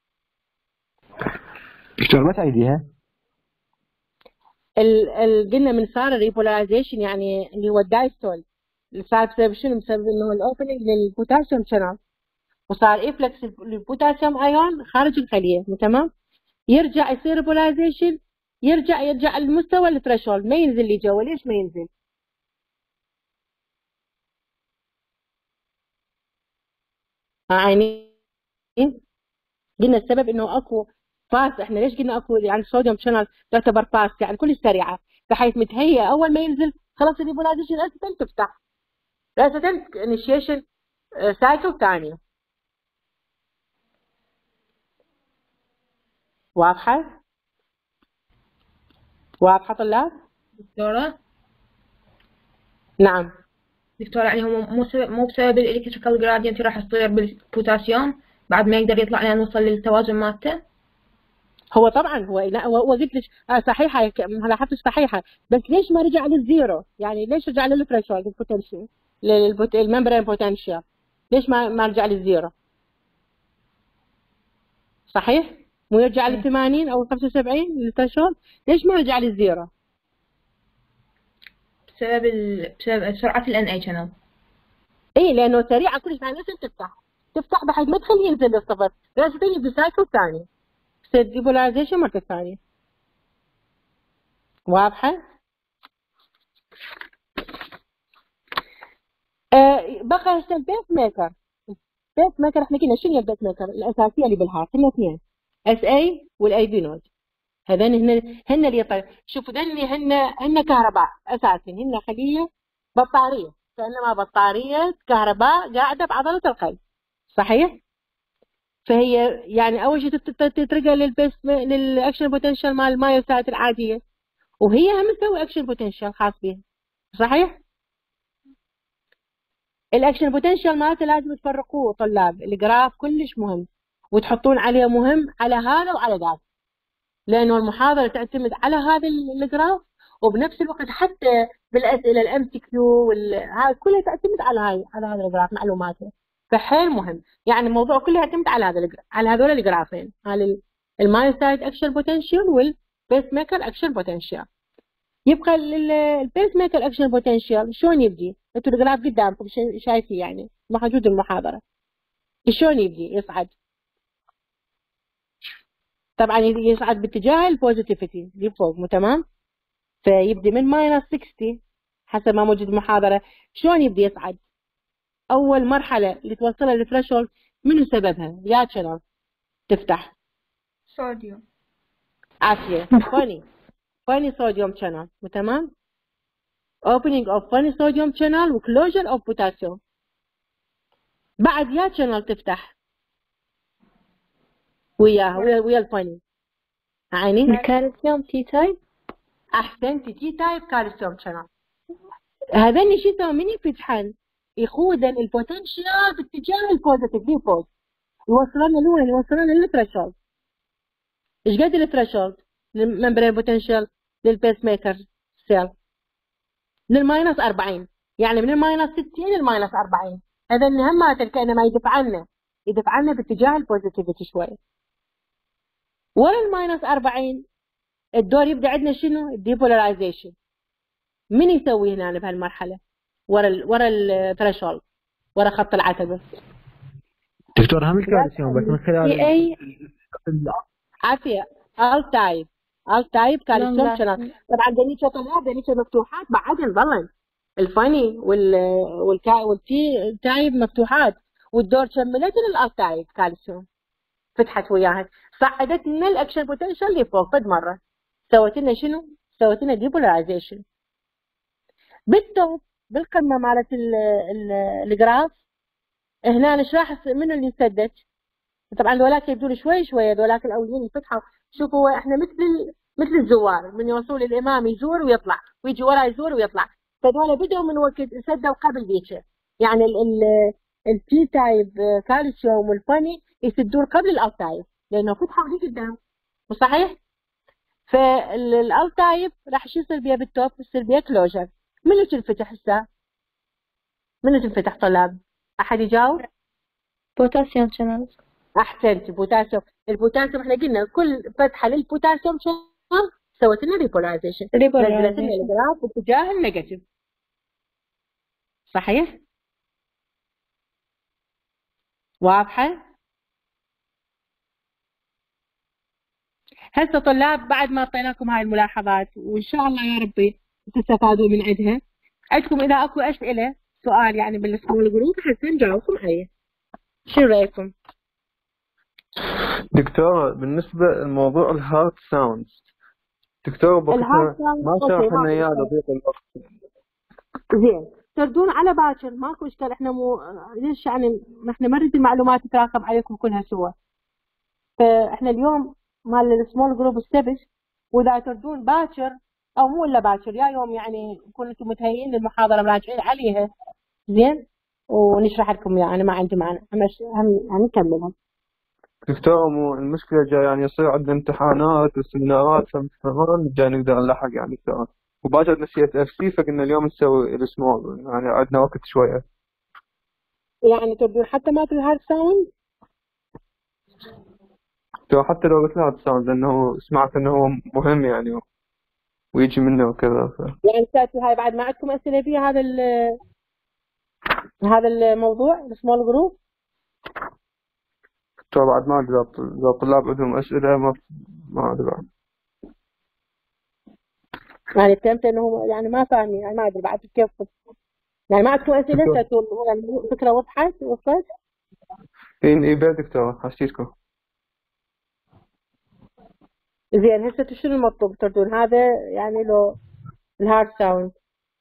دكتور ما تعيديها؟ قلنا من صار الريبولايزيشن يعني اللي هو الدايستول اللي صار بسبب شنو؟ بسبب انه الاوبننج للبوتاسيوم شانل، وصار افلكس البوتاسيوم ايون خارج الخليه. تمام؟ يرجع يصير ريبولايزيشن، يرجع المستوى الثريشولد، ما ينزل لي جوا. ليش ما ينزل؟ يعني قلنا السبب انه اكو باس. احنا ليش قلنا اكو يعني الصوديوم شانل تعتبر باس يعني كلش سريعه، بحيث متهيئه اول ما ينزل خلاص الريبولايزيشن اساسا تفتح اساسا انيشيشن سايكل ثانيه. واضحه؟ واضحه طلاب؟ دكتورة نعم دكتورة، يعني هو مو بسبب الالكتريكال جرادينت راح تصير بالبوتاسيوم بعد ما يقدر يطلع لنا نوصل للتوازن مالته. هو طبعا هو قلت لك صحيحه، لاحظت صحيحه، بس ليش ما رجع للزيرو؟ يعني ليش رجع للثريشولد البوتنشال الممبرين بوتنشال؟ ليش ما رجع للزيرو؟ صحيح؟ مو يرجع ل 80 او 75 للثريشولد؟ ليش ما رجع للزيرو؟ بسبب سرعة ال NA channel. اي لانه سريعه كلش، يعني لازم تفتح بحيث ما تخليه ينزل للصفر، لازم تيجي بسايكل ثاني تصير ديبولايزيشن مرة ثانية. واضحة؟ بقى هسه البيس ميكر. البيس ميكر احنا قلنا شنو البيس ميكر الاساسيه اللي بالهارت؟ هن اثنين، اس اي والاي بي نود. هذين هن اللي يطلع. شوفوا ذن هن كهرباء اساسا، هن خليه بطاريه، كانما بطاريه كهرباء قاعده بعضله القلب. صحيح؟ فهي يعني اول شيء تترجع للاكشن بوتنشال مال المايوسايت العاديه، وهي هم تسوي اكشن بوتنشال خاص بها. صحيح؟ الاكشن بوتنشال مالته لازم تفرقوه طلاب، الجراف كلش مهم وتحطون عليه مهم على هذا وعلى ذاك، لانه المحاضره تعتمد على هذا الجراف، وبنفس الوقت حتى بالاسئله الام سي كيو هاي كلها تعتمد على هذا الجراف معلوماته، فحيل مهم. يعني الموضوع كله يعتمد على على هذول الجرافين، على المايوسايت اكشن بوتنشال والبيس ميكر اكشن بوتنشال. يبقى البيس ميكر اكشن بوتنشال شلون يبدي؟ انتوا الجراف قدامكم شايفين يعني موجود المحاضره. شلون يبدي يصعد؟ طبعا يصعد باتجاه البوزيتيفيتي اللي فوق، مو تمام؟ فيبدي من ماينس 60 حسب ما موجود المحاضره. شلون يبدي يصعد؟ اول مرحله اللي توصلها للثريشولد منو سببها؟ يا شنو تفتح؟ صوديوم. عافيه. فاني صوديوم شانل، مو تمام؟ opening of funny sodium channel و closure of potassium. بعد يا channel تفتح وياها ويا الفاني. عيني الكالسيوم تي تايب. احسنتي، تي تايب كالسيوم شانل. هذين شو يسوون؟ من يفتحن يخوذن البوتنشال باتجاه البوزيتيف دي فوق، يوصلون لوين؟ يوصلون للثريشولد. ايش قد الثريشولد؟ للممبرين بوتنشال للبيس ميكر سيل للماينس 40، يعني من الماينس 60 للماينس 40. هذا هماتن كانما يدفع عنا باتجاه البوزيتيفيتي شوي. ورا الماينس 40 الدور يبدا عندنا شنو؟ الديبولاريزيشن. من يسوي هنا بهالمرحله؟ ورا الثريشولد، ورا خط العتبه. دكتور هم الكالسيوم بس من خلال اي عافيه. التايب كالسيوم شانل. طبعا دنيشه طلاب دنيشه مفتوحات بعدين ظلن الفاني والتي تايب مفتوحات، والدور كملت للالتايب كالسيوم فتحت وياها، صعدت لنا الاكشن بوتنشال لفوق فد مره. سوت لنا شنو؟ سوت لنا ديبولاريزيشن. بالتوب بالقمه مالت الجراف هنا نشرح منو اللي سدت. طبعا ذولاك يبدون شوي شوي، ذولاك الاولين يفتحوا. شوفوا احنا مثل الزوار، من يوصل الامام يزور ويطلع ويجي ورا يزور ويطلع، فذولا بدأوا من وقت سدوا قبل ذيك. يعني التي تايب كالسيوم والفاني يسدون قبل الالتايب لانه فتحوا لي قدام، مو صحيح؟ فالالتايب راح شو يصير بيها بالتوب؟ يصير بيها كلوجر. منو تنفتح هسه؟ منو تنفتح طلاب؟ احد يجاوب؟ بوتاسيوم شانل. احسنت، بوتاسيوم. البوتاسيوم احنا قلنا كل فتحه للبوتاسيوم شانل سوت لنا ريبولايزيشن، نزلت لنا الجراف باتجاه النيجاتيف. صحيح؟ واضحه؟ هسه طلاب بعد ما اعطيناكم هاي الملاحظات وان شاء الله يا ربي تستفادوا من عندها، عندكم اذا اكو اسئله سؤال يعني بالسمول جروب حتى نجاوبكم عليه. شو رايكم؟ دكتورة بالنسبة لموضوع الهارت ساوندز، دكتورة بوقتها ما شرح لنا اياه لضيق الوقت. زين، تردون على باكر ماكو اشكال. احنا ليش يعني احنا ما نريد المعلومات تتراكم عليكم كلها سوا. فاحنا اليوم مال السمول جروب السبت، واذا تردون باكر او مو الا باكر يا يوم يعني نكون انتم متهيئين للمحاضره مراجعين عليها زين ونشرح لكم اياها. انا ما عندي معنى هم نكملها. دكتورة مو المشكلة جاي يعني يصير عندنا امتحانات وسيمينارات فمن جاي نقدر نلحق يعني دكتورة، وباكر عندنا CFC فقلنا اليوم نسوي السمول يعني عندنا وقت شوية. يعني تردون حتى ما في الهارد ساوند؟ حتى لو قلت لها ساوند لانه سمعت انه هو مهم يعني ويجي منه وكذا يعني ساتوا هاي بعد ما عندكم اسئله في هذا الموضوع السمول جروب؟ بعد ما ادري اذا الطلاب عندهم اسئله ما ادري بعد. يعني فهمت انه يعني ما فاهمين، يعني ما ادري بعد كيف يعني ما عندكم اسئله ساتوا يعني الفكره وصلت؟ اي بس دكتور حشيتكم. زين هسه شنو المطلوب تردون؟ هذا يعني لو الهارد ساوند.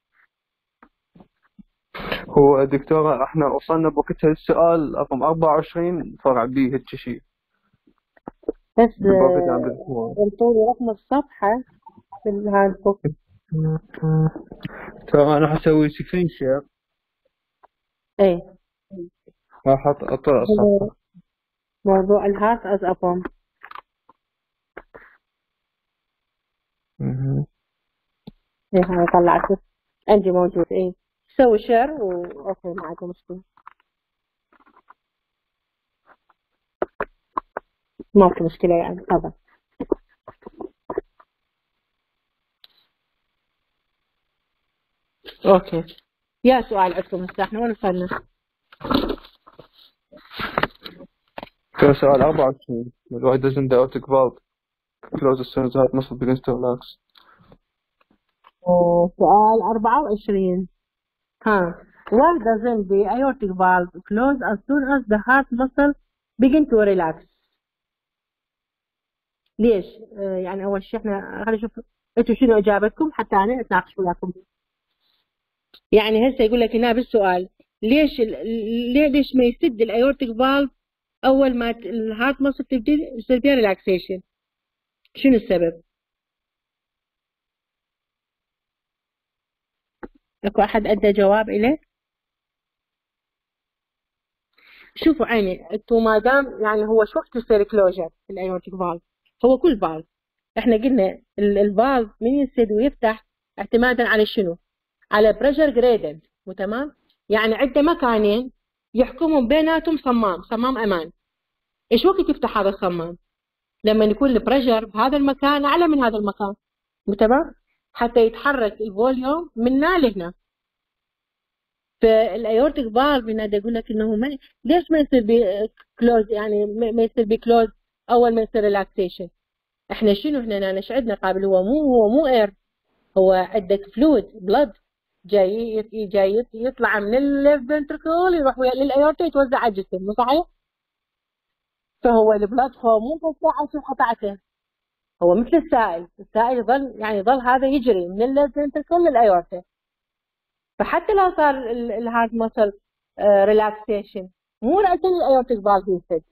هو دكتورة احنا وصلنا بوقتها السؤال رقم 24 فرع بي هيك شيء. بس انطوني رقم الصفحة في الهاند بوك. تمام أنا حسوي سكرين شير. ايه راح أطلع الصفحة. موضوع الهارت از ابوم. ايه هاي طلعت عندي موجود. ايه سوي شير اوكي ما عندي مشكلة، ما في مشكلة يعني. تفضل. اوكي يا سؤال عندكم هسه احنا وين وصلنا؟ كان سؤال 24. Why doesn't the aortic valve close as soon as the heart muscle begins to relax? سؤال 24. ها why doesn't the aortic valve close as soon as the heart muscle begin to relax؟ ليش؟ يعني أول شيء احنا خلينا نشوف انتوا شنو إجابتكم حتى أنا أتناقش وياكم. يعني هسه يقول لك هنا بالسؤال ليش ما يسد الايورتيك فالف أول ما الهارت muscle تبتدي يصير فيها ريلاكسيشن؟ شنو السبب؟ اكو أحد عنده جواب إليه؟ شوفوا عيني انتوا ما دام يعني هو شو وقت يصير كلوجر في الايورتيك فالف؟ هو كل فالف احنا قلنا الفالف من يسد ويفتح اعتمادا على شنو؟ على بريشر جريدنت. وتمام؟ يعني عنده مكانين يحكمون بيناتهم صمام امان. ايش وقت يفتح هذا الصمام؟ لما يكون البريشر بهذا المكان اعلى من هذا المكان. تمام؟ حتى يتحرك الفوليوم من هنا لهنا. فالايورتيك فالف هنا يقول لك انه ليش ما يصير بكلوز؟ يعني ما يصير بكلوز اول ما يصير ريلاكسيشن. احنا شنو هنا ايش عندنا قابل؟ هو مو اير، هو عندك فلويد بلد جاي يطلع من الليفت فنتركل يروح للايورتا يتوزع على الجسم، مو صحيح؟ فهو البلد هو مو بس عشان قطعته، هو مثل السائل يظل هذا يجري من الليفت فنتركل للايورتا. فحتى لو صار الهارت مسل ريلاكسيشن مو رأسا الايورتيك فالف ينسد،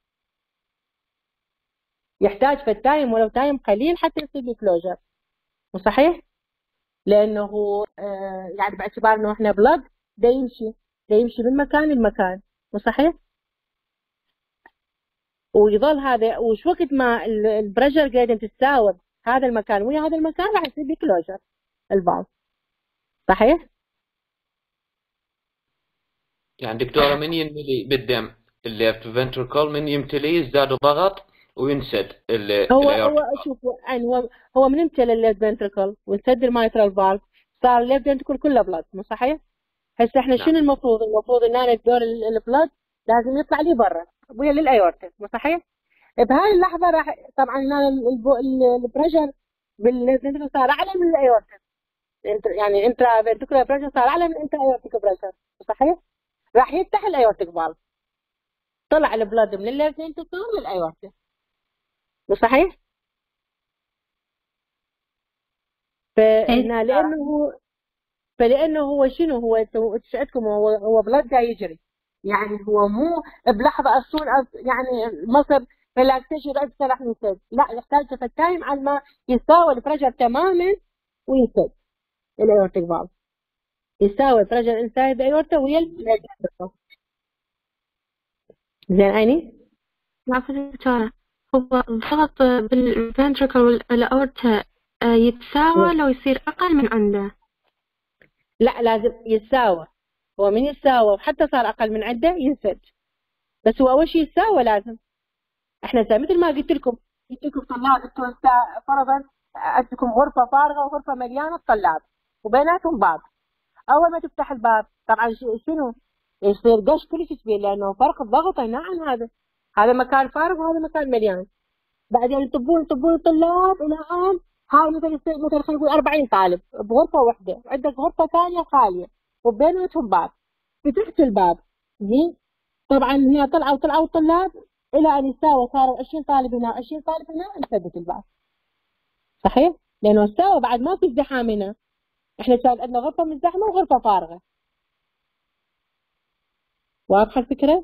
يحتاج في التايم ولو تايم قليل حتى يصير بكلوجر، مو صحيح؟ لانه يعني باعتبار انه احنا بلد دا يمشي من مكان لمكان، مو صحيح؟ ويظل هذا وش وقت ما البريشر جريدنت تتساوي هذا المكان ويا هذا المكان راح يصير بكلوجر الفالف، صحيح؟ يعني دكتورة من ينملي بالدم الليفت فنتركل من يمتلي يزداد ضغط وينسد هو شوفوا يعني هو من يمتلي الليفت فنتركل وينسد المايترال فالف صار الليفت فنتركل كله بلد، مو صحيح؟ هسه احنا شنو المفروض ان انا الدور البلد لازم يطلع لي برا ويا للايورتا، مو صحيح؟ بهاي اللحظه راح طبعا البريشر بالفنتركل صار اعلى من الايورتا، يعني انترا فنتركل بريشر صار اعلى من انترا ايورتيك بريشر، صحيح؟ راح يفتح الايورتيك فالف، طلع البلد من الليفت فنتركل للايورتا، مو صحيح؟ فهنا لانه هو شنو هو ايش عندكم؟ هو بلد جاي يجري، يعني هو مو بلحظه اصلا يعني مصر ريلاكسيشن رأسه راح ينسد، لا يحتاج في التايم على ما يساوي البريشر تماما وينسد الايورتيك فالف، يساوي البريشر انسايد الايورتا ويا الفنتركل. زين عيني؟ عفوا دكتورة، هو الضغط بالفنتركل والأورتا يتساوى لو يصير أقل من عنده؟ لا لازم يتساوى، هو من يتساوى وحتى صار أقل من عنده ينسد، بس هو أول شيء يتساوى لازم. احنا مثل ما قلت لكم طلاب انتوا فرضا عندكم غرفة فارغة وغرفة مليانة طلاب وبيناتهم باب، أول ما تفتح الباب طبعا شنو؟ يصير دش كل شيء كبير لأنه فرق الضغط هنا عن هذا مكان فارغ وهذا مكان مليان. بعدين يطبون الطلاب إلى الآن هاي مثلا خلينا نقول 40 طالب بغرفة واحدة، عندك غرفة ثانية خالية وبيناتهم باب، فتحت الباب زين، طبعا هنا طلعوا الطلاب إلى أن يساووا، صاروا 20 طالب هنا 20 طالب هنا، انسدت الباب، صحيح؟ لأنه استوى بعد ما في ازدحام هنا، احنا كان عندنا غرفة مزدحمة وغرفة فارغة. واضحة الفكرة؟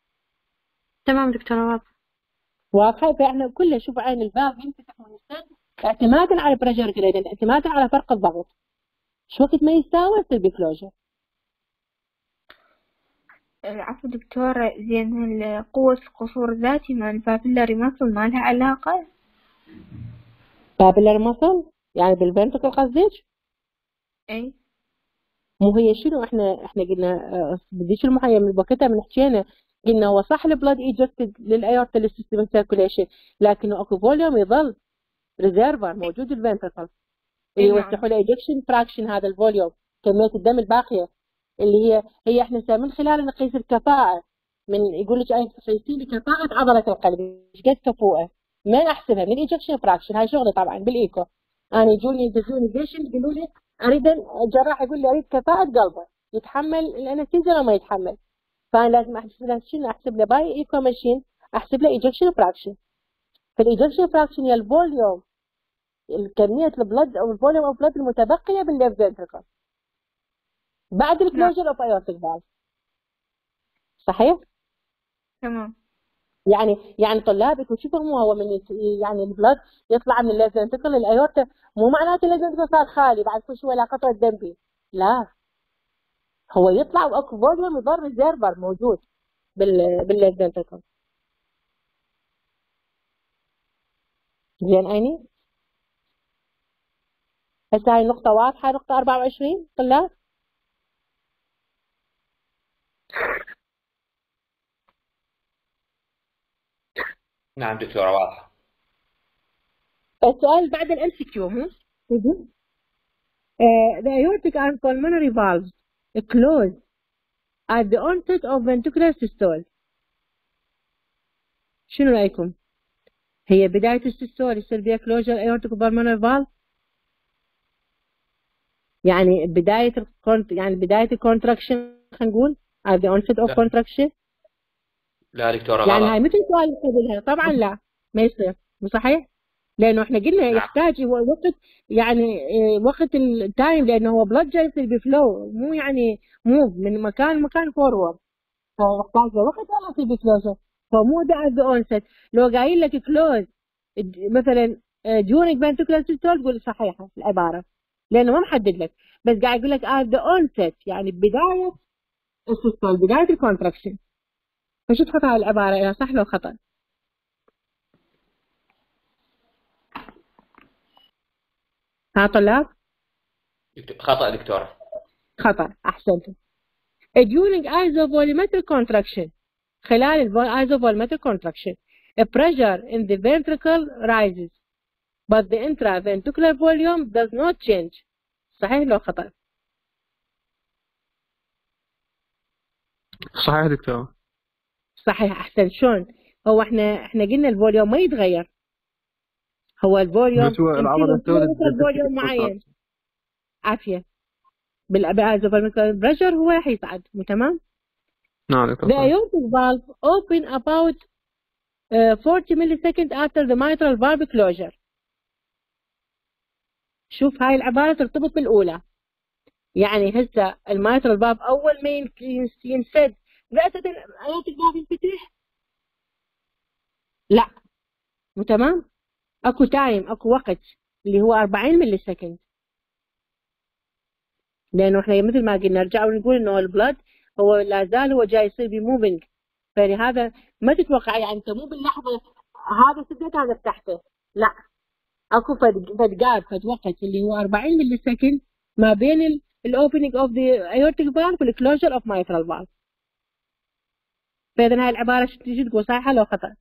تمام دكتورة واضحة. واضحة. فاحنا كله شوف عين الباب ينفتح وينسد اعتمادا على بريشر جريدينت، اعتمادا على فرق الضغط. شو وقت ما يساوي يصير بكلوجر. عفوا دكتورة، زين قوة القصور الذاتي مع البابيلاري ماسل ما لها علاقة؟ بابيلاري ماسل يعني بالفنتركل قصدك؟ اي مو هي شنو احنا قلنا بديش المحيط من وقتها من حكينا قلنا هو صح البلاد ايجكتد للايورتا للسيستم سيركوليشن، لكنه اكو فوليوم يظل ريزيرفر موجود الفنتركل اللي يوسعوا له ايجكشن فراكشن، هذا الفوليوم كميه الدم الباقيه اللي هي احنا من خلالها نقيس الكفاءه. من يقول لك قيسي لي كفاءه عضله القلب ايش قد كفؤه، ما احسبها من ايجكشن فراكشن. هاي شغله طبعا بالايكو. انا يجوني يدزوني بيشنت يقولوا لي اريد الجراح يقول لي اريد كفاءه قلبه يتحمل الانستيزيا ولا ما يتحمل، فانا لازم احسب له شنو، احسب له باي ايكو ماشين، احسب له ايجكشن فراكشن. فالايجكشن فراكشن هي الفوليوم، كميه البلد او الفوليوم اوف بلد المتبقيه بالليفت فنتركل بعد الكلوجر اوف ايورتيك فالف. صحيح؟ تمام. يعني طلابك وشوفوا هو من يعني البلد يطلع من الليفت فنتركل للايورتا، مو معناته الليفت فنتركل صار خالي بعد كل شويه لا قطره دم فيه، لا، هو يطلع واكو فوليوم يضر ريزيرفر موجود بالليفت فنتركل. زين عيني؟ هسه هاي النقطة واضحة، نقطة 24 طلاب؟ نعم دكتورة واضحة. السؤال بعد الام سي كيو مو؟ The aortic and pulmonary valves close at the onset of ventricular systole. شنو رأيكم؟ هي بداية السيستول يصير بها closure aortic pulmonary valve؟ يعني بداية الكونتراكشن خلينا نقول at the onset of contraction؟ لا دكتورة يعني غلط. هاي مثل سؤال قبلها طبعا لا ما يصير، مو صحيح؟ لانه احنا قلنا نعم. يحتاج وقت، يعني وقت التايم، لانه هو بلد جاي يصير بفلو، مو يعني موف من مكان لمكان فورورد، فيحتاج له وقت ولا يصير بكلوزر. فمو ده ذا اونست. لو قايل لك كلوز مثلا during ventricular systole تقول صحيحه العباره لانه ما محدد لك، بس قاعد يقول لك ذا اونست يعني بدايه السيستول، بدايه الكونتراكشن. فشو تحط هاي العباره اذا صح لو خطا؟ ها طلاب؟ خطأ دكتورة. خطأ، أحسنتم. During isovolumetric contraction، خلال isovolumetric contraction a pressure in the ventricle rises but the intraventricular volume does not change. صحيح لو خطأ؟ صحيح دكتور. صحيح أحسن. شلون؟ هو احنا قلنا الفوليوم ما يتغير، هو الفوليوم بس هو العضلة تولد فوليوم معين. عافية. بالايزوفوليومتريك بريشر هو راح يصعد، مو تمام؟ نعم دكتور. The aortic valve open about 40 milliseconds after the mitral valve closure. شوف هاي العبارة ترتبط بالأولى، يعني هسه المايترال فالف أول ما ينسد رأسة الأيورتيك فالف ينفتح؟ لا، مو تمام؟ اكو تايم، اكو وقت اللي هو 40 ملي سكند، لانه احنا مثل ما قلنا نرجع ونقول انه البلد هو لا زال هو جاي يصير بموفينج، فلهذا ما تتوقع يعني انت مو باللحظه هذا سدت هذا فتحته، لا، اكو فد جاب فد وقت اللي هو 40 ملي سكند ما بين الاوبننج اوف ذا ايورتيك فالف والكلوجر اوف مايترال فالف. فاذا هاي العباره شو تقول، صحيحه لو خطا؟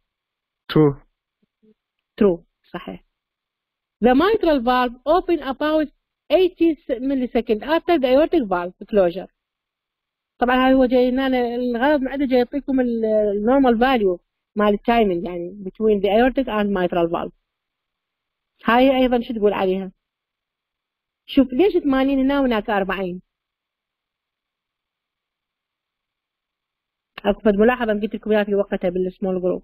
True صحيح. The mitral valve open about 80 millisecond after the aortic valve closure. طبعا هاي هو جاي لنا الغرض من عنده جاي يعطيكم النورمال فاليو مال التايمينج يعني between the aortic and mitral valve. هاي ايضا شو تقول عليها؟ شوف ليش 80 هنا وهناك 40؟ اكو فد ملاحظه قلت لكم اياها في وقتها بالسمول جروب.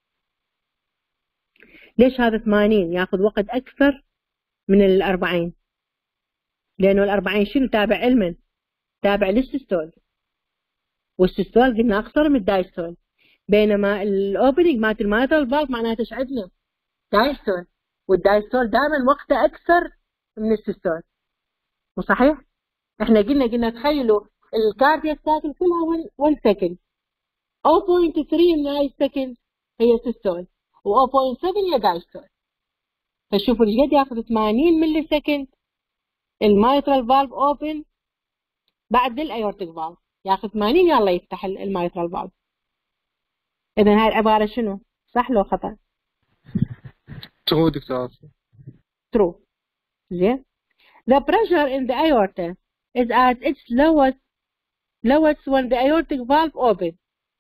ليش هذا 80 ياخذ وقت اكثر من ال 40؟ لانه ال 40 شنو تابع علما؟ تابع للسيستول، والسيستول قلنا اقصر من الدايستول، بينما الاوبننج مالت المايترال فالف معناته ايش عندنا؟ دايستول، والدايستول دائما وقته اكثر من السيستول، مو صحيح؟ احنا قلنا تخيلوا الكاردياك سايكل كلها 1 سكند، 0.3 من هاي السكند هي سيستول و0.7 هي دايستول. فشوفوا ايش قد ياخذ 80 ملي سكند المايترال فالف اوبن بعد الايورتيك فالف، ياخذ 80 يلا يفتح المايترال فالف. اذا هاي العباره شنو؟ صح لو خطا؟ ترو دكتور. true. زين. The pressure in the aorta is at its lowest when the aortic valve open.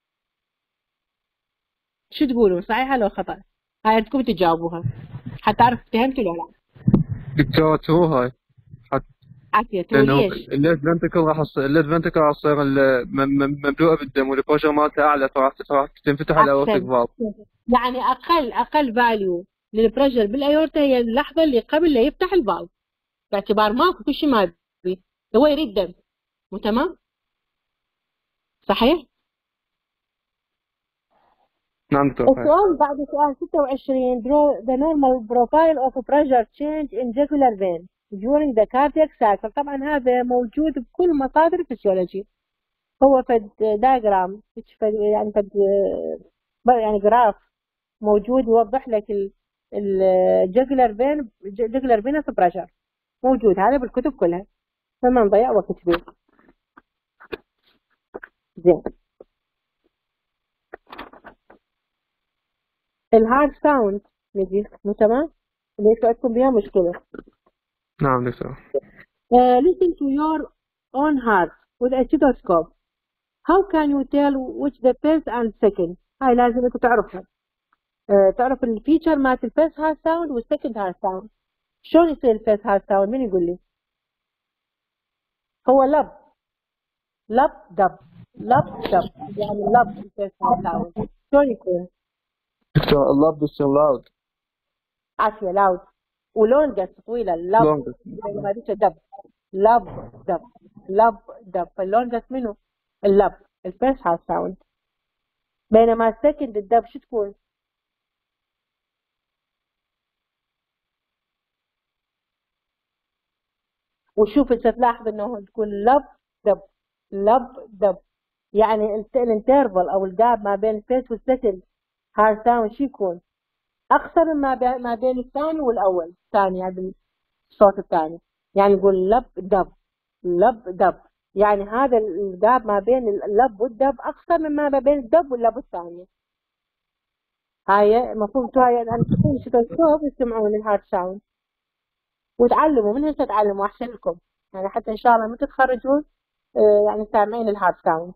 شو تقولون صحيحة لو خطأ؟ هاي عندكم تجاوبوها حتى أعرف فهمتوا ولا لا. دكتور ترو هاي. عافية ترو. ليش؟ الليد فنتكل راح تصير مملوءة بالدم والبريشر مالتها أعلى، فراح تنفتح الأورتيك فالف. يعني أقل فاليو للبريشر بالأيورتا هي اللحظة اللي قبل لا يفتح الفالف، باعتبار ماكو كل شيء ما بي هو يريد دم. مو تمام؟ صحيح؟ نعم دكتور. السؤال بعد سؤال 26 the normal profile of pressure change in jugular vein during the cardiac cycle. طبعا هذا موجود بكل مصادر الفسيولوجي. هو فد دايجرام يعني جراف موجود يوضح لك الجوجلر فينس بريشر، موجود هذا بالكتب كلها، فما نضيع وقت كبير. زين. الهارد ساوند نجي مو تمام؟ ليش عندكم بها مشكلة؟ نعم دكتور. Listen to your own heart with a stethoscope. How can you tell which the first and second؟ هاي لازم انت تعرفها. تعرف الفيتشر مالت الفيرست هارت ساوند والسكند هارت ساوند. شلون يصير الفيرست هارت ساوند؟ مين يقول لي؟ هو لب دب يعني لب الفيرست هارت ساوند. شلون يكون؟ دكتور اللب بيصير لاود. عافية لاود ولونجس طويلة. اللب ما ديش دب. لب دب فاللونجس منه اللب الفيرست هارت ساوند. بينما السكند الدب شو تكون؟ وشوف انت تلاحظ انه تكون لب دب يعني الانترفال او الجاب ما بين الفيرست والسكند هارت ساوند شو يكون؟ اقصر من ما بين الثاني والاول، الثاني يعني الصوت الثاني، يعني نقول لب دب يعني هذا الجاب ما بين اللب والدب اقصر مما بين الدب واللب الثاني. هاي المفروض هاي ان تكون شوف يسمعون الهارت ساوند وتعلموا من هسه، تعلموا احسن لكم يعني حتى ان شاء الله لما تتخرجون يعني سامعين الهارت ساوند.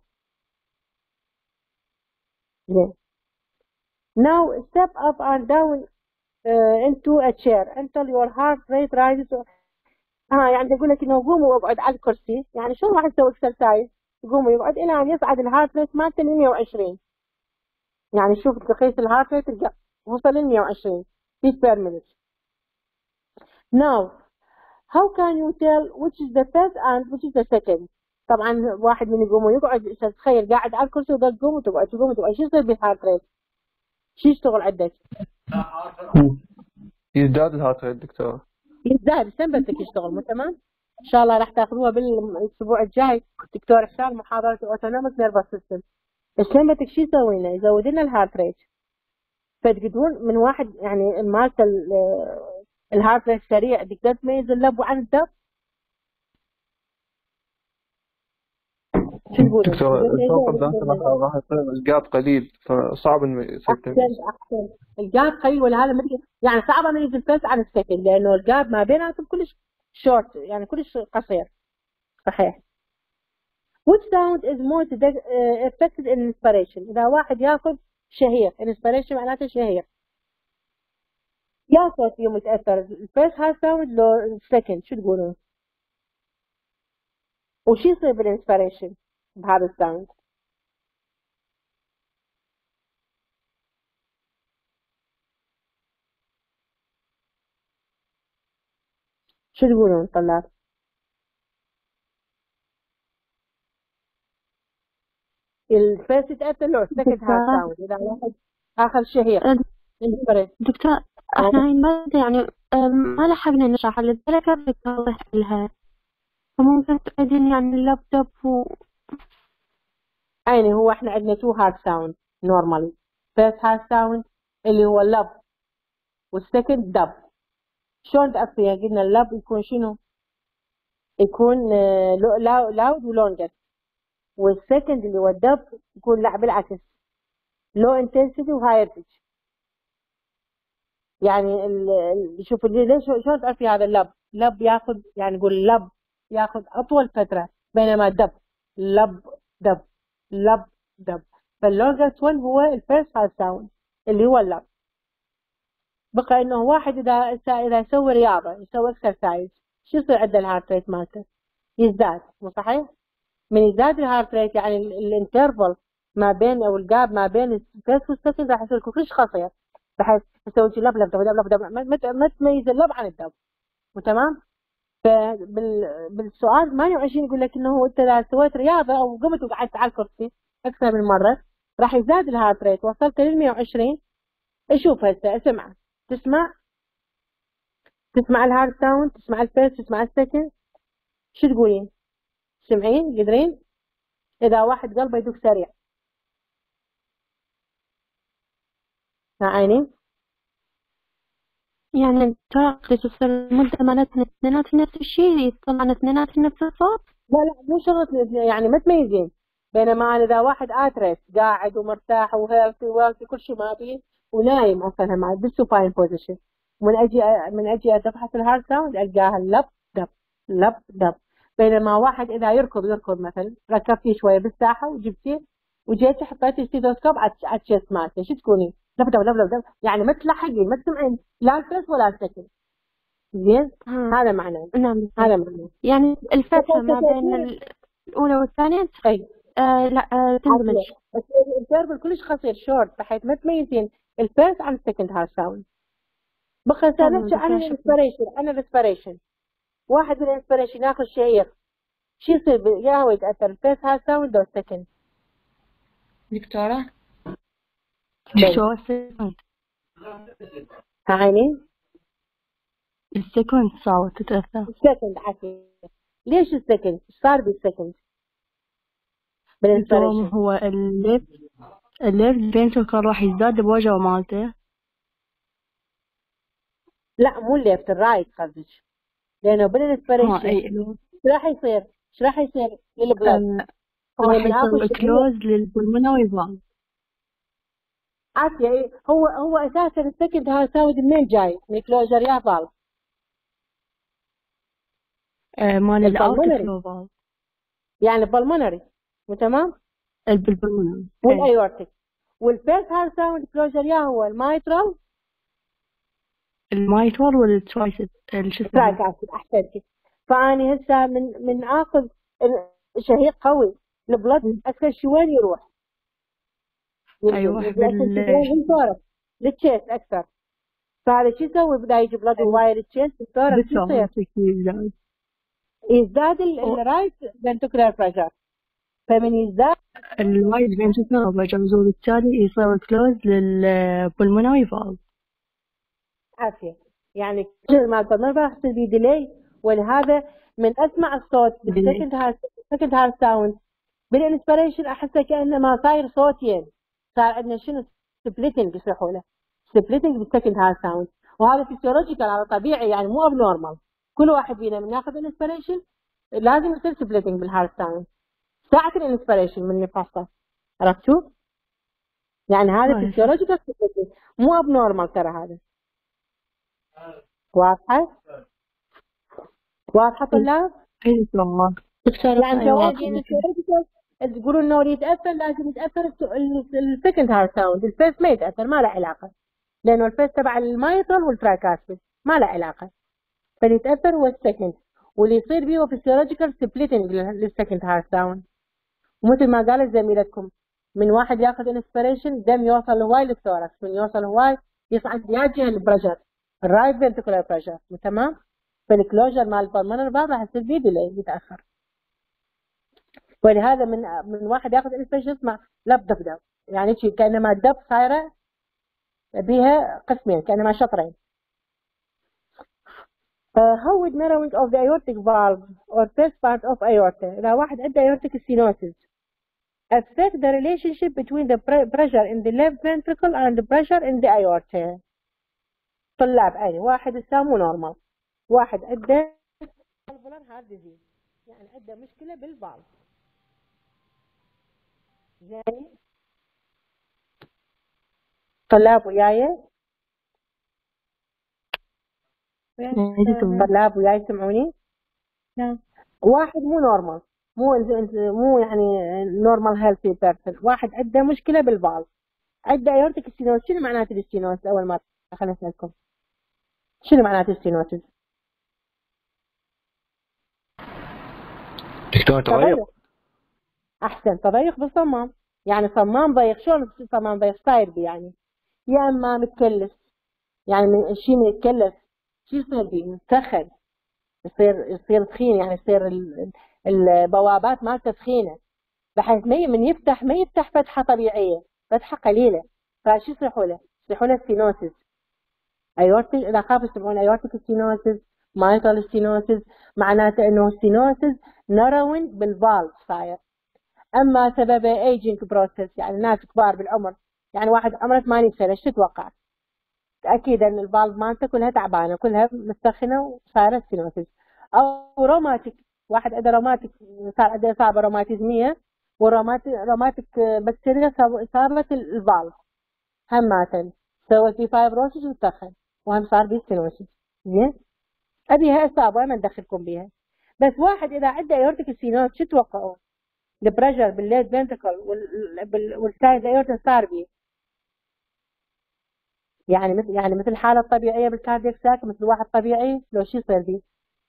زين. Now step up and down into a chair until your heart rate rises. يعني يقول لك انه قوموا واقعد على الكرسي، يعني شو راح تسوي اكسرسايز؟ يقوم يقعد الى ان يصعد الهارت ريت مالته ل 120. يعني شوف تقيس الهارت ريت تلقى وصل ل 120 beat per minute. Now how can you tell which is the first and which is the second؟ طبعا واحد من يقوم ويقعد تخيل قاعد على الكرسي وده تقوم وتقعد شو يصير بالهارت ريت؟ شو يشتغل عندك؟ يزداد الهارت ريت دكتور. يزداد سمبتك يشتغل. مو تمام؟ ان شاء الله راح تاخذوها بالاسبوع الجاي دكتور حسام محاضره اوتونوميك نيرفس سيستم. السمبتك شو يسوي لنا؟ يزود لنا الهارت ريت. فتقدرون من واحد يعني مالته الهارت ريت سريع تقدر تميز اللب عن الدب؟ شو تقولون؟ دكتور الفوق الداخل راح يصير الجاب قليل فصعب انه يصير. احسن الجاب قليل ولا هذا يعني صعب انه يجي الفيرست عن السكند لانه الجاب ما بيناتهم كلش شورت يعني كلش قصير. صحيح. Which sound is most effective in inspiration؟ إذا واحد ياخذ شهيق inspiration معناته شهيق، يا صوت فيهم يتأثر الفيرست هارت ساوند لو السكند؟ شو تقولون؟ وشو يصير بالانسبيريشن بهذا الساوند؟ شو تقولون طلاب؟ الفيرست يتأثر لو السكند هارت ساوند إذا واحد آخر شهيق. دكتور احنا هاي المادة يعني ما لحقنا نشرح الذكر توضح لها، فممكن تعيدين يعني اللابتوب يعني هو احنا عندنا تو هارد ساوند نورمالي. فيرست هارد ساوند اللي هو اللب، والسكند دب. شلون تأفيها؟ قلنا اللب يكون شنو؟ يكون لاود ولونجر، والسكند اللي هو الدب يكون لا بالعكس، لو انتنسيتي وهاير بيتش. يعني شوف ليش شلون تعرفي هذا اللب؟ لب ياخذ، يعني نقول لب ياخذ اطول فتره، بينما دب لب دب لب دب. فاللونجست ون هو الفيرست هارد ساوند اللي هو اللب. بقى انه واحد اذا يسوي رياضه، يسوي اكسرسايز، شو يصير عنده الهارت ريت مالته؟ يزداد، مو صحيح؟ من يزداد الهارت ريت يعني الانترفال ما بين او الجاب ما بين الفيرست والسكند راح يصير كلش قصير، بحيث تسوي شي لب لب لب لب لب، ما تميز اللب عن الدب. تمام؟ فبالسؤال 28 يقول لك انه انت اذا سويت رياضه او قمت وقعدت على الكرسي اكثر من مره راح يزداد الهارت ريت. وصلت لل 120. شوف هسه اسمع، تسمع الهارت ساوند، تسمع الفيرست، تسمع السكند، شو تقولين؟ سمعين؟ قادرين؟ اذا واحد قلبه يدق سريع عيني، يعني تصير المدة مالتنا اثنيناتهم نفس الشيء، يطلعن اثنيناتهم نفس الصوت؟ لا مو شرط يعني ما تميزين. بينما أنا اذا واحد اترس قاعد ومرتاح وهيلثي ويلثي كل شيء ما فيه ونايم اصلا مع بالسوباين بوزيشن، من اجي ابحث الهارت ساوند القاها لب دب لب دب. بينما واحد اذا يركض مثلا، ركبتيه شويه بالساحه وجبتيه وجيتي حطيتي ستيثوسكوب على الشيست مالته، شو تكوني؟ لب دب لب دب دب، يعني ما تلحقين، ما تسمعين لا الفيرست ولا السكند. زين؟ هذا معناه. نعم. هذا معناه يعني الفترة ما بين الأولى والثانية اي لا تندمج. الفيربل كلش قصير شورت، بحيث ما تميزين الفيرست عن السكند هارد ساوند. بقى نحكي عن الانسبريشن. الانسبريشن واحد من الانسبريشن ياخذ شهيق، شو يصير؟ يا هو يتاثر الفيرست هارد ساوند او السكند؟ دكتورة شو السكند؟ عيني السكند صارت تتأثر. السكند عافية. ليش السكند؟ ايش صار بالسكند؟ بالانسبريشن هو الليفت فينتركل راح يزداد بوجهه مالته. لا مو الليفت، الرايت قصدك، لانه بالانسبريشن ايش راح يصير؟ ايش راح يصير للبلد؟ راح يصير كلوز للبلمونري فالف. عافية. هو اساسا السكند هارد ساوند منين جاي؟ من كلوجر يا فالف؟ مال الاورتيك فالف، يعني بالمونري. تمام؟ البلمونري والايورتيك. والفيرست هارد ساوند كلوجر يا هو المايترال والترايسيب الترايكاسيد. احسنتي. فاني هسه من اخذ شهيق قوي البلد اكثر شيء وين يروح؟ ايوه للثورة، للتشيست اكثر. فهذا شو يسوي؟ بدا يجي بلد هواي للتشيست، الثورة شو يصير؟ يزداد الرايت فنتركولار بريشر. فمن يزداد الرايت فنتركولار بريشر وبالتالي يصير كلوز للبلمونري فالف. عافية. يعني مال البلمونري راح يصير بيه ديلي، ولهذا من اسمع الصوت بالسكند هارد ساوند بالانسبريشن احسه كانه ما صاير صوتين، صار عندنا شنو؟ سبليتنج يصيحوا له، سبليتنج بالسكند هارد ساوند. وهذا فيسيولوجيكال، هذا طبيعي، يعني مو اب نورمال. كل واحد فينا من ياخذ انسبريشن لازم يصير سبليتنج بالهارد ساوند ساعة الانسبريشن من نفسه. عرفتوا؟ يعني هذا فيسيولوجيكال مو اب نورمال ترى هذا. واضحة طلاب؟ اي والله يعني تقولون انه يتاثر، لازم يتاثر السكند هارد ساوند، الفيرست ما يتاثر، ما له علاقه، لانه الفيرست تبع المايترال والترايكاسبيد ما له علاقه. فليتاثر هو السكند، واللي يصير به هو فيسيولوجيكال سبليتنج للسكند هارد ساوند. ومثل ما قالت زميلتكم، من واحد ياخذ انسبريشن دم يوصل لهواي للثوركس، من يوصل هواي يصعد يواجه البريشر، الرايت فنتركولار بريشر. تمام؟ فالكلوجر مال البلمونري فالف راح يصير بيه ديلي، يتاخر. ولهذا من واحد ياخذ انسبريشن يسمع لب دب دب، يعني شيء كانما الدب صايره بيها قسمين كأنما شطرين. how would narrowing of the aortic valve or first part of aorta إذا واحد عنده aortic stenosis affect the relationship between the pressure in the left ventricle and the pressure in the aorta. طلاب يعني واحد السامو نورمال، واحد عنده valvular heart disease يعني عنده مشكلة بالفالف. زين طلاب وياي؟ طلاب وياي سمعوني؟ نعم. واحد مو نورمال، مو يعني نورمال هيلثي بيرسون، واحد عنده مشكلة بالفالف، عنده ايورتيك ستينوز. شنو معناته الستينوز؟ أول مرة خليني أسألكم شنو معناته الستينوز؟ دكتور تضيق. أحسن، تضيق بالصمام، يعني صمام ضيق. شلون صمام ضيق صاير بي يعني؟ يا اما متكلف، يعني من الشيء من يتكلف شو يصير بيه؟ مسخن، يصير تخين، يعني يصير البوابات مالته تخينه بحيث من يفتح ما يفتح فتحه طبيعيه، فتحه قليله. فشو يصيحوا له؟ يصيحوا له ستينوسيس ايورتيك. اذا خافوا يسمعون ايورتيك ستينوسيس، مايترال ستينوسيس، معناته انه ستينوسيس نروين بالفالف صاير. اما سببه ايجينج بروسيس، يعني ناس كبار بالعمر، يعني واحد عمره 80 سنه شو تتوقع؟ اكيد ان الفالف مالته كلها تعبانه، كلها مستخنه وصايره ستينوسيس. او روماتيك، واحد عنده روماتيك، صار عنده اصابه روماتيزميه، والروماتيك بكتيريا صارت الفالف هماتن، سوت في فايبروسيس وسخن وهم صار بيه ستينوسيس. زين ابيها اصابه ما ندخلكم بيها. بس واحد اذا عنده ايورتيك ستينوز شو تتوقعوا؟ البريشر بالليد فنتركل والسايد ايورتا صار بيه يعني مثل الحاله الطبيعيه بالكاردياك ساك، مثل واحد طبيعي لو شو يصير بيه؟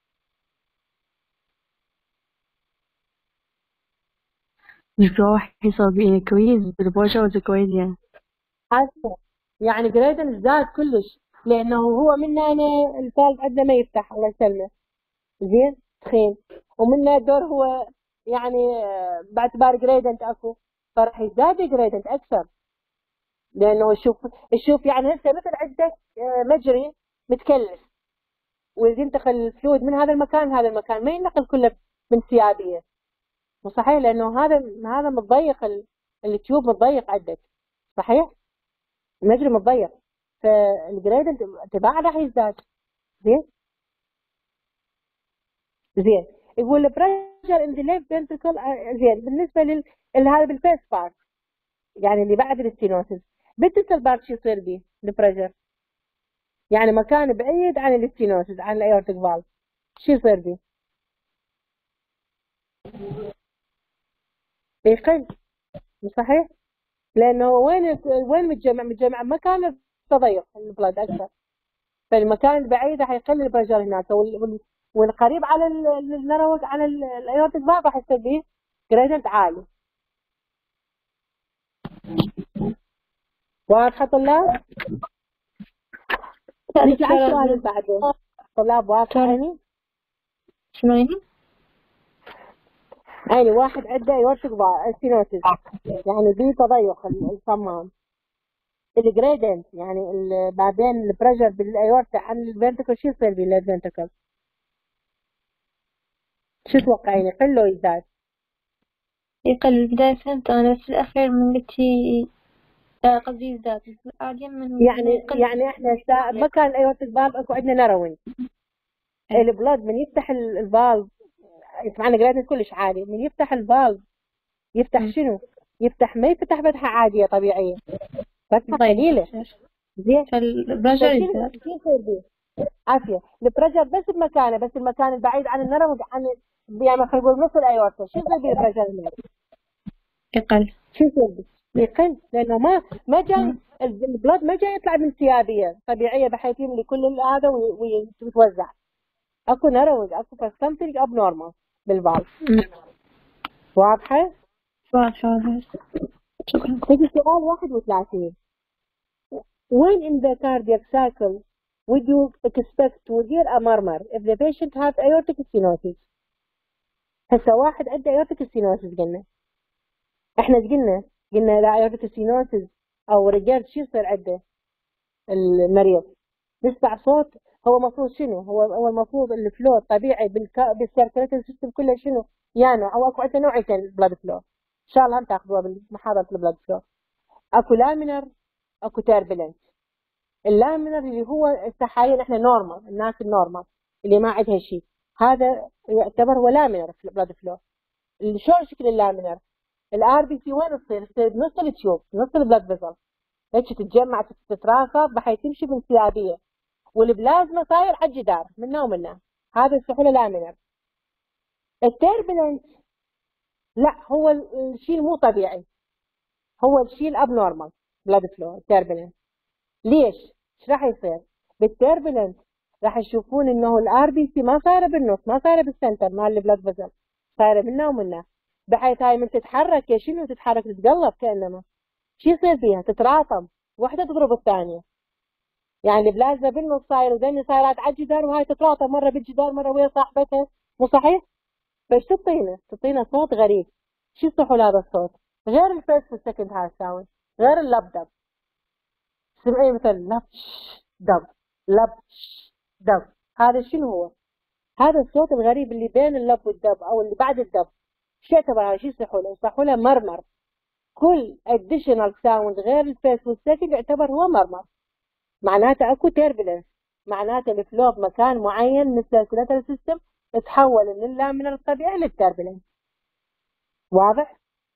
الروح يصير بيه انكريز بالبرشر والكويز يعني. حاسه يعني جريدن زاد كلش، لانه هو منا انا الفالف عندنا ما يفتح الله يسلمه، زين تخين، ومنا الدور هو يعني باعتبار جريدنت اكو، فراح يزداد جريدنت اكثر. لانه شوف يعني هسه مثل عندك مجري متكلف وينتقل الفلويد من هذا المكان لهذا المكان، ما ينقل كله من سيابيه، مو صحيح؟ لانه هذا متضيق، التيوب متضيق عندك، صحيح؟ المجري متضيق، فالجريدنت تباعه راح يزداد. زين زين يقول البريشر ان ذا ليفت فنتركل. زين بالنسبه هذا بالفيس بارت، يعني اللي بعد الستينوسيس، بالديستال بارت شو يصير به البريشر؟ يعني مكان بعيد عن الستينوسيس، عن الايورتيك فالف، شو يصير به؟ يقل، صحيح؟ لانه وين متجمع مكان التضيق البلد اكثر، فالمكان البعيد راح يقل البريشر هناك، والقريب على النروج على الايورتيك فالف راح يصير به جريدنت عالي. واضحه طلاب؟ نيجي على السؤال اللي بعده. طلاب واضحه يعني؟ شنو يعني واحد عنده ايورتيك ستينوسيس يعني بيه تضيق الصمام، الجريدنت يعني بعدين البريشر بالايورتا عن الفنتركل شو يصير بالفنتركل؟ شو تتوقعين يقل لو يزداد؟ يقل. بداية فهمت أنا، بس الأخير من قلتي قصدي يزداد، عاديا من يعني احنا مكان الايورتيك فالف اكو عندنا نروين، البلود من يفتح الفالف يسمعنا جريدنت كلش عالي، من يفتح الفالف يفتح شنو؟ يفتح ما يفتح فتحة عادية طبيعية، فتحة قليلة. زين فالبريشر يزداد. عافية البريشر بس بمكانه، بس المكان البعيد عن النرم عن يعني خلينا نقول نص الايورتا، شو يصير بالبريشر هناك؟ يقل. شو يصير به؟ يقل، لانه ما جاي البلود ما جاي يطلع من سيابية طبيعية بحيث يملي كل هذا ويتوزع. اكو نروج، اكو something abnormal بالفالف. واضحة؟ واضحة. شكرا. تجي سؤال 31. When in the cardiac cycle would you expect to hear a murmur if the patient has aortic stenosis؟ هسه واحد عنده aortic stenosis قلنا، احنا ايش قلنا؟ قلنا اذا aortic stenosis او ريجارد شو يصير عنده؟ المريض يسمع صوت. هو المفروض شنو؟ هو المفروض الفلو الطبيعي بالسيركيليتري سيستم كله شنو؟ يعني او اكو عندنا نوعين البلاد فلو، ان شاء الله هم تاخذوها بالمحاضره البلاد فلو. اكو لامينر، اكو تيربلنت. اللامينر اللي هو حاليا احنا نورمال، الناس النورمال اللي ما عندها شيء، هذا يعتبر هو لامينر في البلاد فلو. شلون شكل اللامينر؟ الار بي سي وين تصير؟ تصير بنص التيوب، نص البلاد فيزل، هيك تتجمع تتراكب بحيث تمشي بانسيابيه، والبلازما صاير على الجدار منا ومنا، هذا السحوله لامينر. التيربلنت لا، هو الشيء مو طبيعي، هو الشيء الاب نورمال بلاد فلو التيربلنت. ليش؟ ايش راح يصير؟ بالتيربلنت راح يشوفون انه الار بي سي ما صايره بالنص، ما صايره بالسنتر مال البلاد فيزل، صايره منا ومنا، بحيث هاي من تتحرك يا شنو تتحرك تتقلب كانما شو يصير فيها؟ تتراطم، واحده تضرب الثانيه. يعني البلازما بالنص صاير ودني صايرات على الجدار، وهاي تتراطم مره بالجدار مره ويا صاحبتها، مو صحيح؟ فايش تعطينا؟ تعطينا صوت غريب. شو يصحوا هذا الصوت؟ غير الفيرست والسكند هاي ساوند، غير اللبدب. سمعي مثل لبش دب، لبش دب، هذا شنو هو؟ هذا الصوت الغريب اللي بين اللب والدب او اللي بعد الدب. شو يعتبر هذا؟ شو يصحوا له؟ يصحوا له مرمر. كل اديشنال ساوند غير الفيرست والسكند يعتبر هو مرمر. معناته اكو تيربلنس، معناته الفلو بمكان معين من السيركيليتري سيستم تحول من اللامينر الطبيعي للتيربلنس. واضح؟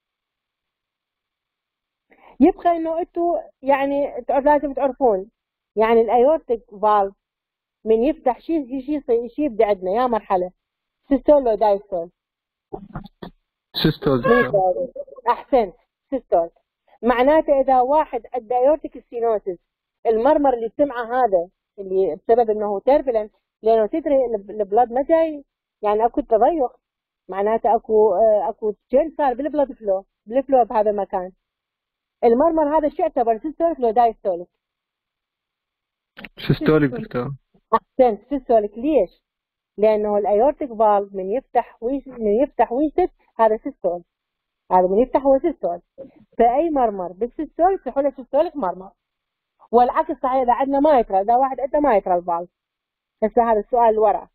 يبقى انه انتوا يعني لازم تعرفون يعني الايورتيك فالف من يفتح شيء يبدا عندنا يا مرحله سيستول ودايستول. سيستول. احسنت، سيستول. معناته اذا واحد عنده ايورتيك ستينوسيس، المرمر اللي سمعه هذا اللي بسبب انه تيربلنت، لانه تدري البلاد ما جاي، يعني اكو تضيق، معناته اكو جين صار بالبلاد فلو، بالفلو بهذا المكان. المرمر هذا شو يعتبر؟ سيستوليك لو دايستوليك؟ سيستوليك دكتور. احسنت، سيستوليك. ليش؟ لانه الايورتيك فالف من يفتح ويسد هذا سيستول، هذا من يفتح هو سيستول. فاي مرمر بالسيستوليك يحول سيستوليك مرمر، والعكس صحيح. اذا عندنا مايترال، اذا واحد عنده مايترال فالف، هسه هذا السؤال اللي ورا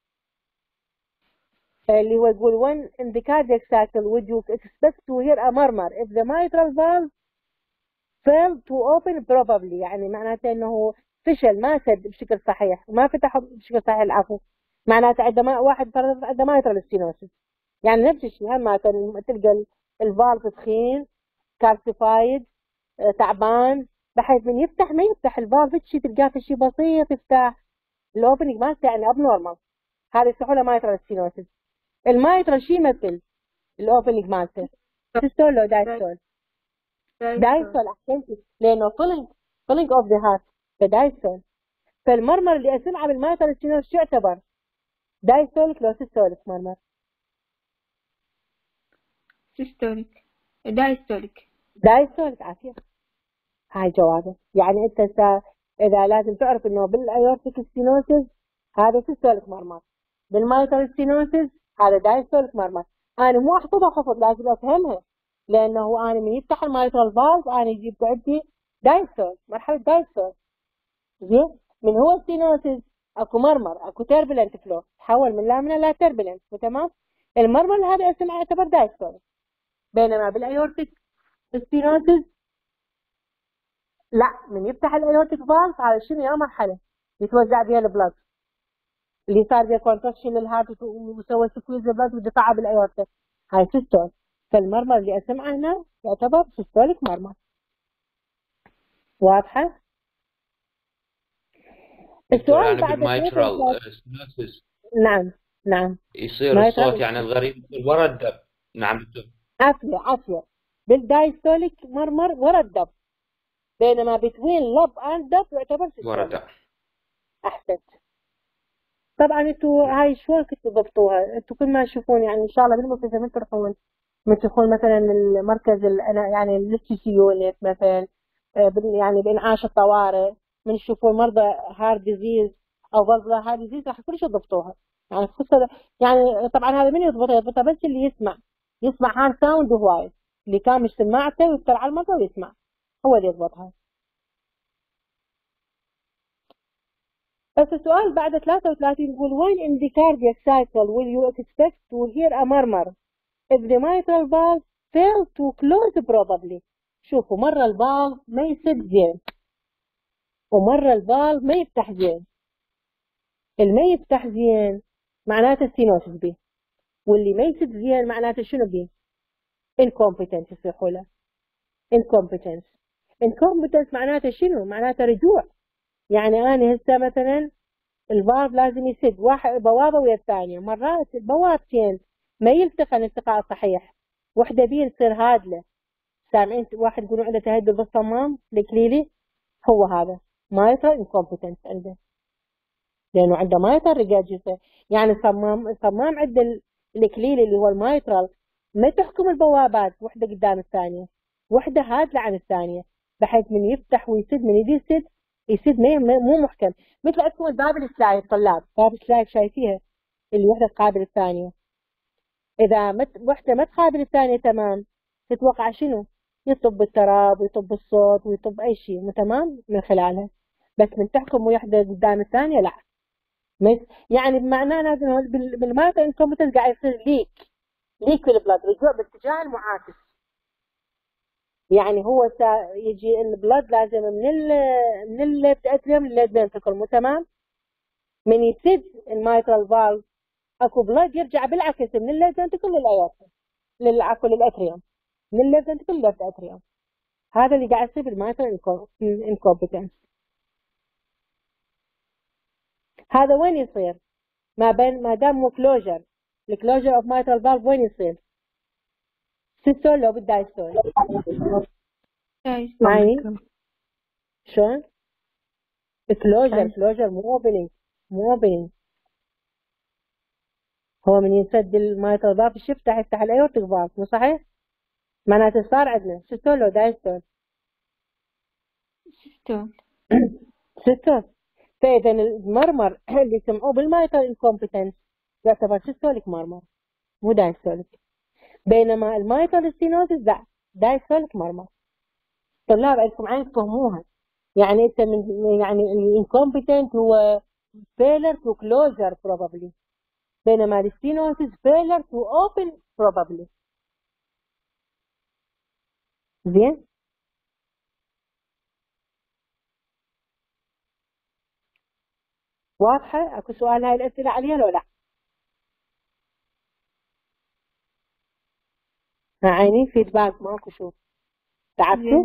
اللي هو يقول when in the cardiac cycle would you expect to hear a murmur if the mitral valve failed to open probably؟ يعني معناته انه فشل، ما سد بشكل صحيح، ما فتح بشكل صحيح، العفو. معناته عندما واحد فرض عنده مايترال ستينوسيس، يعني نفس الشيء، هم تلقى الفالف تخين، كالسيفايد، تعبان، بحيث من يفتح ما يفتح الفالف شيء، تلقاه في شيء بسيط يفتح، الاوبننج مالته يعني اب نورمال. هذا يسمحوا له مايترال ستينوسيس. المايترال شيء يمثل الاوبننج مالته؟ سيستول لو دايستول؟ دايستول. احسنتي، لانه فولينج اوف ذا هارت، فدايستول. فالمرمر اللي اسمعه بالمايترال ستينوسيس شو يعتبر؟ دايستوليك لو سيستوليك مرمر؟ سيستوليك. دايستوليك. دايستوليك. عافية، هاي جوابه. يعني انت اذا لازم تعرف انه بالايورتيك ستينوسيس هذا سيستوليك مرمر، بالمايترال ستينوسيس هذا دايستوليك مرمر. انا مو احفظها حفظ، لازم افهمها، لانه انا من يفتح المايترال فالف انا يجيب عندي دايستول، مرحله دايستول. زين، من هو ستينوسيس اكو مرمر، اكو تيربلنت فلو، تحول من لامينا لا تيربلنت، تمام؟ المرمر هذا اسمه يعتبر دايستول. بينما بالايورتيك ستينوسيس لا، من يفتح الايورتيك فالف هذا شنو يا مرحله يتوزع بها البلد، اللي صار بها كونتراكشن للهارت وسوى سكويز البلد ودفعها بالايورتيك، هاي سيستول. فالمرمر اللي اسمعه هنا يعتبر سيستوليك مرمر. واضحه؟ السؤال يعني بعد بالمايترال ستينوسيس نعم نعم يصير الصوت يعني الغريب ورا الدب. نعم دكتور. عافيه. بالدايستوليك مرمر ورا الدب، بينما بتوين لب اند دب يعتبر ورا سيستوليك. الدب. احسنت. طبعا انتوا هاي شلون كنتوا تضبطوها؟ انتوا كل ما تشوفون يعني ان شاء الله بالمستشفى من تروحون، من تدخلون مثلا المركز يعني السي يونت مثلا، يعني بانعاش الطوارئ، من تشوفون مرضى هارد ديزيز او فالفولار هارد ديزيز، راح كل شيء تضبطوها. يعني خصوصا يعني طبعا هذا من يضبطها بس اللي يسمع هارد ساوند هواي، اللي كان مش سماعته ويفتر على المرضى ويسمع، هو اللي يضبطها. هسه السؤال بعد 33 يقول when in the cardiac cycle will you expect to hear a murmur if the mitral valve fails to close probably. شوفوا مرة الفالف ما يسد زين ومرة الفالف ما يفتح زين. اللي ما يفتح زين معناته ستينوسس بيه، واللي ما يسد زين معناته شنو بيه؟ incompetence يصيحوا له. incompetence معناته شنو؟ معناته رجوع. يعني أنا هسه مثلا الفالف لازم يسد واحد بوابة ويا الثانية، مرات البوابتين ما يلتقن التقاء صحيح، وحدة بين تصير هادلة. سامعين واحد يقولون عنده تهدد بالصمام الكليلي، هو هذا mitral incompetence عنده، لأنه عنده mitral regurgitation. يعني الصمام عنده الكليلي اللي هو المايترال ما تحكم البوابات وحدة قدام الثانية، وحدة هادلة عن الثانية، بحيث من يفتح ويسد من يدي يسد مو محكم. مثل اسمه باب السلايد طلاب، باب السلايد شايفيها اللي وحدة تقابل الثانية، إذا وحدة ما تقابل الثانية تمام تتوقع شنو؟ يطب التراب ويطب الصوت ويطب أي شيء مو تمام من خلالها. بس من تحكم وحدة قدام الثانية لا. يعني بمعنى لازم بالماتا انكومبتنس قاعد يصير ليك في البلاد، رجوع باتجاه المعاكس. يعني هو يجي البلاد لازم من الليفت اتريوم للليفت فنتركل مو تمام. من يسد المايترال فالف اكو بلاد يرجع بالعكس من الليفت فنتركل للايورتا للاتريوم، من الليفت فنتركل للليفت اتريوم. هذا اللي قاعد يصير بالمايترال انكومبتنس. هذا وين يصير؟ ما دام مو كلوجر، الكلوجر اوف مايترال فالف وين يصير؟ سيستول لو بالدايستول. معي؟ شلون؟ كلوجر مو اوبننج. هو من يسد المايترال فالف يفتح الايورتيك فالف، مو صحيح؟ معناته صار عندنا سيستول لو دايستول. سيستول. فإذا المرمر اللي سمعوه بالمايترال انكومبتنس يعتبر سيستوليك مرمر مو دايستوليك، بينما المايترال ستينوزس لا دايستوليك مرمر. طلاب عندكم عين تفهموها. يعني انت يعني الانكومبتنت هو failure to closure probably، بينما الستينوزس failure to open probably. زين؟ واضحة؟ اكو سؤال هاي الأسئلة عليها لو لا؟ عيني فيدباك ماكو شو؟ تعبتوا؟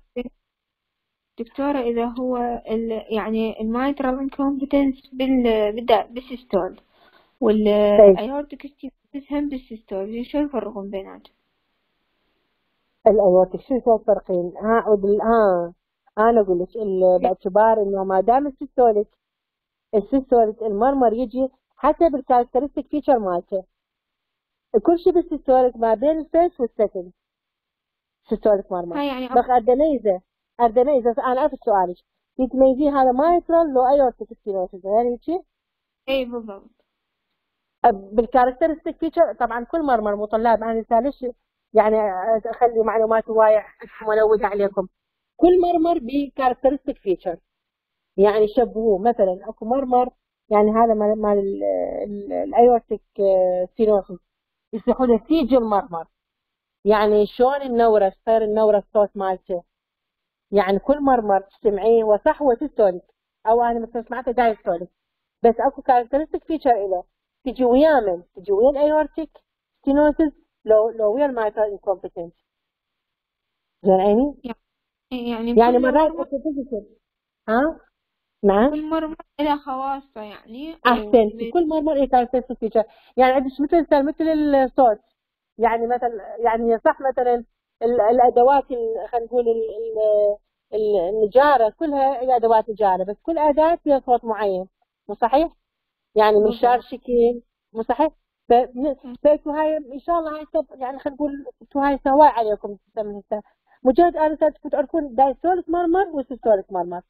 دكتورة إذا هو يعني المايترال انكومبتنس بالسيستول والأيورتيك ستينوزس هم بالسيستول، شو يفرقون بيناتهم؟ الأيورتيك شو الفرقين؟ أنا أقول لك باعتبار إنه ما دام السيستوليك المرمر يجي حسب الكاركترستيك فيتشر مالته. كل شيء بالسيستوليك ما بين الفيرست والسكند سيستوليك مرمر. يعني بس أردنيزة أنا أعرف سؤالك، تميزين هذا مايترال لو أيورتيك ستينوزس يعني هيك؟ إيه بالضبط. بالكاركترستيك فيتشر طبعا كل مرمر مطلاب أنا ليش يعني أخلي معلومات هواية ملوثة عليكم. كل مرمر بكاركترستيك فيتشر، يعني شبهوه. مثلا اكو مرمر يعني هذا مال الايورتيك ستينوزس يصيحوا له سيج المرمر، يعني شلون النورة صار النورة الصوت مالته. يعني كل مرمر تسمعيه وصح هو سيستوليك او انا مثلا سمعته دايستوليك، بس اكو كاركترستيك فيتشر له تجي ويا الايورتيك ستينوزس لو ويا المايترال انكومبتنس. زين عيني؟ يعني مرات ها؟ نعم. كل مرمر لها خواصه يعني. أحسن. كل مرمر إيه كاركترستيك فيتشر. يعني عندك مثل الصوت، يعني مثلا يعني صح مثلا الأدوات خلينا نقول النجارة كلها هي أدوات نجارة، بس كل أداة فيها صوت معين، مو صحيح؟ يعني منشار شكل، مو صحيح؟ فانتوا هاي إن شاء الله هاي يعني خلينا نقول انتوا هاي سواء عليكم مجرد أنا تعرفون دايستوليك مرمر وسيستوليك مرمر.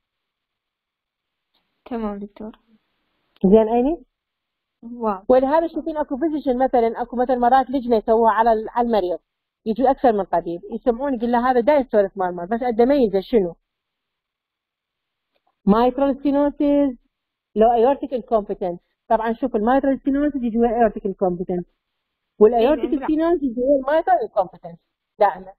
تمام دكتور. زين عيني؟ واو. ولهذا شوفين اكو فيزيشن مثلا اكو مثلا مرات لجنه يسووها على المريض، يجي اكثر من طبيب يسمعون يقول له هذا دايستوليك مرمر، بس ادى ميزه شنو؟ مايترال ستينوزس لو aortic incompetence. طبعا شوف المايترال stenosis يجي هو aortic incompetence، والايورتيك stenosis يجي هو المايترال incompetence دائما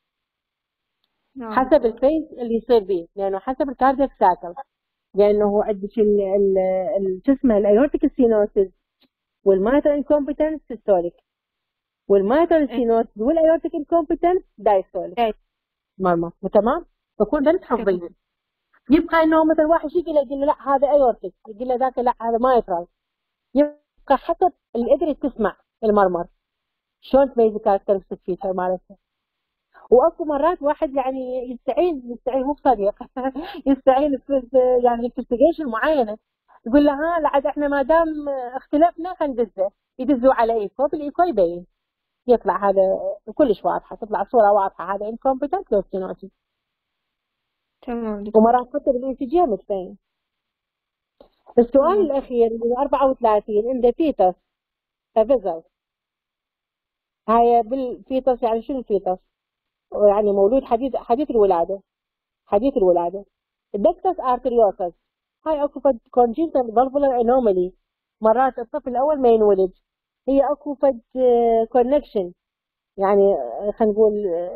حسب الفيز اللي يصير به، لانه حسب الكاردياك سايكل، لانه هو عندك شو اسمه الايورتيك stenosis والمايترال انكومبتنس سيستوليك، والمايترال stenosis والايورتيك انكومبتنس دايستوليك مرمى. تمام؟ فكون ده تحفظيه. يبقى انه مثلا واحد يقول له لا هذا ايورتيك، يقول له ذاك لا هذا مايترال، يبقى حسب اللي قدرت تسمع المرمر شلون تميز الكاركترستيك فيتشر مالته. واكو مرات واحد يعني يستعين مو بصديق يستعين يعني انفستيجيشن معينه، يقول له ها لعد احنا ما دام اختلفنا خلينا ندزه، يدزوا على ايكو، بالايكو يبين يطلع هذا كلش واضحه، تطلع صوره واضحه هذا انكومبتنت لو ستينوسيس. تمام. ومرات حتى بالاي سي جي متبين. السؤال الاخير من 34 عنده فيتس فيزل. هاي بالفيتس يعني شنو الفيتس؟ يعني مولود حديث الولاده، حديث الولاده. الدكتس ارتريوسس هاي اكو فد كونجنتال فالفولار انومالي، مرات الطفل الاول ما ينولد، هي اكو فد كونكشن يعني خلينا نقول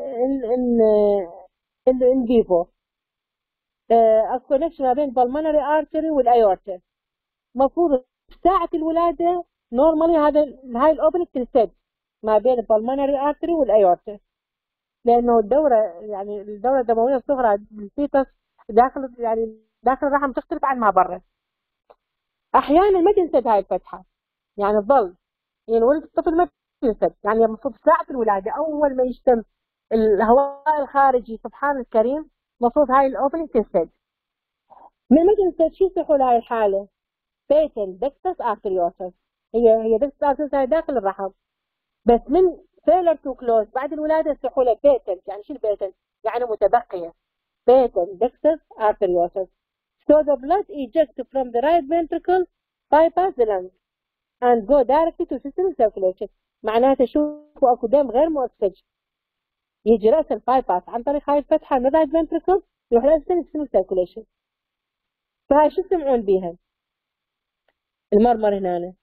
ان فيفو اكو كونكشن ما بين البلمونري ارتري والايورتا. المفروض ساعه الولاده نورمالي هاي الاوبننج تنسد ما بين البلمونري ارتري والايورتا، لانه الدوره يعني الدوره الدمويه الصغرى بالفيتس داخل الرحم تختلف عن ما برا. احيانا ما تنسد هاي الفتحه، يعني تظل يعني ولد الطفل ما تنسد، يعني المفروض ساعه الولاده اول ما يشتم الهواء الخارجي سبحان الكريم المفروض هاي الاوبننج تنسد. من ما تنسد شو يصيحوا لهاي الحاله؟ بيتن دكتس ارتريوسس، هي دكتس ارتريوسس هاي داخل الرحم، بس من فيلر تو كلوز بعد الولاده يصيحوا له بيتن. يعني شو البيتن؟ يعني متبقيه. بيتن دكتس ارتريوسس. So the blood ejects from the right ventricle bypass the lungs and go directly to systemic circulation. معناته شوفوا اكو دم غير مؤكسج يجي راس البايباس عن طريق هاي الفتحه من الرايت فنتركل يروح للسيستميك سيركوليشن. فهاي شو تسمعون بيها؟ المرمر هنا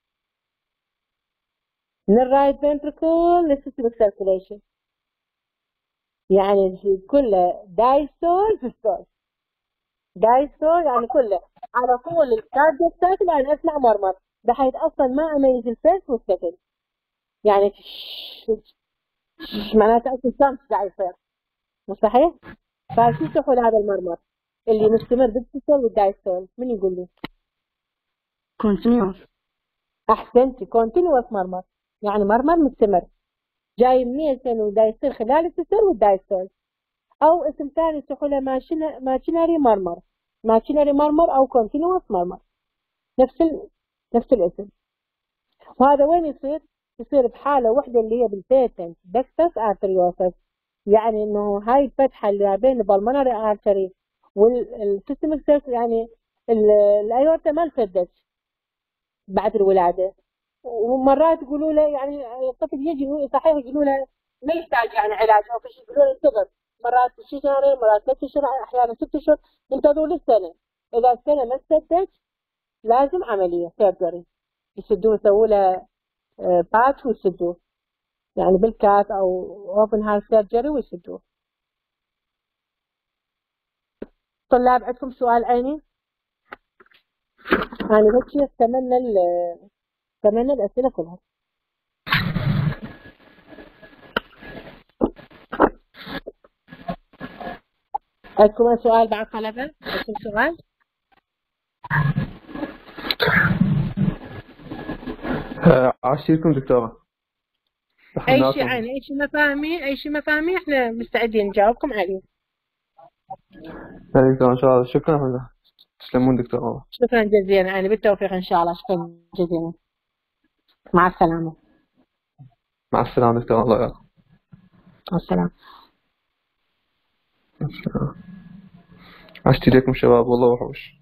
من الرايت فنتركل للسيستميك سيركوليشن، يعني كله دايستول سيستول. دايستول يعني كله على طول الكاردياك سايكل انا اسمع مرمر، بحيث اصلا ما اميز الفيرست والسكند. يعني معناته اكو شمس قاعد يصير مو صحيح؟ فشو يسمون هذا المرمر اللي مستمر بالسيستول والدايستول؟ من يقول لي؟ كونتينيوس. احسنتي، كونتينيوس مرمر، يعني مرمر مستمر جاي منين ودا يصير خلال السيستول والدايستول. او اسم ثاني يسموه له ماشينري مرمر، ماشينري مرمر او كونتينيوس مرمر، نفس الاسم. وهذا وين يصير؟ يصير بحاله واحده اللي هي بالبيتنت دكتس ارتريوسس، يعني انه هاي الفتحه اللي بين البلمونري ارتري والسيستميك سيركل، يعني الايورتا ما انسدت بعد الولاده. ومرات يقولوا له يعني الطفل يجي صحيح يقولوا له ما يحتاج يعني علاج او شيء، يقولوا له انتظر مرات 6 شهرين مرات 3 اشهر احيانا 6 اشهر، انتظروا للسنه. اذا السنه ما انسدت لازم عمليه سيرجري، يسدوه يسووا له باتش ويسدوه، يعني بالكات او اوبن هارت سيرجري ويسدوه. طلاب عندكم سؤال عيني؟ انا بس اتمنى الاسئله كلها. عندكم سؤال بعد طلبه؟ عندكم سؤال؟ عاشيكم دكتورة. اي شيء عيني، اي شيء ما فاهمين احنا مستعدين نجاوبكم عليه. دكتور ان شاء الله، شكرا. تسلمون دكتورة. شكرا جزيلا، يعني بالتوفيق ان شاء الله. شكرا جزيلا، مع السلامه. مع السلامة دكتور، الله يعافيك. مع السلامه. عشت لكم شباب والله وحوش.